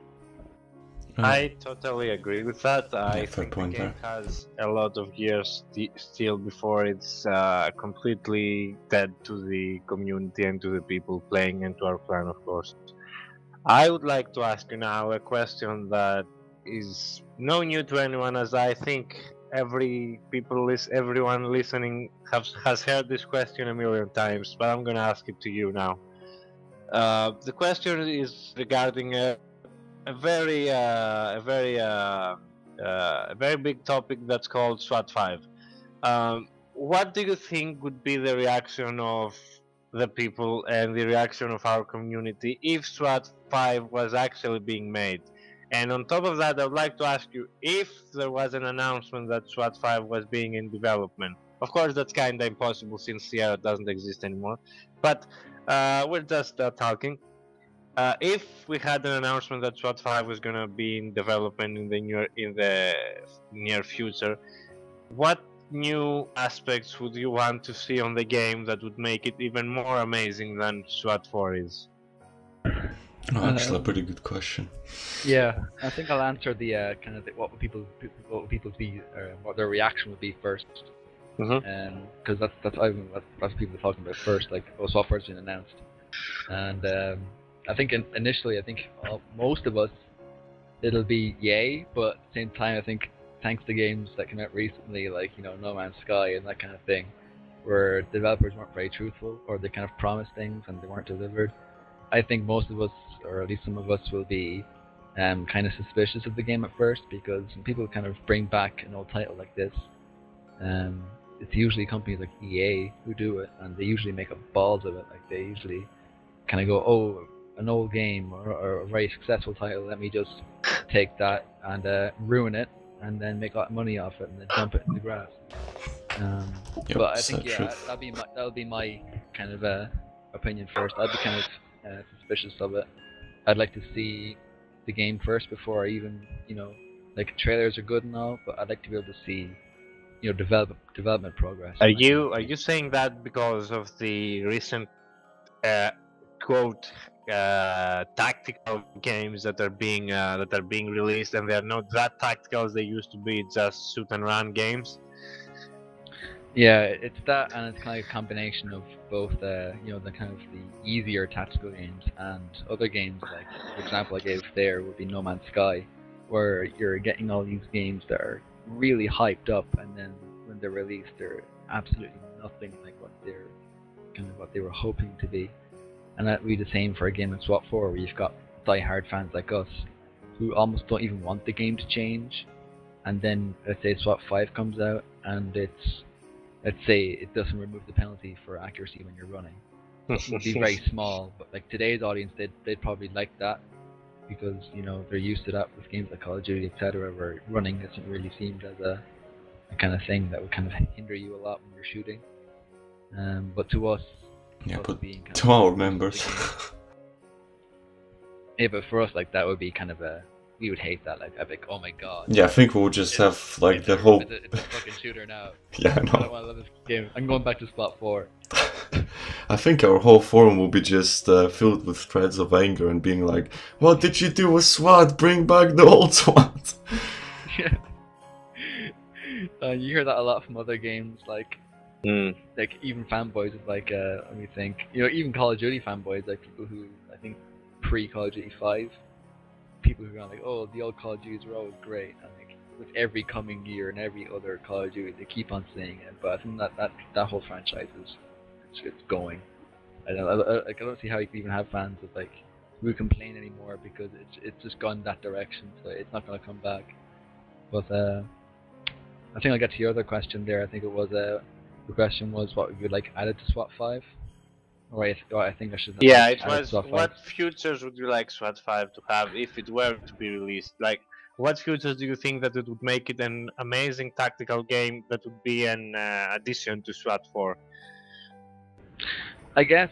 I totally agree with that. I think the game has a lot of years still before it's completely dead to the community and to the people playing, and to our clan, of course. I would like to ask you now a question that is no new to anyone, as I think everyone listening has heard this question a million times, but I'm gonna ask it to you now. The question is regarding a very big topic that's called SWAT5. What do you think would be the reaction of the people and the reaction of our community if SWAT5 was actually being made? And on top of that, I would like to ask you if there was an announcement that SWAT5 was being in development. Of course, that's kind of impossible since Sierra doesn't exist anymore, but we're just talking. If we had an announcement that SWAT5 was going to be in development in the near future, what new aspects would you want to see on the game that would make it even more amazing than SWAT4 is? Actually, a pretty good question. Yeah, I think I'll answer the what people be, what their reaction would be first. Because that's what people are talking about first. Like, SWAT4's been announced, and I think initially, most of us, it'll be yay, but at the same time, I think thanks to games that came out recently, like No Man's Sky and that kind of thing, where developers weren't very truthful, or they kind of promised things and they weren't delivered. I think most of us, or at least some of us, will be kind of suspicious of the game at first, because when people kind of bring back an old title like this, it's usually companies like EA who do it, and they usually make up balls of it. Like, they usually kind of go, oh, an old game or a very successful title, let me just take that and ruin it, and then make a lot of money off it, and then dump it in the grass. Yep, but I so think true. that'll be my kind of opinion first. I'd be kind of suspicious of it. I'd like to see the game first before I even, like trailers are good and all, but I'd like to be able to see, development progress. Are and that kind you of are thing. you saying that because of the recent quote tactical games that are being released, and they're not that tactical as they used to be, just shoot and run games? Yeah, it's that, and it's kind of a combination of both, the kind of the easier tactical games and other games. Like, for example, I gave there would be No Man's Sky, where you're getting all these games that are really hyped up, and then when they're released, they're absolutely nothing like what they were hoping to be. And that would be the same for a game like SWAT4, where you've got die-hard fans like us who almost don't even want the game to change. And then, let's say SWAT5 comes out, and let's say it doesn't remove the penalty for accuracy when you're running. It would be very small, but like today's audience, they'd probably like that, because they're used to that with games like Call of Duty, etc., where running isn't really seen as a kind of thing that would kind of hinder you a lot when you're shooting. But to us, Yeah, but being kind to of our members. yeah, but for us, like that would be kind of we would hate that. Like, I'd be like, oh my god. Yeah, I think we'll just have like the whole. It's a fucking shooter now. Yeah, I I don't know. want to love this game. I'm going back to SWAT4. I think our whole forum will be just filled with threads of anger and being like, "What did you do with SWAT? Bring back the old SWAT!" Yeah. You hear that a lot from other games, like even fanboys of like let me think, even Call of Duty fanboys, like people who I think pre-Call of Duty 5, people who are like, oh, the old Call of Duties were always great, and like with every coming year and every other Call of Duty, they keep on saying it. But I think that whole franchise it's going. I don't see how you can even have fans of like who complain anymore, because it's just gone that direction, so it's not going to come back. But I think I'll get to your other question there. I think it was the question was what we would like added to SWAT 5. Or I think I should. Yeah, it was. SWAT 5. What features would you like SWAT 5 to have if it were to be released? Like, what features do you think that it would make it an amazing tactical game that would be an addition to SWAT 4? I guess.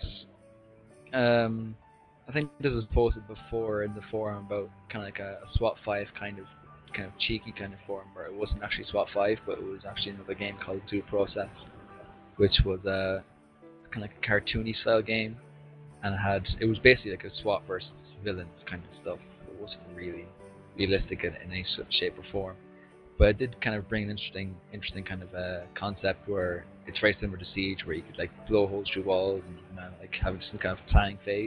I think this was posted before in the forum about kind of like a SWAT 5 kind of cheeky kind of forum, where it wasn't actually SWAT 5, but it was actually another game called Due Process, which was kind of like a cartoony style game, and it was basically like a SWAT versus villains kind of stuff. It wasn't really realistic in any shape or form, but it did kind of bring an interesting kind of concept where it's very similar to Siege, where you could like blow holes through walls and like having some kind of planning phase.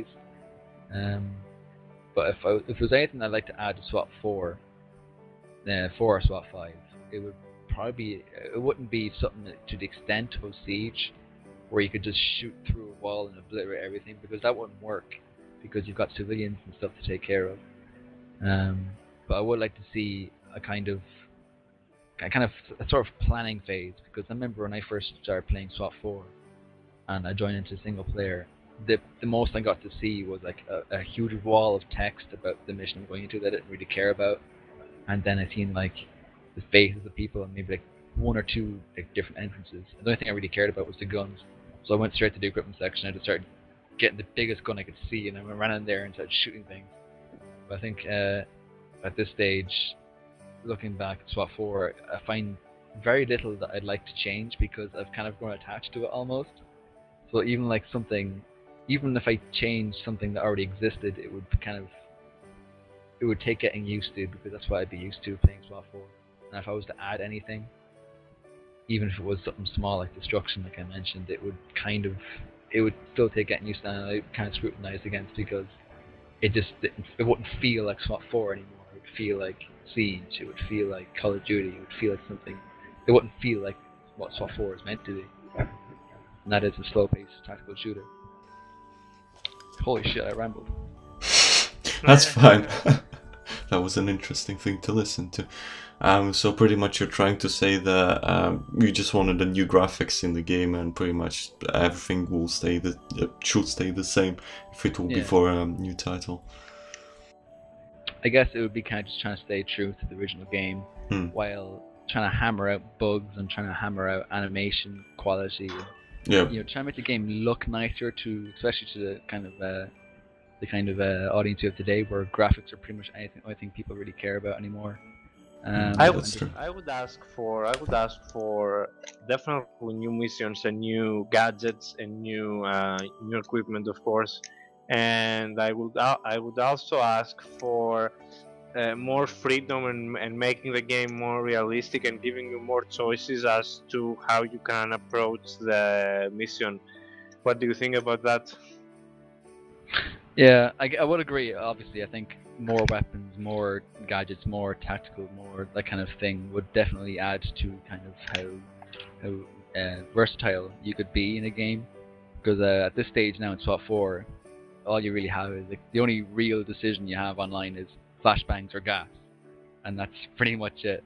But if there was anything I'd like to add to SWAT 4 for SWAT 5, it would probably it wouldn't be something to the extent of Siege, where you could just shoot through a wall and obliterate everything, because that wouldn't work, because you've got civilians and stuff to take care of. But I would like to see a kind of a sort of planning phase, because I remember when I first started playing SWAT 4 and I joined into single player, the most I got to see was like a huge wall of text about the mission I'm going into that I didn't really care about, and then I seen like the faces of people and maybe like one or two like different entrances. And the only thing I really cared about was the guns, so I went straight to the equipment section. I just started getting the biggest gun I could see, and I ran in there and started shooting things. But I think at this stage, looking back at SWAT 4, I find very little that I'd like to change, because I've kind of grown attached to it almost. So even if I changed something that already existed, it would take getting used to, because that's what I'd be used to playing SWAT 4. And if I was to add anything, even if it was something small like destruction, like I mentioned, it would still take getting used to, and I'd kind of scrutinize against, because it wouldn't feel like SWAT 4 anymore. It would feel like Siege, it would feel like Call of Duty, it would feel like something. It wouldn't feel like what SWAT 4 is meant to be, and that is a slow-paced tactical shooter. Holy shit, I rambled. That's fine. That was an interesting thing to listen to. So pretty much you're trying to say that you just wanted the new graphics in the game, and pretty much everything will should stay the same if it will be for a new title. I guess it would be kind of just trying to stay true to the original game, while trying to hammer out bugs and trying to hammer out animation quality. Yeah. Trying to make the game look nicer especially to the kind of audience you have today, where graphics are pretty much anything I think people really care about anymore. I would ask for definitely new missions and new gadgets and new equipment, of course, and I would also ask for more freedom and making the game more realistic and giving you more choices as to how you can approach the mission. What do you think about that? Yeah, I would agree. Obviously, I think more weapons, more gadgets, more tactical, more that kind of thing would definitely add to kind of how versatile you could be in a game. Because at this stage now in SWAT4, all you really have is the only real decision you have online is flashbangs or gas, and that's pretty much it.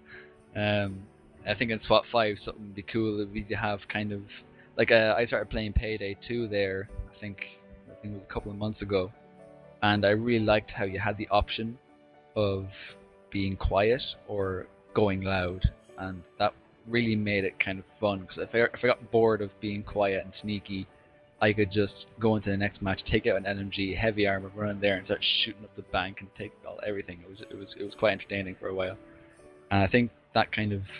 I think in SWAT5 something would be cool would be to have kind of like I started playing Payday 2 there. I think it was a couple of months ago. And I really liked how you had the option of being quiet or going loud, and that really made it kind of fun. Because if I got bored of being quiet and sneaky, I could just go into the next match, take out an LMG, heavy armor, run in there and start shooting up the bank and take everything. It was quite entertaining for a while, and I think that kind of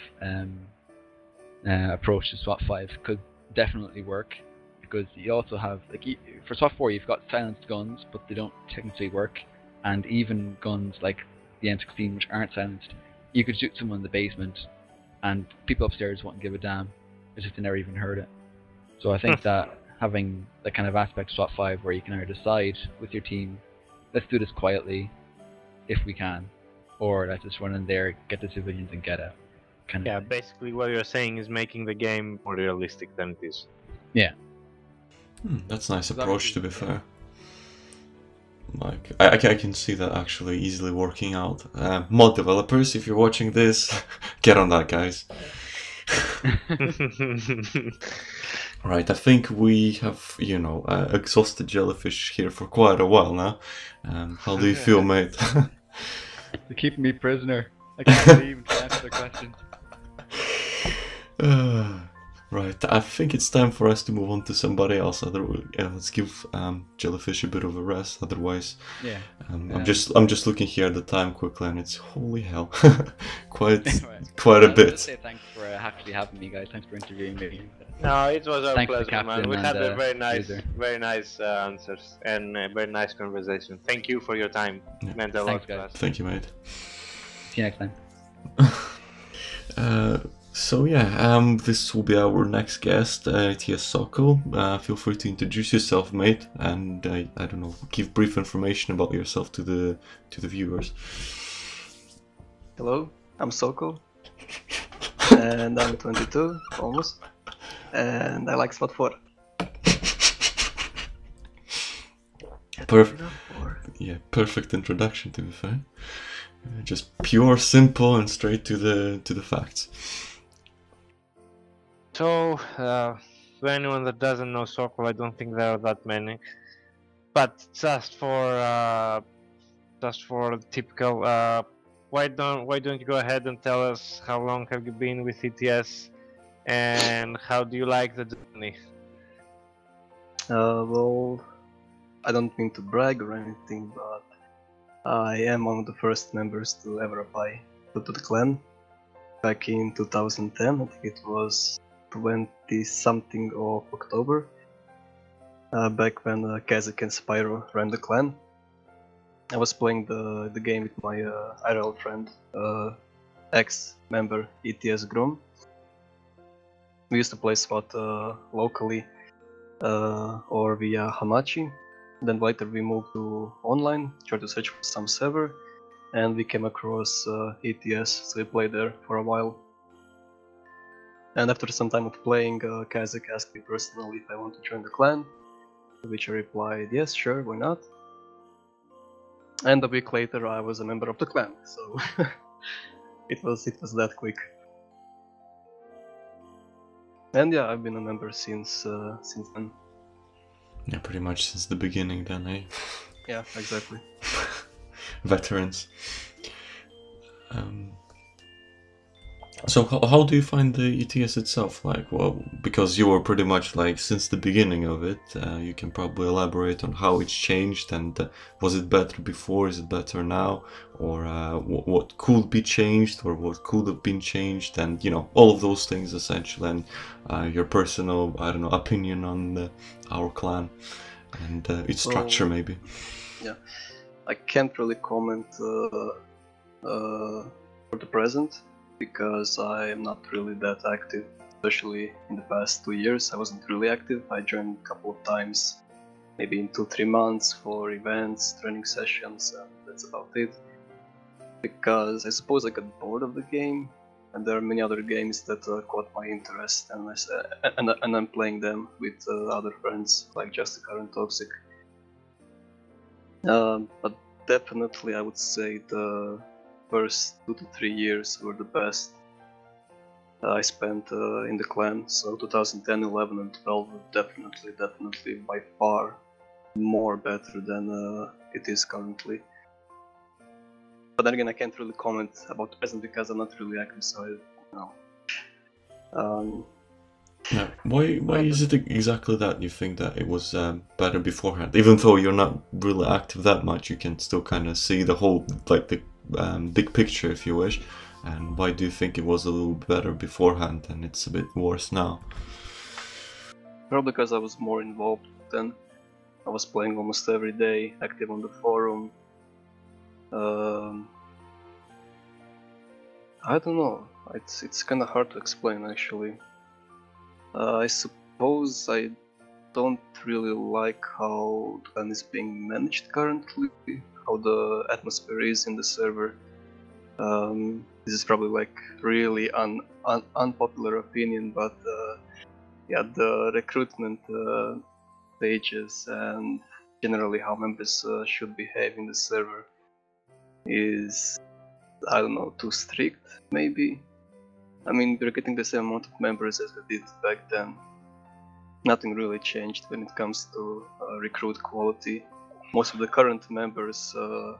approach to SWAT5 could definitely work. Because you also have, for SWAT4 you've got silenced guns, but they don't technically work, and even guns like the M16 which aren't silenced, you could shoot someone in the basement, and people upstairs won't give a damn, as if they never even heard it. So I think that having the kind of aspect of SWAT5 where you can either decide with your team, let's do this quietly, if we can, or let's just run in there, get the civilians and get out. Yeah, basically what you're saying is making the game more realistic than it is. Yeah. That's a nice approach, to be fair. Like, I can see that actually easily working out. Mod developers, if you're watching this, get on that, guys. Right, I think we have, exhausted Jellyfish here for quite a while now. How do you feel, mate? They're keeping me prisoner. I can't leave and answer their questions. Right, I think it's time for us to move on to somebody else. Let's give Jellyfish a bit of a rest. Otherwise, I'm just looking here at the time quickly, and it's holy hell, quite a bit. Just say thanks for actually having me, guys. Thanks for interviewing me. No, it was our thanks pleasure, man. We had a very nice answers and a very nice conversation. Thank you for your time. Yeah. Meant a lot to us. Thank you, mate. See you next time. So yeah, this will be our next guest, ETS Sokol. Feel free to introduce yourself, mate, and I don't know, give brief information about yourself to the viewers. Hello, I'm Sokol, and I'm 22, almost, and I like SWAT4. Perfect introduction, to be fair. Just pure, simple, and straight to the facts. So, for anyone that doesn't know Sokol, I don't think there are that many. But just for typical, why don't you go ahead and tell us how long have you been with ETS, and how do you like the journey? Well, I don't mean to brag or anything, but I am one of the first members to ever apply to the clan. Back in 2010, I think it was 20-something of October, back when Kazakh and Spyro ran the clan. I was playing the game with my IRL friend, ex-member ETS Grom. We used to play SWAT locally or via Hamachi. Then later we moved to online, tried to search for some server, and we came across ETS, so we played there for a while. And after some time of playing, Kazakh asked me personally if I want to join the clan, to which I replied, yes, sure, why not? And a week later I was a member of the clan, so it was that quick. And yeah, I've been a member since then. Yeah, pretty much since the beginning then, eh? Yeah, exactly. Veterans. So how do you find the ETS itself? Like, well, because you were pretty much like since the beginning of it, you can probably elaborate on how it's changed and was it better before? Is it better now? Or what could be changed or what could have been changed? And you know, all of those things essentially, and your personal, I don't know, opinion on our clan and its structure maybe. Yeah, I can't really comment for the present, because I am not really that active, especially in the past 2 years. I wasn't really active. I joined a couple of times, maybe in 2-3 months for events, training sessions, and that's about it. Because I suppose I got bored of the game, and there are many other games that caught my interest, and I'm playing them with other friends like Justicar and Toxic. But definitely I would say the first 2 to 3 years were the best I spent in the clan. So 2010, 11 and 12 were definitely by far more better than it is currently. But then again, I can't really comment about the present because I'm not really active, so I don't know. Yeah. Why is it exactly that you think that it was better beforehand? Even though you're not really active that much, you can still kind of see the whole, like the big picture, if you wish. And why do you think it was a little better beforehand and it's a bit worse now? Probably because I was more involved then. I was playing almost every day, active on the forum. I don't know. It's kind of hard to explain actually. I suppose I don't really like how the clan is being managed currently, how the atmosphere is in the server. This is probably like really unpopular opinion, but yeah, the recruitment stages and generally how members should behave in the server is, I don't know, too strict maybe. I mean, we're getting the same amount of members as we did back then. Nothing really changed when it comes to recruit quality. Most of the current members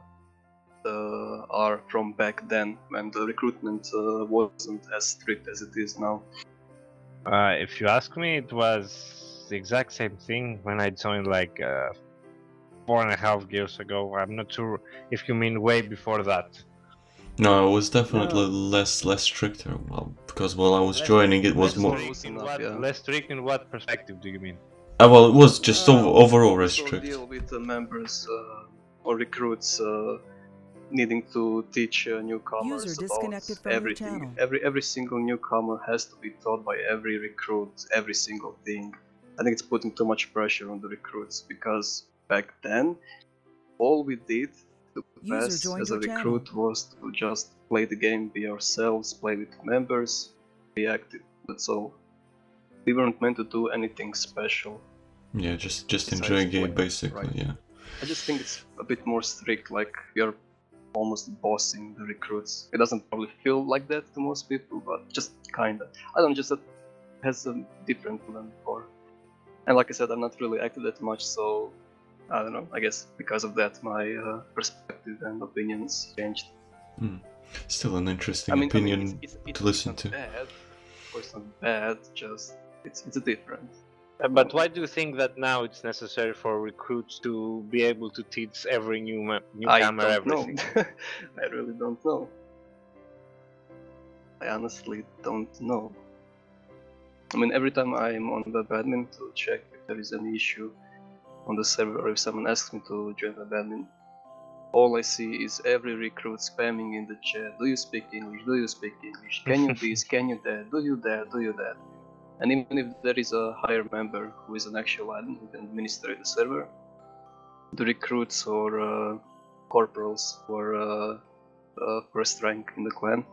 are from back then, when the recruitment wasn't as strict as it is now. If you ask me, it was the exact same thing when I joined like 4.5 years ago. I'm not sure if you mean way before that. No, it was definitely less stricter. Well, because while I was joining, it was more. Less strict in what perspective do you mean? Well, it was just overall restricted. Deal with the members or recruits needing to teach newcomers about everything. Every single newcomer has to be taught by every recruit every single thing. I think it's putting too much pressure on the recruits, because back then all we did to pass as a recruit was to just play the game, be ourselves, play with members, be active. That's all. We weren't meant to do anything special. Yeah, just enjoy a game basically, right? Yeah. I just think it's a bit more strict, like you're almost bossing the recruits. It doesn't probably feel like that to most people, but just kinda. I don't know, just that has a different than before. And like I said, I'm not really active that much, so I don't know, I guess because of that my perspective and opinions changed. Still an interesting opinion to listen to. Bad. Of course not bad, just it's different. But why do you think that now it's necessary for recruits to be able to teach every newcomer everything? I really don't know. I honestly don't know. I mean, every time I'm on web admin to check if there is any issue on the server, or if someone asks me to join web admin, all I see is every recruit spamming in the chat. Do you speak English? Do you speak English? Can you this? Can you that? Do you that? Do you that? And even if there is a higher member who is an actual admin who can administrate the server, the recruits or corporals who are first rank in the clan,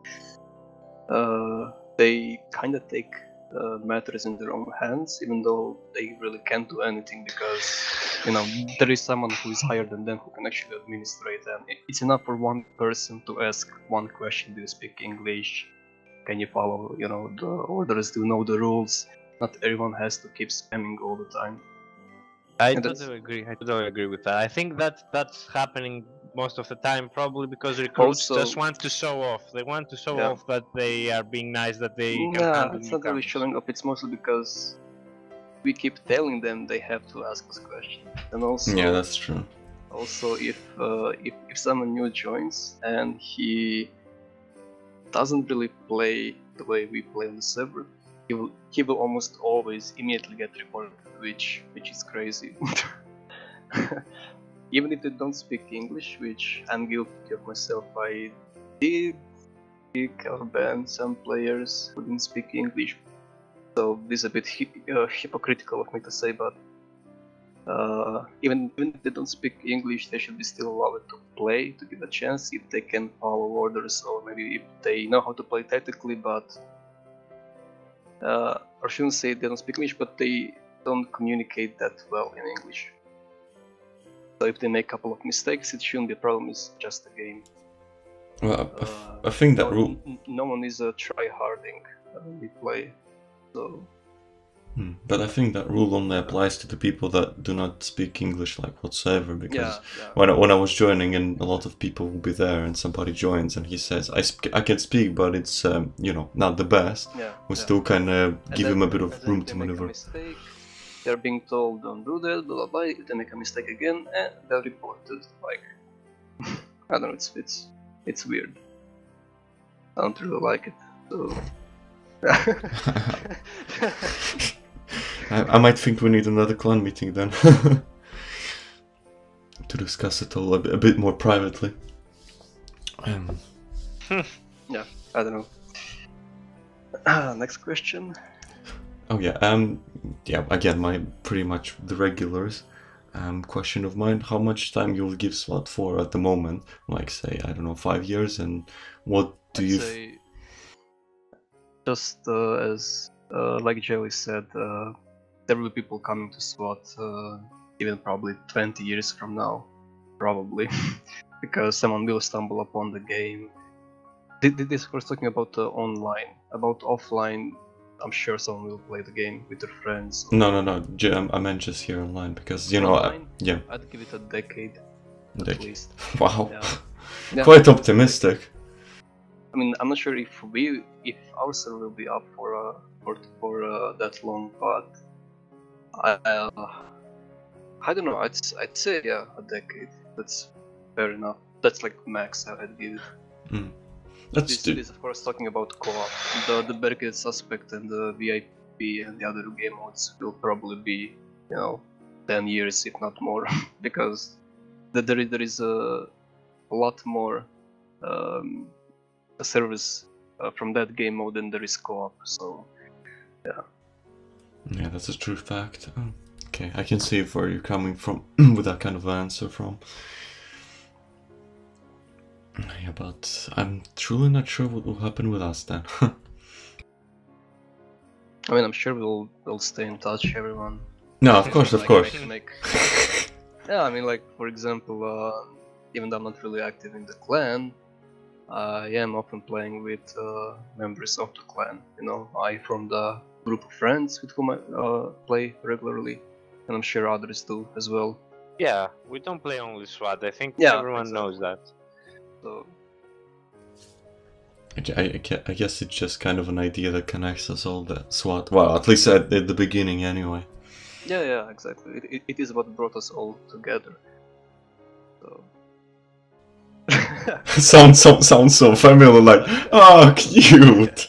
they kind of take matters in their own hands, even though they really can't do anything, because there is someone who is higher than them who can actually administrate them. It's enough for one person to ask one question: do you speak English? Can you follow, the orders? Do you know the rules? Not everyone has to keep spamming all the time. I totally agree with that. I think that's happening most of the time, probably because recruits Also, just want to show off. They want to show Yeah. off that they are being nice, that they can nah, handle it's not really newcomers. showing up. It's mostly because we keep telling them they have to ask us questions, and also Yeah, that's true. also if someone new joins and he doesn't really play the way we play on the server, he will almost always immediately get reported, which is crazy. Even if they don't speak English, which I'm guilty of myself, I did kick or ban some players who didn't speak English. So this is a bit hypocritical of me to say, but even if they don't speak English, they should be still allowed to play, to give a chance if they can follow orders, or maybe if they know how to play tactically, but or shouldn't say they don't speak English, but they don't communicate that well in English. So if they make a couple of mistakes, it shouldn't be a problem. It's just a game. Well, I think that rule. No one is try-harding when we play. So. But I think that rule only applies to the people that do not speak English like whatsoever. Because Yeah. when I was joining, and a lot of people will be there, and somebody joins and he says, "I can speak, but it's not the best." We still kind of give him a bit of room to maneuver. They're being told, "Don't do that," blah blah blah. If they make a mistake again, and they're reported. Like, I don't know. It's weird. I don't really like it. So. I might think we need another clan meeting then to discuss it all a bit more privately. Yeah, I don't know. Next question. Oh yeah, again, my pretty much the regulars. Question of mine: how much time you'll give SWAT4 at the moment? Like, say, I don't know, 5 years, and what do I'd you? Say just as like Jelly said, there will be people coming to SWAT even probably 20 years from now, probably, because someone will stumble upon the game. This was talking about online. About offline, I'm sure someone will play the game with their friends. No. I meant just here online, because online, yeah. I'd give it a decade at least. Wow, Yeah. quite optimistic. I mean, I'm not sure if our server will be up for that long, but I don't know. I'd say a decade. That's fair enough. That's like max I'd give it. This is of course talking about co-op. The barricade suspect and the VIP and the other game modes will probably be 10 years if not more, because there is a lot more servers from that game mode than there is co-op. So yeah, that's a true fact. Okay, I can see where you're coming from with that kind of answer from. Yeah, but I'm truly not sure what will happen with us then. I mean, I'm sure we'll stay in touch, everyone. No, of course. Yeah, I mean, like, for example, even though I'm not really active in the clan, I am often playing with members of the clan. I formed a group of friends with whom I play regularly, and I'm sure others do as well. Yeah, we don't play only SWAT. I think everyone knows that. So. I guess it's just kind of an idea that connects us all, that SWAT. Well, at least at the beginning, anyway. Yeah, exactly. It is what brought us all together. So. sounds so familiar, like, oh, cute.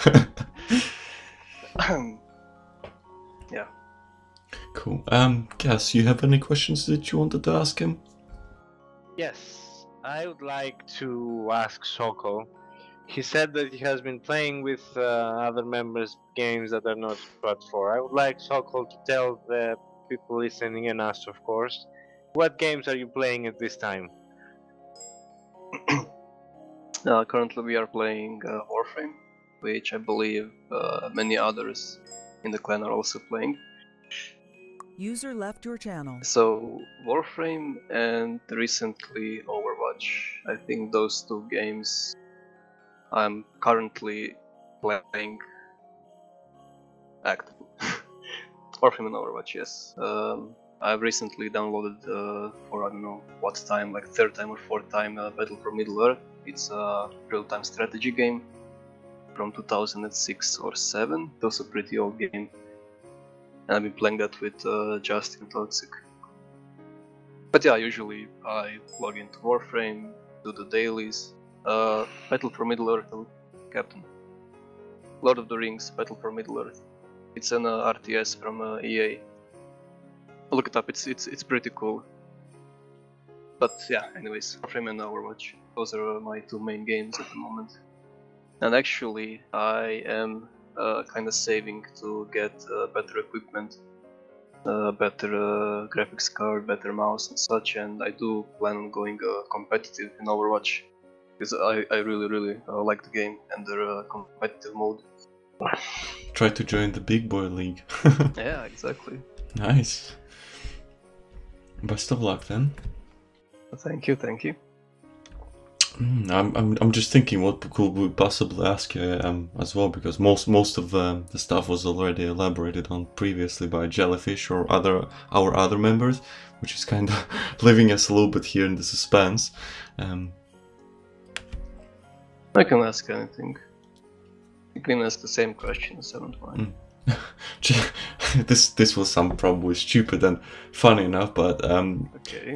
Yeah. Cool. Gas, you have any questions that you wanted to ask him? Yes, I would like to ask Sokol. He said that he has been playing with other members games that are not SWAT4. I would like Sokol to tell the people listening, and us of course, what games are you playing at this time? Currently we are playing Warframe, which I believe many others in the clan are also playing. User left your channel. So Warframe and recently Overwatch. I think those two games I'm currently playing actively. Warframe and Overwatch, yes. I've recently downloaded for I don't know what time, like third time or fourth time, Battle for Middle-earth. It's a real-time strategy game from 2006 or 7. It was a pretty old game. And I've been playing that with Justin Toxic. But yeah, usually I log into Warframe, do the dailies. Battle for Middle-earth, Captain. Lord of the Rings, Battle for Middle-earth. It's an RTS from EA. Look it up, it's pretty cool. But yeah, anyways, Warframe and Overwatch. Those are my two main games at the moment. And actually, I am kind of saving to get better equipment, better graphics card, better mouse and such, and I do plan on going competitive in Overwatch, because I really like the game and their competitive mode. Try to join the big boy league. Yeah, exactly. Nice. Best of luck then. Thank you, thank you. I'm just thinking what could we possibly ask you as well, because most of the stuff was already elaborated on previously by Jellyfish or our other members, which is kind of leaving us a little bit here in the suspense. I can ask anything. You can ask the same questions, I don't mind. This will sound probably stupid and funny enough, but okay.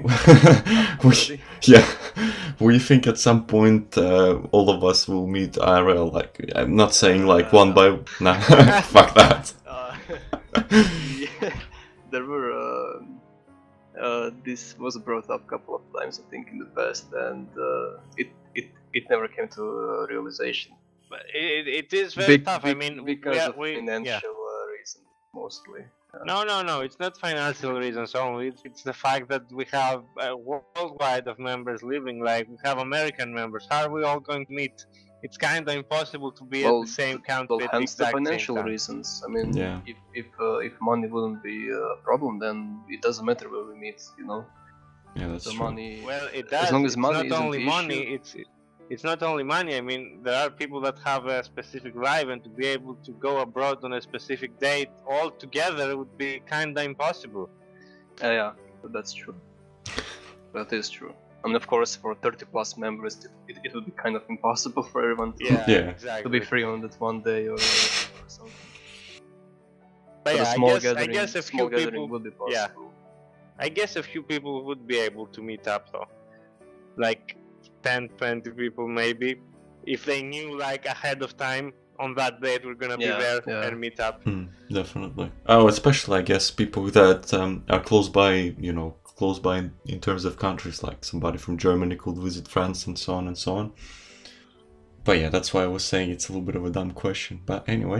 we think at some point all of us will meet IRL. Like, I'm not saying like one by nah, fuck that. Yeah, there were this was brought up a couple of times, I think, in the past, and it never came to realization. But it is very tough. I mean, because of financial reasons mostly. No, it's not financial reasons only. It's the fact that we have worldwide of members living. Like, we have American members. How are we all going to meet? It's kind of impossible to be at the same country at the hence the exact financial same time. reasons. I mean, if money wouldn't be a problem, then it doesn't matter where we meet, you know. Yeah, that's true. Money. Well, it does. As long as money it's not isn't only the money. issue. It's not only money. I mean, there are people that have a specific life, and to be able to go abroad on a specific date all together would be kind of impossible. Yeah, that's true. That is true. I mean, of course, for 30 plus members, it would be kind of impossible for everyone to, exactly. to be free on that one day or something. But yeah, I guess a few people would be possible. Yeah, I guess a few people would be able to meet up though, like 10, 20 people maybe, if they knew like ahead of time on that date we're gonna be there and meet up. Definitely. Oh, especially I guess people that are close by, you know, close by in terms of countries, like somebody from Germany could visit France and so on and so on. But yeah, that's why I was saying it's a little bit of a dumb question. But anyway.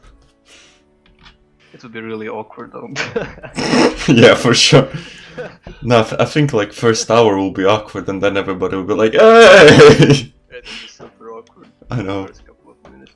It would be really awkward though. Yeah, for sure. No, I think like first hour will be awkward and then everybody will be like, hey! It would be super awkward. I know. First couple of minutes.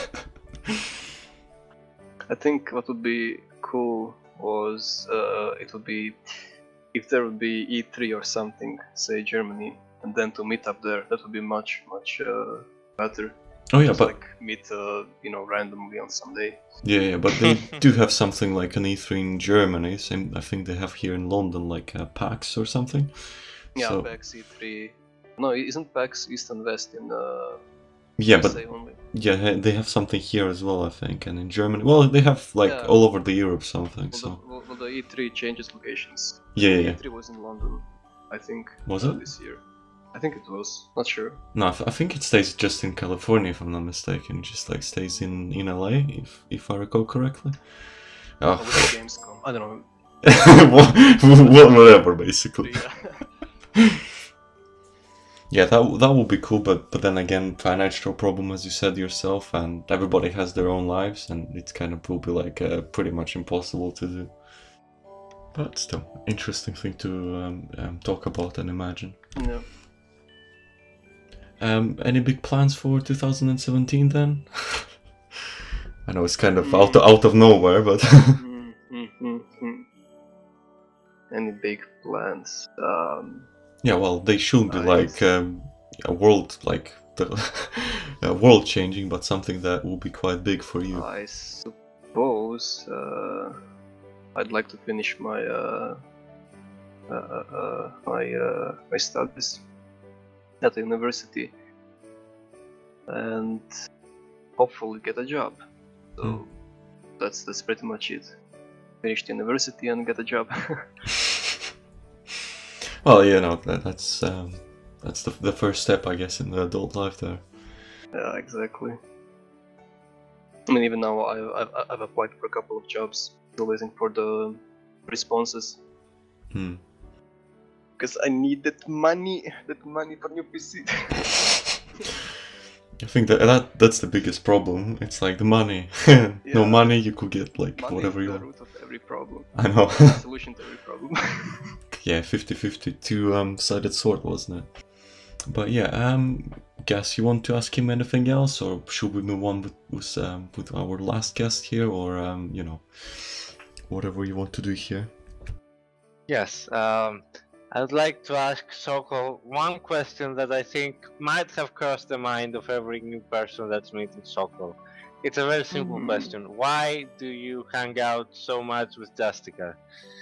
I think what would be cool was it would be if there would be E3 or something, say Germany, and then to meet up there. That would be much better. Oh yeah, just but like meet you know, randomly on some day. yeah, but they do have something like an E3 in Germany. Same, I think they have here in London like PAX or something. Yeah, so, PAX E3. No, isn't PAX East and West in yeah, USA but only? yeah, they have something here as well, I think, and in Germany. Well, they have like all over the Europe something. Well, the E3 changes locations. Yeah. E3 was in London, I think. Was it this year? I think it was. Not sure. No, I think it stays just in California, if I'm not mistaken. It just like stays in LA, if I recall correctly. Oh, with the Gamescom. I don't know. Whatever, basically. Yeah, that would be cool, but then again, financial problem, as you said yourself, and everybody has their own lives, and it kind of will be like pretty much impossible to do. But still, interesting thing to talk about and imagine. Yeah. Any big plans for 2017 then? I know it's kind of out of nowhere, but Any big plans? yeah, well, they should be like a world, like world changing, but something that will be quite big for you. I suppose I'd like to finish my my studies at the university and hopefully get a job. So that's pretty much it. Finish the university and get a job. Well, you know, that's the first step, I guess, in the adult life there. Yeah, exactly. I mean, even now I've applied for a couple of jobs, still waiting for the responses. Because I need that money for new PC. I think that's the biggest problem. It's like the money. No money, you could get like money whatever is you the want. root of every problem. I know. The solution to every problem. Yeah, 50-50, two-sided sword, wasn't it? But yeah, Gas, you want to ask him anything else, or should we move on with our last guest here, or you know, whatever you want to do here? Yes, I would like to ask Sokol one question that I think might have crossed the mind of every new person that's meeting Sokol. It's a very simple question. Why do you hang out so much with Justica?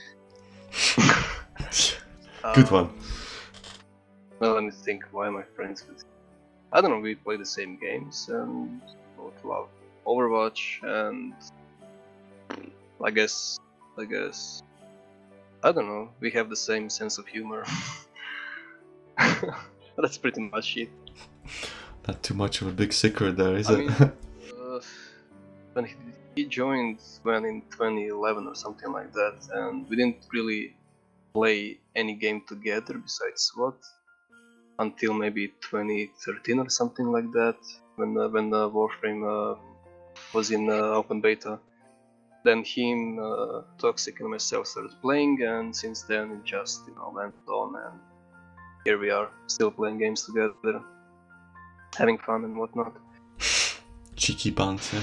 Good one. Well, let me think. Why am I friends with? I don't know. We play the same games and both love Overwatch, and I guess I don't know. We have the same sense of humor. That's pretty much it. Not too much of a big secret there, is I it? mean, when he joined in 2011 or something like that, and we didn't really play any game together besides SWAT until maybe 2013 or something like that, when Warframe was in open beta. Then him, Toxic, and myself started playing, and since then it just went on, and here we are, still playing games together, having fun and whatnot. Cheeky banter.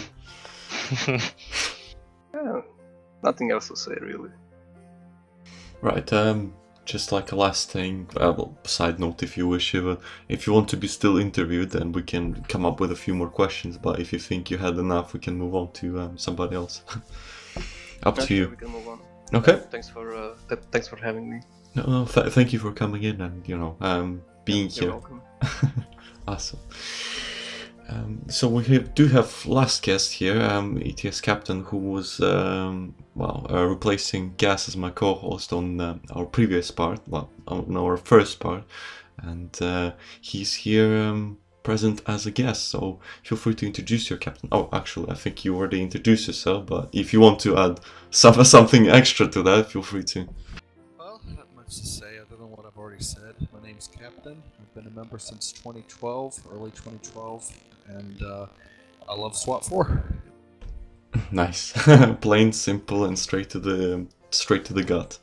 Yeah, nothing else to say really. Right, just like a last thing, well, side note if you wish, if you want to be still interviewed, then we can come up with a few more questions, but if you think you had enough, we can move on to somebody else. Up to you. We can move on. Okay. Thanks for having me. No, thank you for coming in and being here. You're welcome. Awesome. So we do have last guest here, ETS Captain, who was replacing Gas as my co-host on our previous part, well, on our first part, and he's here present as a guest. So feel free to introduce your captain. Oh, actually, I think you already introduced yourself, but if you want to add something extra to that, feel free to. Well, not much to say other than what I've already said. My name's Captain. I've been a member since 2012, early 2012. And I love SWAT4. Nice, plain, simple, and straight to the gut.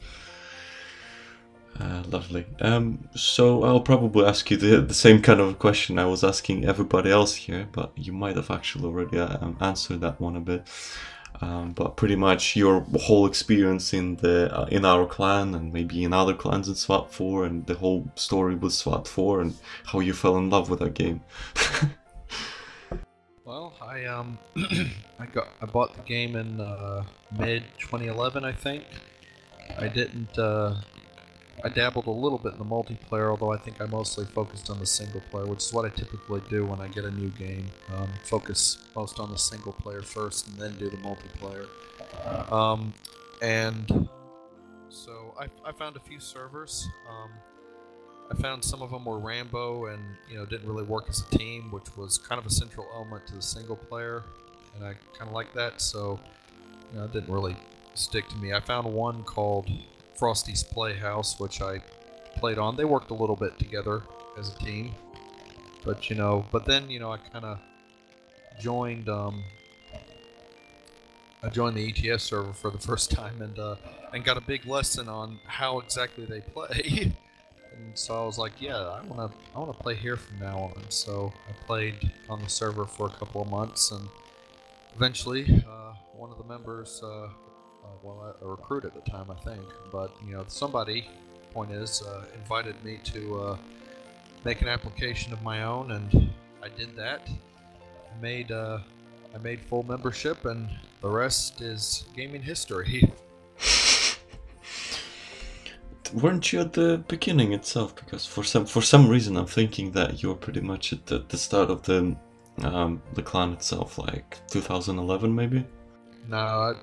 Lovely. So I'll probably ask you the same kind of question I was asking everybody else here, but you might have actually already answered that one a bit. But pretty much your whole experience in our clan and maybe in other clans in SWAT4, and the whole story with SWAT4 and how you fell in love with that game. Well, I bought the game in mid 2011, I think. I didn't. I dabbled a little bit in the multiplayer, although I think I mostly focused on the single player, which is what I typically do when I get a new game. Focus most on the single player first, and then do the multiplayer. And so I found a few servers. I found some of them were Rambo and didn't really work as a team, which was kind of a central element to the single player, and I kind of liked that, so it didn't really stick to me. I found one called Frosty's Playhouse, which I played on. They worked a little bit together as a team, but then I kind of joined the ETS server for the first time and got a big lesson on how exactly they play. And so I was like, yeah, I want to play here from now on. So I played on the server for a couple of months, and eventually one of the members, a recruit at the time, I think, but somebody, point is, invited me to make an application of my own, and I did that. I made full membership, and the rest is gaming history. weren't you at the beginning itself? Because for some reason I'm thinking that you're pretty much at the start of the clan itself, like 2011 maybe. No,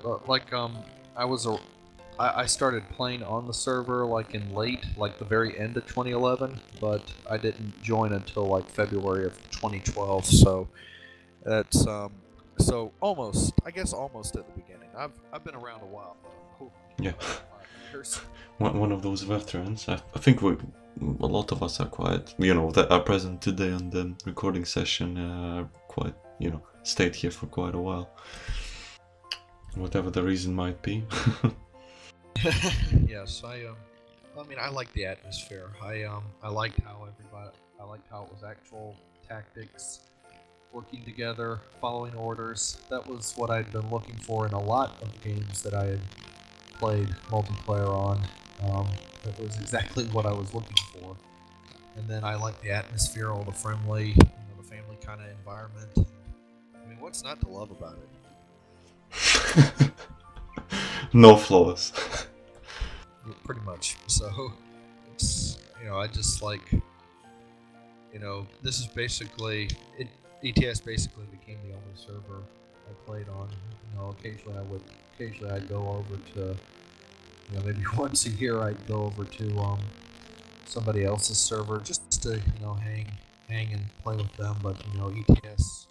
I started playing on the server like in the very end of 2011, but I didn't join until like February of 2012. So that's so almost at the beginning. I've been around a while. Yeah. 5 years. One of those veterans. I think a lot of us are quite, that are present today on the recording session, quite, stayed here for quite a while. Whatever the reason might be. Yes, I like the atmosphere. I liked how it was actual tactics, working together, following orders. That was what I'd been looking for in a lot of games that I had played multiplayer on. That was exactly what I was looking for. And then I like the atmosphere, all the friendly, the family kind of environment. I mean, what's not to love about it? No flaws. Pretty much. So it's I just like this is basically it. ETS basically became the only server I played on. Occasionally I'd go over to maybe once a year I'd go over to somebody else's server just to hang and play with them. But ETS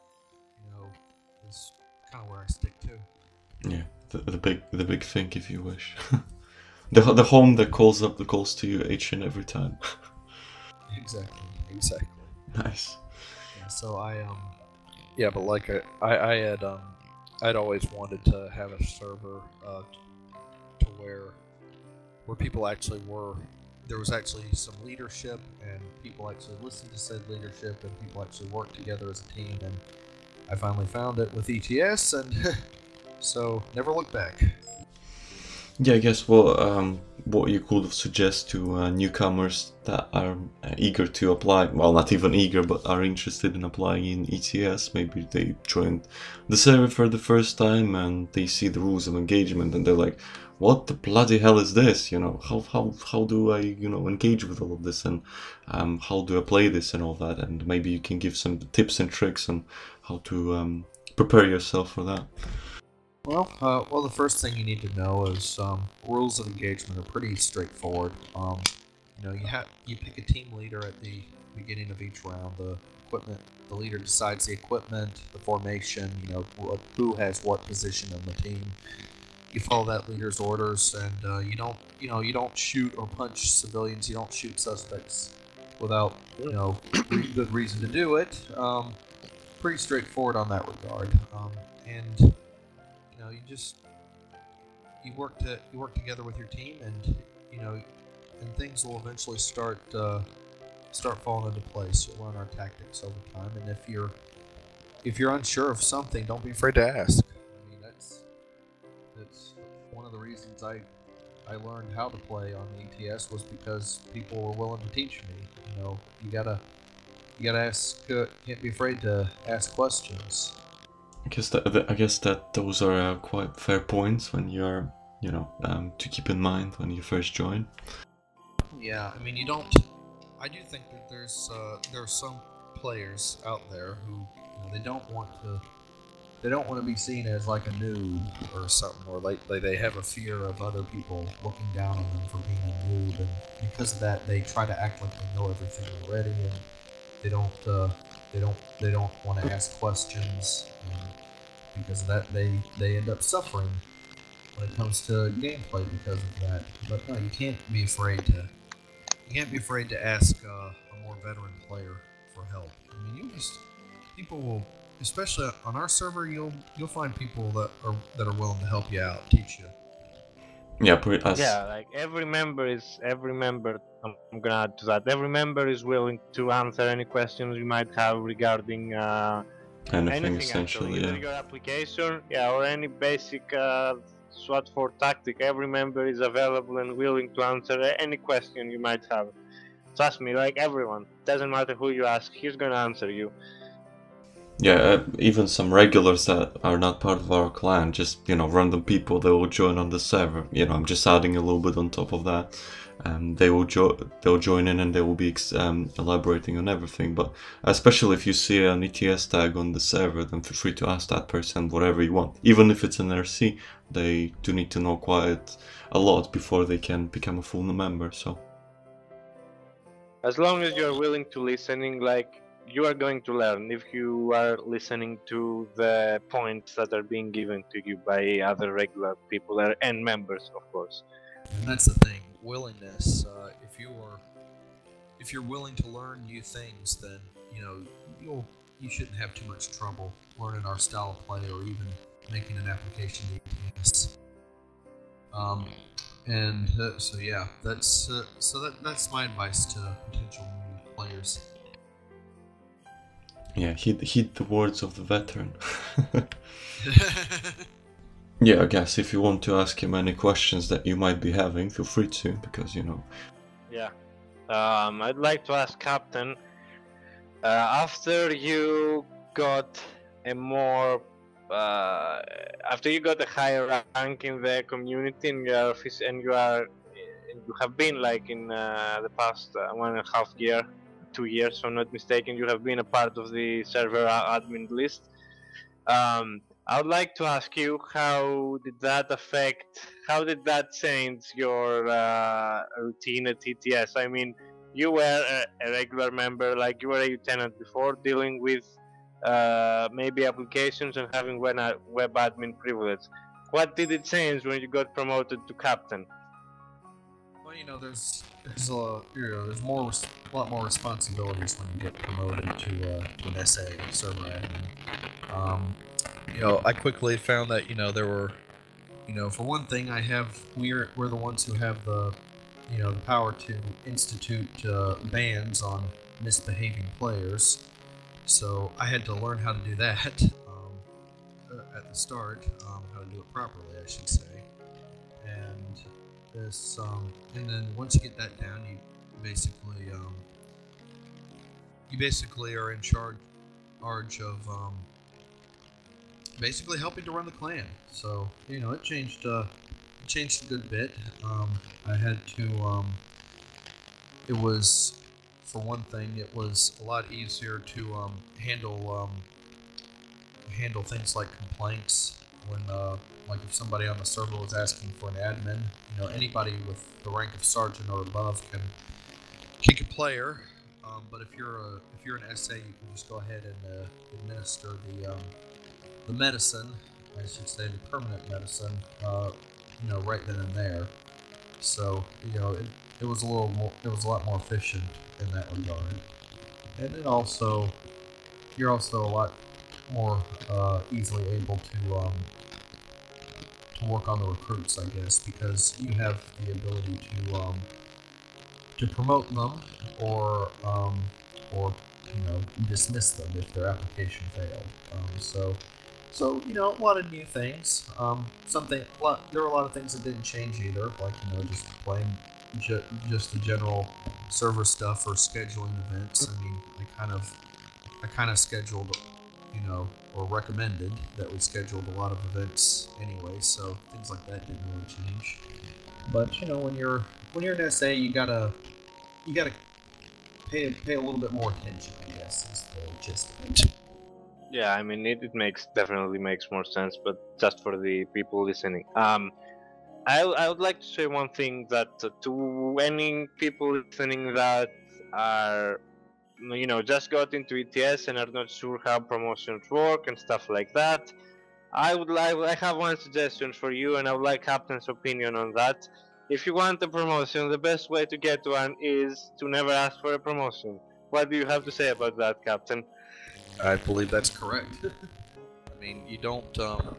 is kind of where I stick to. Yeah, the big thing, if you wish. the home that calls to you each and every time. Exactly. Nice. Yeah, so but like I'd always wanted to have a server to where people actually there was actually some leadership, and people actually listened to said leadership, and people actually worked together as a team, and I finally found it with ETS, and so never look back. Yeah, I guess what you could suggest to newcomers that are eager to apply, well, not even eager, but are interested in applying in ETS. Maybe they joined the server for the first time and they see the rules of engagement and they're like, what the bloody hell is this? How do I engage with all of this, and how do I play this and all that? And maybe you can give some tips and tricks on how to prepare yourself for that. Well, the first thing you need to know is rules of engagement are pretty straightforward. You pick a team leader at the beginning of each round. The leader decides the equipment, the formation. Who has what position in the team. You follow that leader's orders, and you don't shoot or punch civilians. You don't shoot suspects without good reason to do it. Pretty straightforward on that regard. And you work together with your team, and things will eventually start falling into place. You'll learn our tactics over time, and if you're unsure of something, don't be afraid to ask. I mean, that's one of the reasons I learned how to play on the ETS was because people were willing to teach me. You gotta ask. Can't be afraid to ask questions. I guess that those are quite fair points when you're, to keep in mind when you first join. Yeah, I mean, I do think that there are some players out there who they don't want to be seen as like a noob or something, or they have a fear of other people looking down on them for being a noob, and because of that, they try to act like they know everything already, and they don't want to ask questions. Because of that, they end up suffering when it comes to gameplay because of that. But no, you can't be afraid to ask a more veteran player for help. I mean, people will, especially on our server, you'll find people that are willing to help you out, teach you. Yeah, like every member. I'm gonna add to that. Every member is willing to answer any questions you might have regarding anything essentially, actually, either your application, or any basic SWAT4 tactic. Every member is available and willing to answer any question you might have. Trust me, like everyone, doesn't matter who you ask, he's gonna answer you. Yeah, even some regulars that are not part of our clan, just, random people that will join on the server. I'm just adding a little bit on top of that. They'll join in and they will be elaborating on everything. But especially if you see an ETS tag on the server, then feel free to ask that person whatever you want. Even if it's an RC, they do need to know quite a lot before they can become a full member. So as long as you're willing to listening, like, you are going to learn if you are listening to the points that are being given to you by other regular people and members, of course. And that's the thing, willingness. If you're willing to learn new things, then you shouldn't have too much trouble learning our style of play or even making an application to ETS. So yeah, that's my advice to potential new players. yeah, heed the words of the veteran. Yeah, I guess if you want to ask him any questions that you might be having, feel free to, because Yeah. I'd like to ask Captain, after you got a more after you got a higher rank in the community in your office, and you have been, like, in the past 1.5 year, 2 years, if I'm not mistaken, you have been a part of the server admin list. I would like to ask you, how did that change your routine at ETS? I mean, you were a regular member, like you were a lieutenant before, dealing with maybe applications and having web admin privilege. What did it change when you got promoted to captain? Well, there's a lot more responsibilities when you get promoted to an SA server admin. I quickly found that there were, for one thing, we're the ones who have the power to institute bans on misbehaving players. So I had to learn how to do that at the start, how to do it properly, I should say. And then once you get that down, you basically are in charge of basically helping to run the clan. So it changed a good bit. I had to. It was, for one thing, it was a lot easier to handle things like complaints when like if somebody on the server was asking for an admin. Anybody with the rank of sergeant or above can kick a player. But if you're an SA, you can just go ahead and administer the medicine, I should say, the permanent medicine, right then and there. So it was a lot more efficient in that regard. And then also, you're also a lot more easily able to work on the recruits, I guess, because you have the ability to promote them or dismiss them if their application failed. So a lot of new things. There were a lot of things that didn't change either, like just playing just the general server stuff or scheduling events. I mean, I kind of scheduled, or recommended that we scheduled a lot of events anyway, so things like that didn't really change. But when you're an SA, you gotta pay a little bit more attention, I guess, is the gist of it. Yeah, I mean, it definitely makes more sense, but just for the people listening. I would like to say one thing, that to any people listening that are, just got into ETS and are not sure how promotions work and stuff like that, I have one suggestion for you, and I would like Captain's opinion on that. If you want a promotion, the best way to get one is to never ask for a promotion. What do you have to say about that, Captain? I believe that's correct. I mean, you don't. The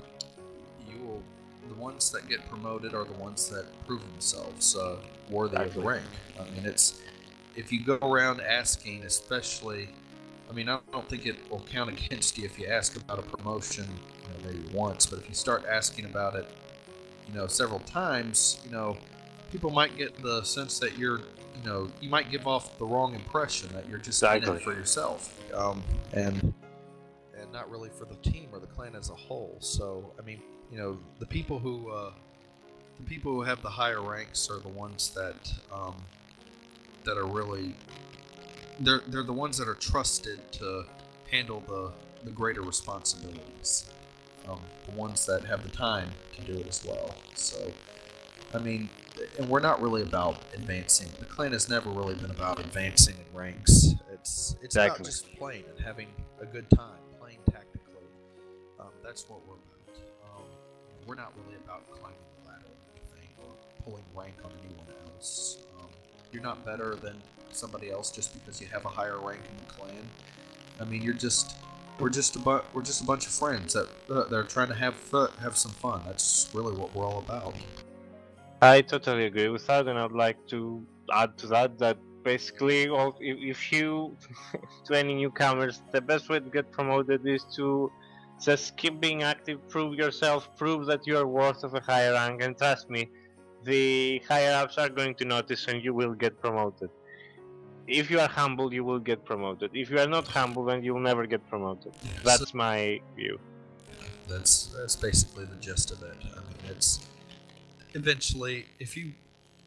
ones that get promoted are the ones that prove themselves worthy of the rank. I mean, if you go around asking, especially, I mean, I don't think it will count against you if you ask about a promotion, maybe once. But if you start asking about it, several times, people might get the sense that you're, you might give off the wrong impression that you're just in it for yourself. And and not really for the team or the clan as a whole. So, I mean, you know, the people who have the higher ranks are the ones that that are really they're the ones that are trusted to handle the greater responsibilities. The ones that have the time to do it as well. So, I mean, and we're not really about advancing. The clan has never really been about advancing in ranks. It's Exactly. about just playing and having a good time, playing tactically. That's what we're about. We're not really about climbing the ladder or anything, or pulling rank on anyone else. You're not better than somebody else just because you have a higher rank in the clan. I mean, we're just a bunch of friends that they're trying to have some fun. That's really what we're all about. I totally agree with that, and I'd like to add to that basically, if you, to any newcomers, the best way to get promoted is to just keep being active, prove yourself, prove that you are worth of a higher rank, and trust me, the higher ups are going to notice and you will get promoted. If you are humble, you will get promoted. If you are not humble, then you'll never get promoted. That's my view. That's basically the gist of it. I mean, it's eventually if you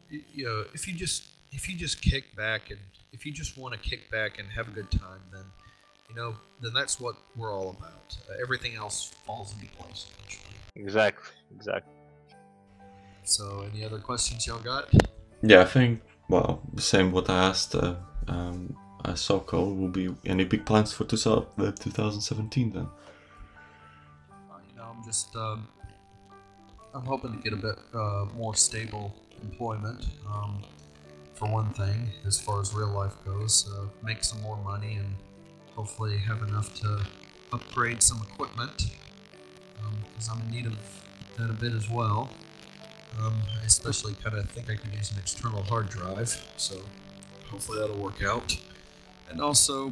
just kick back, and if you just want to kick back and have a good time, then then that's what we're all about. Everything else falls into place eventually. Exactly. So, any other questions y'all got? Yeah, I think, well, the same what I asked Sokol. Will be any big plans for 2017 then? I'm just I'm hoping to get a bit more stable employment, for one thing, as far as real life goes. Make some more money and hopefully have enough to upgrade some equipment, because I'm in need of that a bit as well. I especially kind of think I could use an external hard drive, so hopefully that'll work out. And also,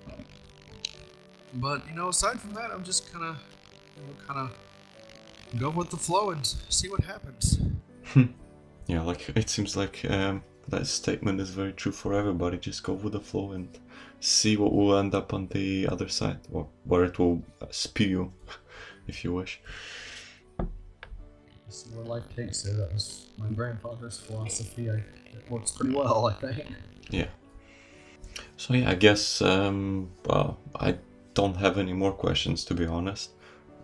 but aside from that, I'm just kind of go with the flow and see what happens. Yeah, like it seems like that statement is very true for everybody. Just go with the flow and see what will end up on the other side, or where it will spew, if you wish. See where life takes you. That was my grandfather's philosophy. It works pretty well, I think. Yeah. So yeah, I guess well, I don't have any more questions, to be honest.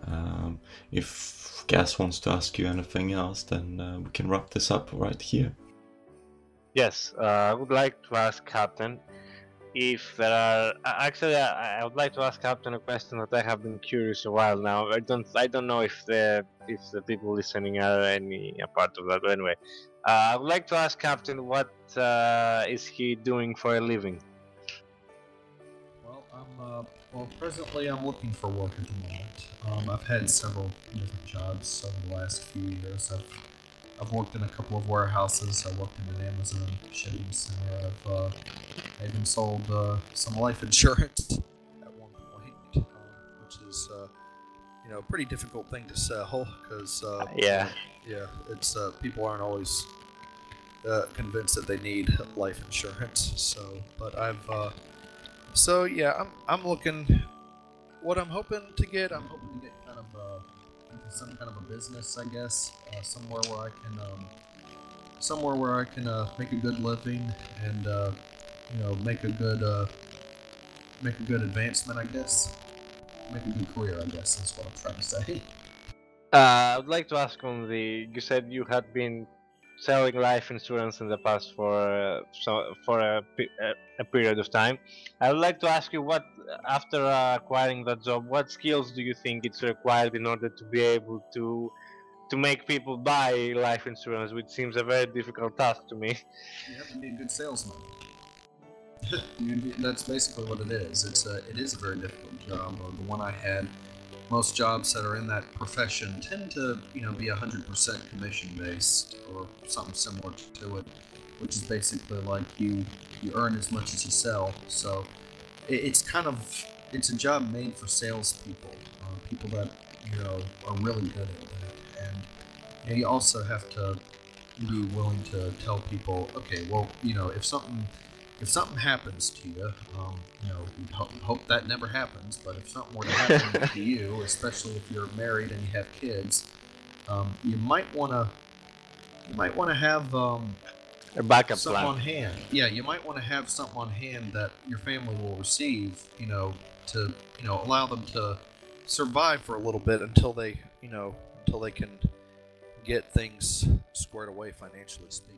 If Gas wants to ask you anything else, then we can wrap this up right here. Yes, I would like to ask Captain if there are. Actually, I would like to ask Captain a question that I have been curious a while now. I don't know if the people listening are any a part of that. But anyway, I would like to ask Captain what is he doing for a living? Well, presently I'm looking for work at the moment. I've had several different jobs over the last few years. I've worked in a couple of warehouses. I worked in an Amazon shipping center. I've even sold some life insurance at one point, which is a pretty difficult thing to sell, because it's people aren't always convinced that they need life insurance. So yeah, I'm looking. What I'm hoping to get kind of into some kind of a business, I guess, somewhere where I can make a good living and make a good advancement, I guess. Make a good career, I guess, is what I'm trying to say. I would like to ask on the. You said you had been selling life insurance in the past for a period of time. I would like to ask you, what, after acquiring that job, what skills do you think it's required in order to be able to make people buy life insurance, which seems a very difficult task to me. You have to be a good salesman. That's basically what it is. It is a very difficult job. The one I had. Most jobs that are in that profession tend to, be 100% commission based or something similar to it, which is basically like you earn as much as you sell. So it's a job made for salespeople, people that are really good at it, and you also have to be willing to tell people, okay, well, if something if something happens to you, you know, we hope that never happens. But if something were to happen to you, especially if you're married and you have kids, you might want to have A backup something plan. on hand. Yeah, you might want to have something on hand that your family will receive, you know, to, you know, allow them to survive for a little bit until they, you know, until they can get things squared away financially speaking.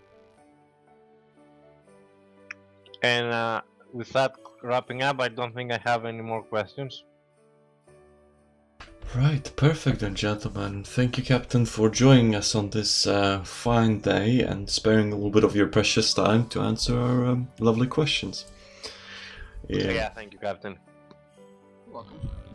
And with that wrapping up, I don't think I have any more questions. Right, perfect then, gentlemen. Thank you, Captain, for joining us on this fine day and sparing a little bit of your precious time to answer our lovely questions. Yeah, thank you, Captain. You're welcome.